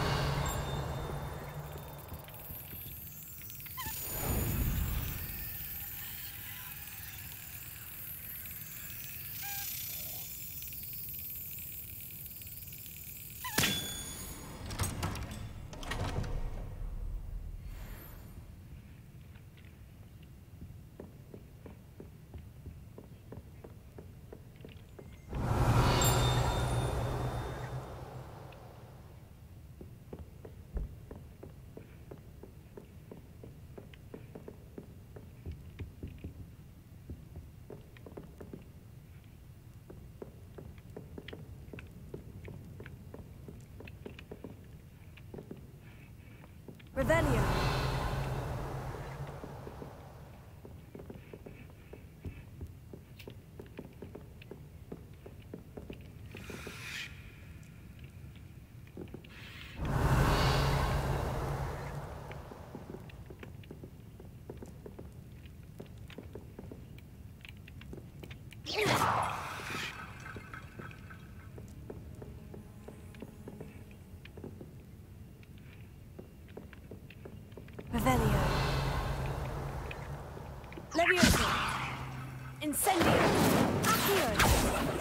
Revelio. Revelio. Levioso. Incendio. Accio.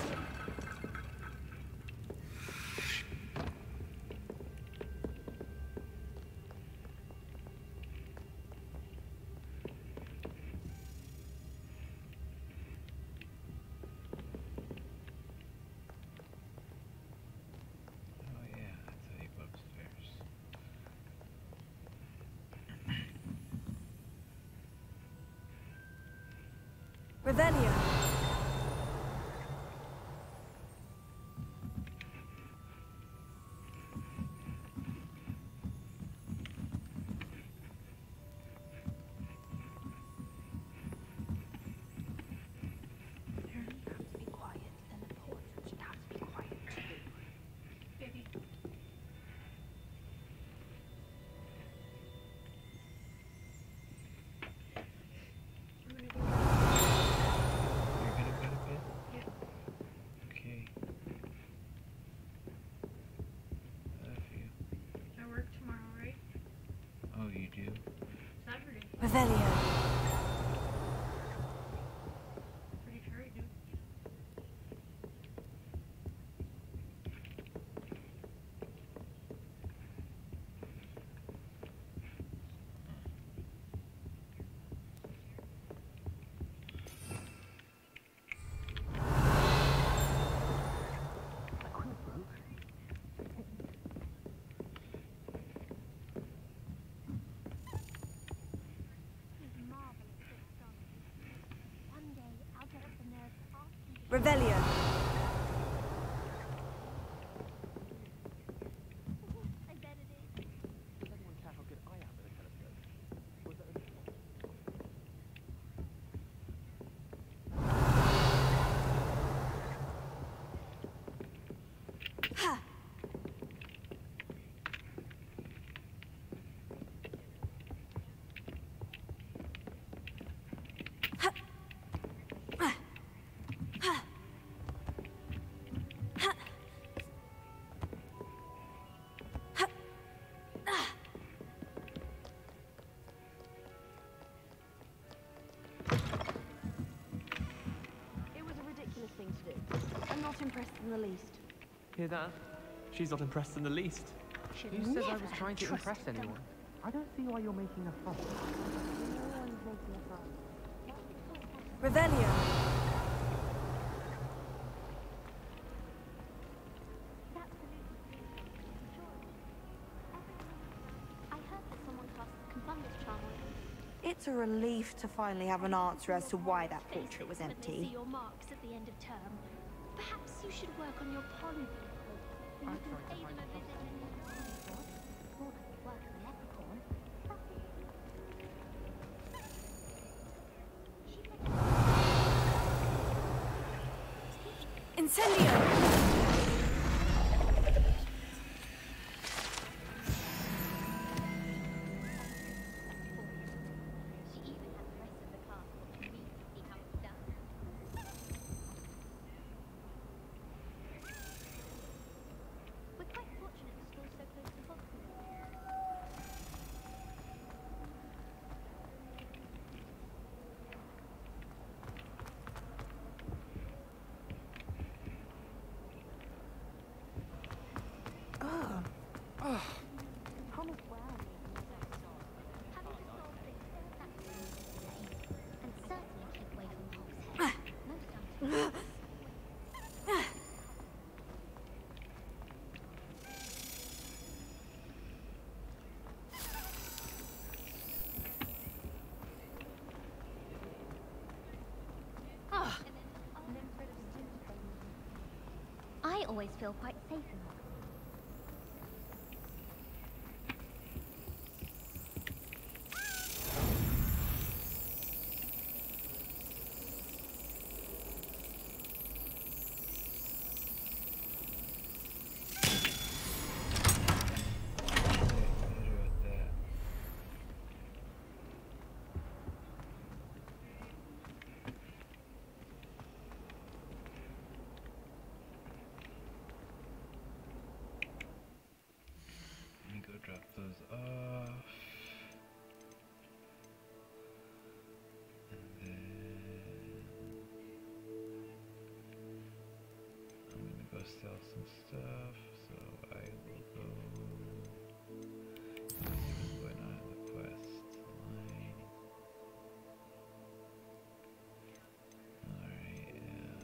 Revelio. Revelio. Pretty sure you do. Revelio. Thing to do. I'm not impressed in the least. Hear that? She's not impressed in the least. Who says I was trying to impress anyone? I don't see why you're making a fuss. No one's making a fuss. Revelio. I heard that someone cast the Confundus charm on it. It's a relief to finally have an answer as to why that portrait was When they see empty. your marks at the end of term, perhaps you should work on your polyp. You can pay them a visit in your more like the work of a leprechaun. Incendio. I always feel quite safe in stuff, so I will go see what's going on in the quest line. Alright,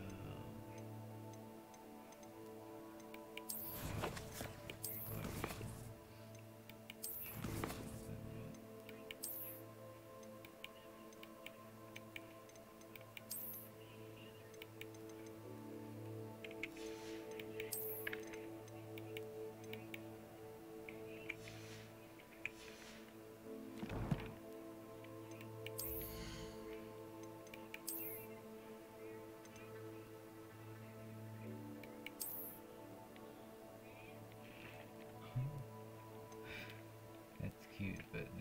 that's cute, but no.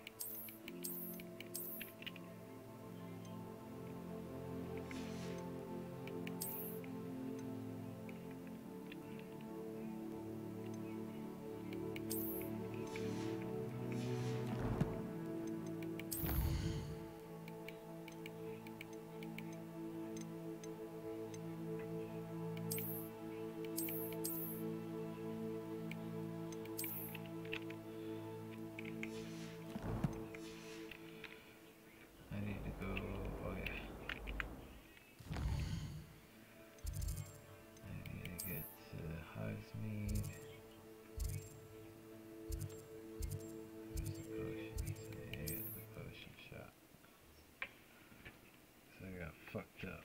I need to go, oh yeah. I need to get to Hogsmeade. Where's the potions? Yeah, the potion shop. So I got fucked up.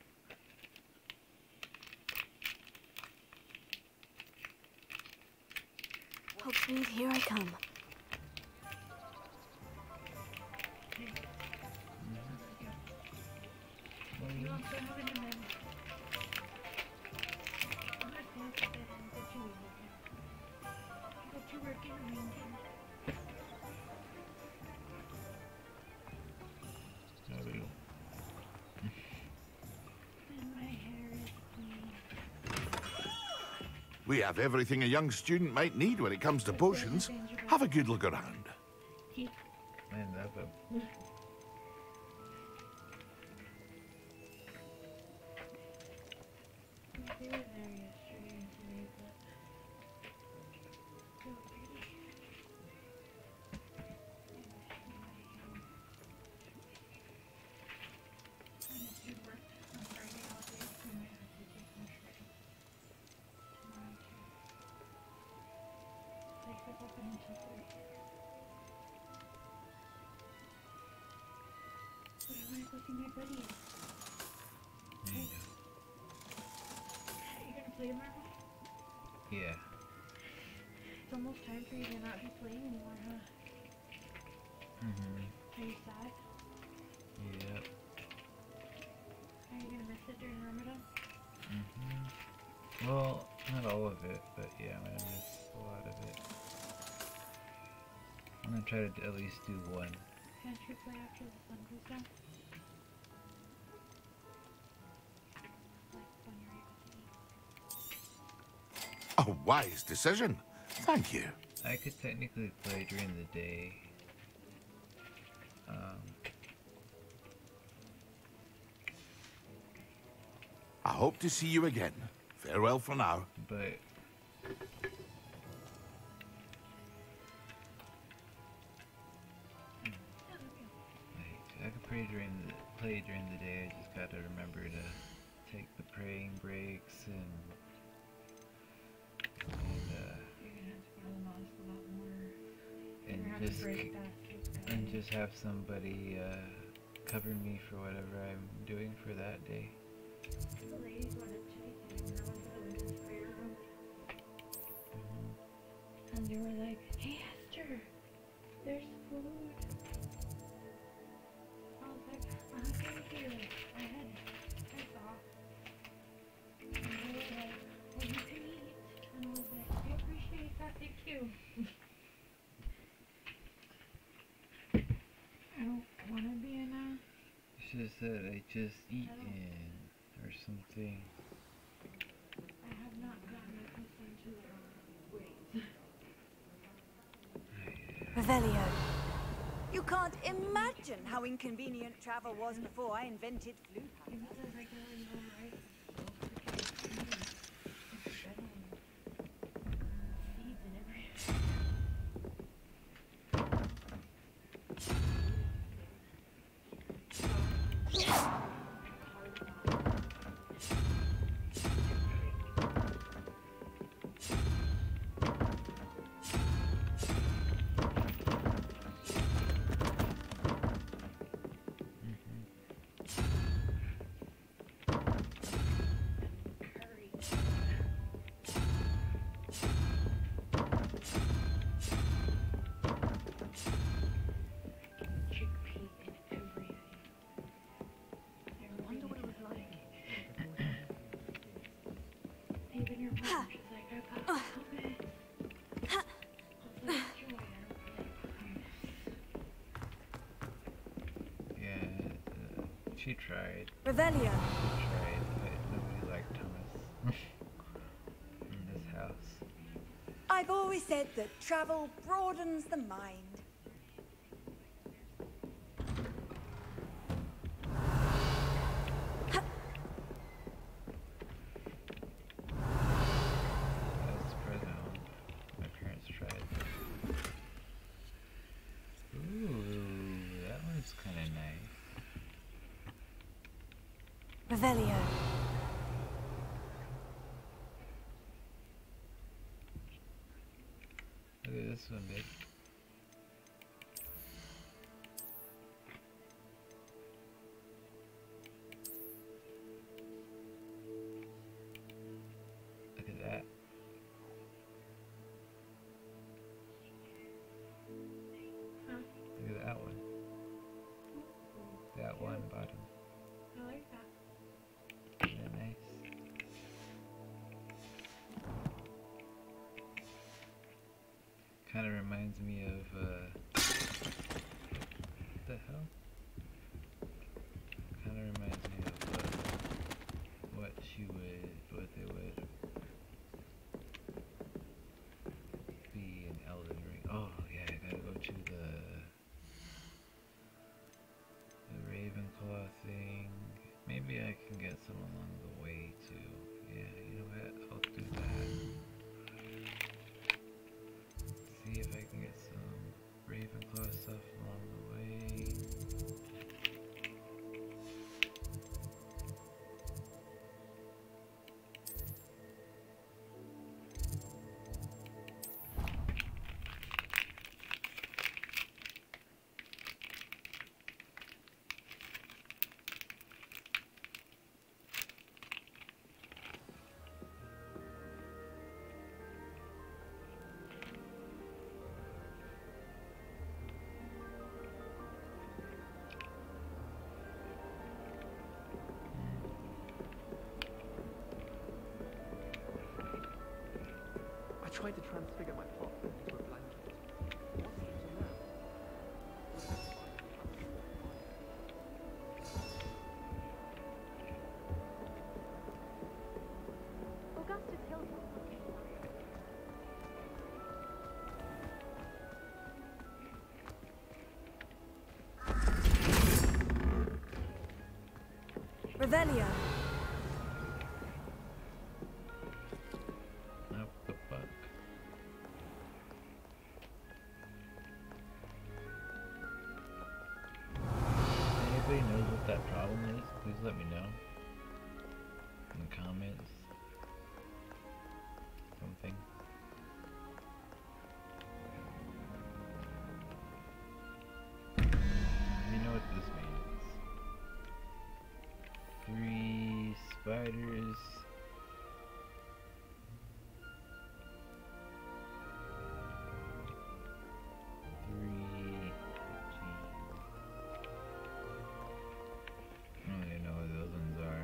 Hogsmeade, here I come. You want some of it and then... I'm not going to put it in the chili. But you were getting me. And my hair is clean. We have everything a young student might need when it comes to potions. Have a good look around. I love him. They were there yesterday and today, but so pretty. I just did work on Friday all day, so I have to take my shredder tomorrow too. Place is open until 3. But I want to go see my buddies. There you go. Are you gonna play tomorrow? Yeah. It's almost time for you to not be playing anymore, huh? Mm-hmm. Are you sad? Yep. Are you gonna miss it during Ramadan? Mm-hmm. Well, not all of it, but yeah, I'm gonna miss a lot of it. I'm gonna try to at least do one. Can't you play after the sun goes down? Like when you're able to eat. A wise decision. Thank you. I could technically play during the day. I hope to see you again. Farewell for now. But I could play during the day. I just gotta remember to take the praying breaks and just have somebody cover me for whatever I'm doing for that day. The ladies wanted to take you in the women's prayer room. And they were like, hey Esther, there's food. I was like, thank you. I had heads off. And they were like, well, you can eat. And I was like, I appreciate that, thank you. I don't want to be in a... She just said I just eaten or something. I have not gotten accustomed to weight. Revelio. You can't imagine how inconvenient travel was before I invented flu packs. She tried. Revelio. She tried, but nobody liked Thomas in this house. I've always said that travel broadens the mind. That's present home. My parents tried. Ooh, that one's kind of nice. Revelio. Look at this one, babe. Look at that. Look at that one. That one bottom. I like that. Isn't that nice? Kind of reminds me of, what the hell? Kind of reminds me of, what they would be in Elden Ring. Oh, yeah, I gotta go to the Ravenclaw thing. Maybe I can get some along the way, too. Yeah, you know what? I'll do that. See if I can get some Ravenclaw stuff along the way. I tried to transfigure my plot into a blanket. What's the use of that? Augustus Hill. Revelio. What the fuck? Anybody knows what that problem is? Please let me know in the comments. Something. You know what this means. 3 spiders. I don't even know what those ones are.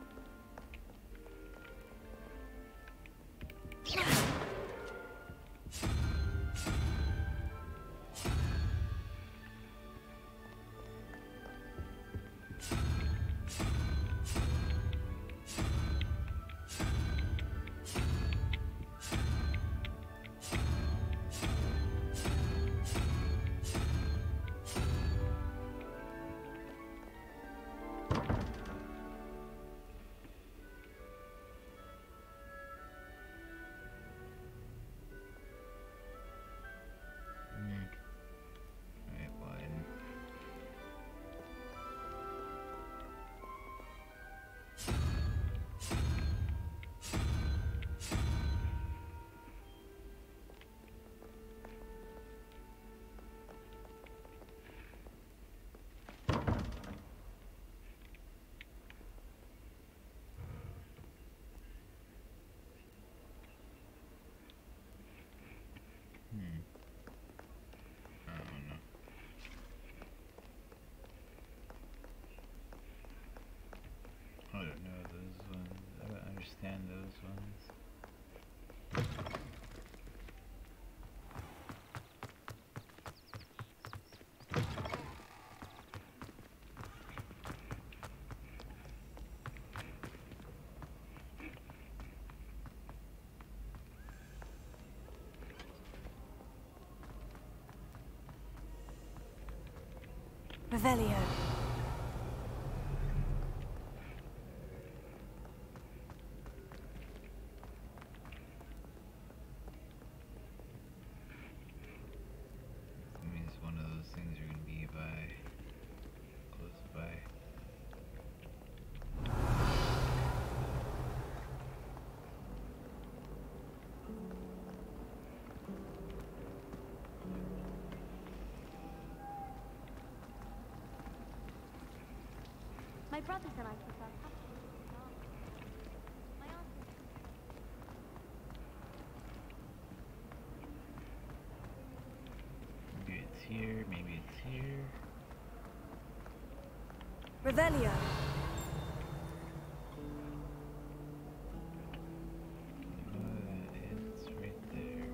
Alright, one. I don't know. I don't know those ones. I don't understand those ones. Revelio. I mean, it's one of those things you're gonna be close by. My brothers and I prefer custom. My aunt is... Maybe it's here, maybe it's here. Revelio. It's right there.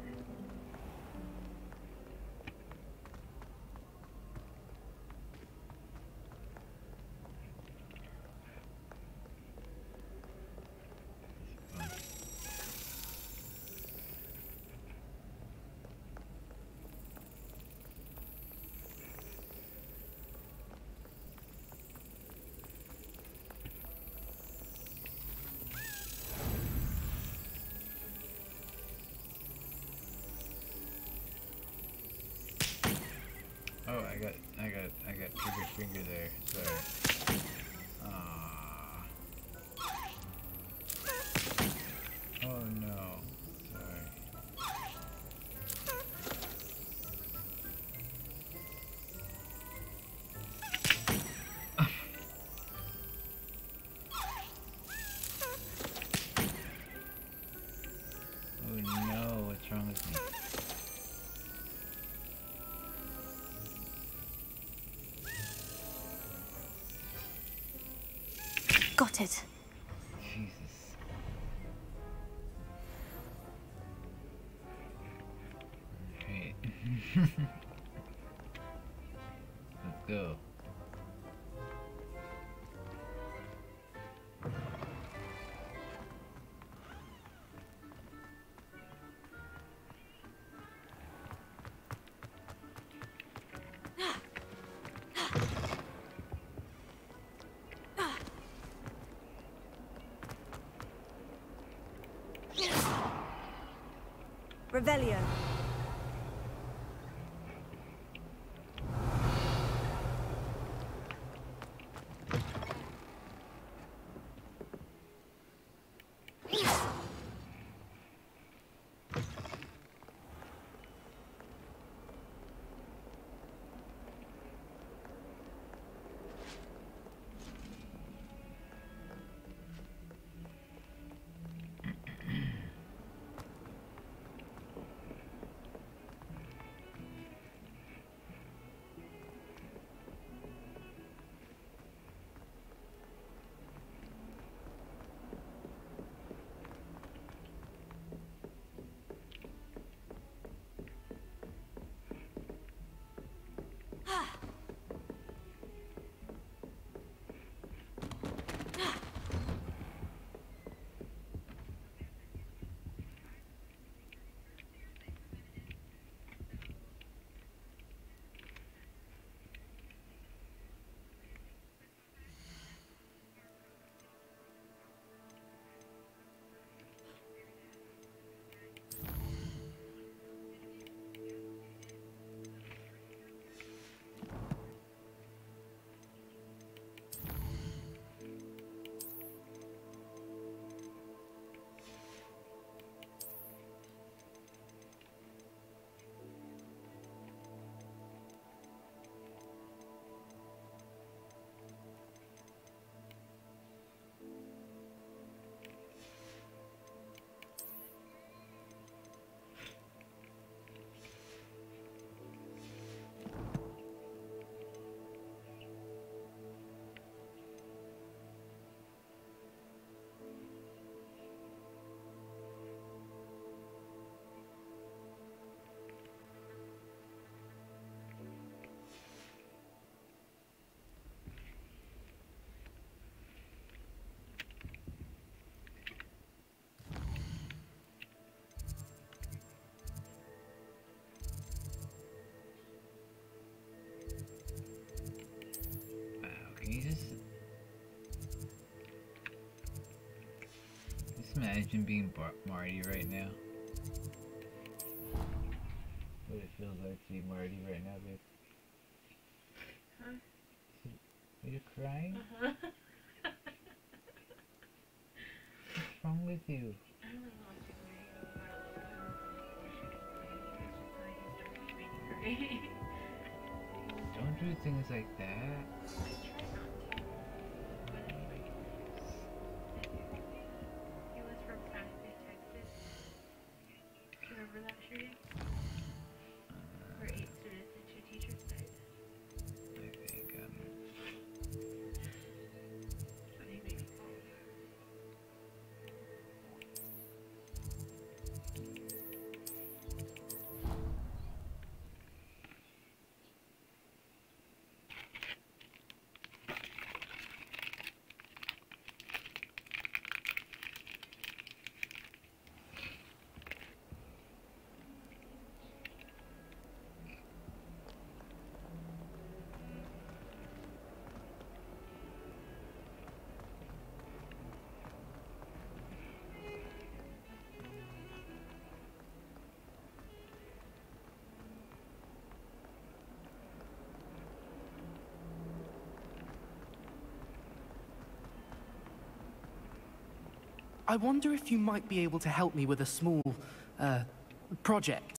Oh, I got triggered finger there. Sorry. Oh no. Sorry. Oh no, what's wrong with me? Got it. Jesus. Okay. Let's go. Revelio. Imagine being Marty right now. What it feels like to be Marty right now, babe. Huh? Are you crying? Uh-huh. What's wrong with you? I don't really want to worry about Don't do things like that. It was from Practice, Texas. Remember that shooting? Where 8 students and 2 teachers died. I think, Funny baby call. I wonder if you might be able to help me with a small, project.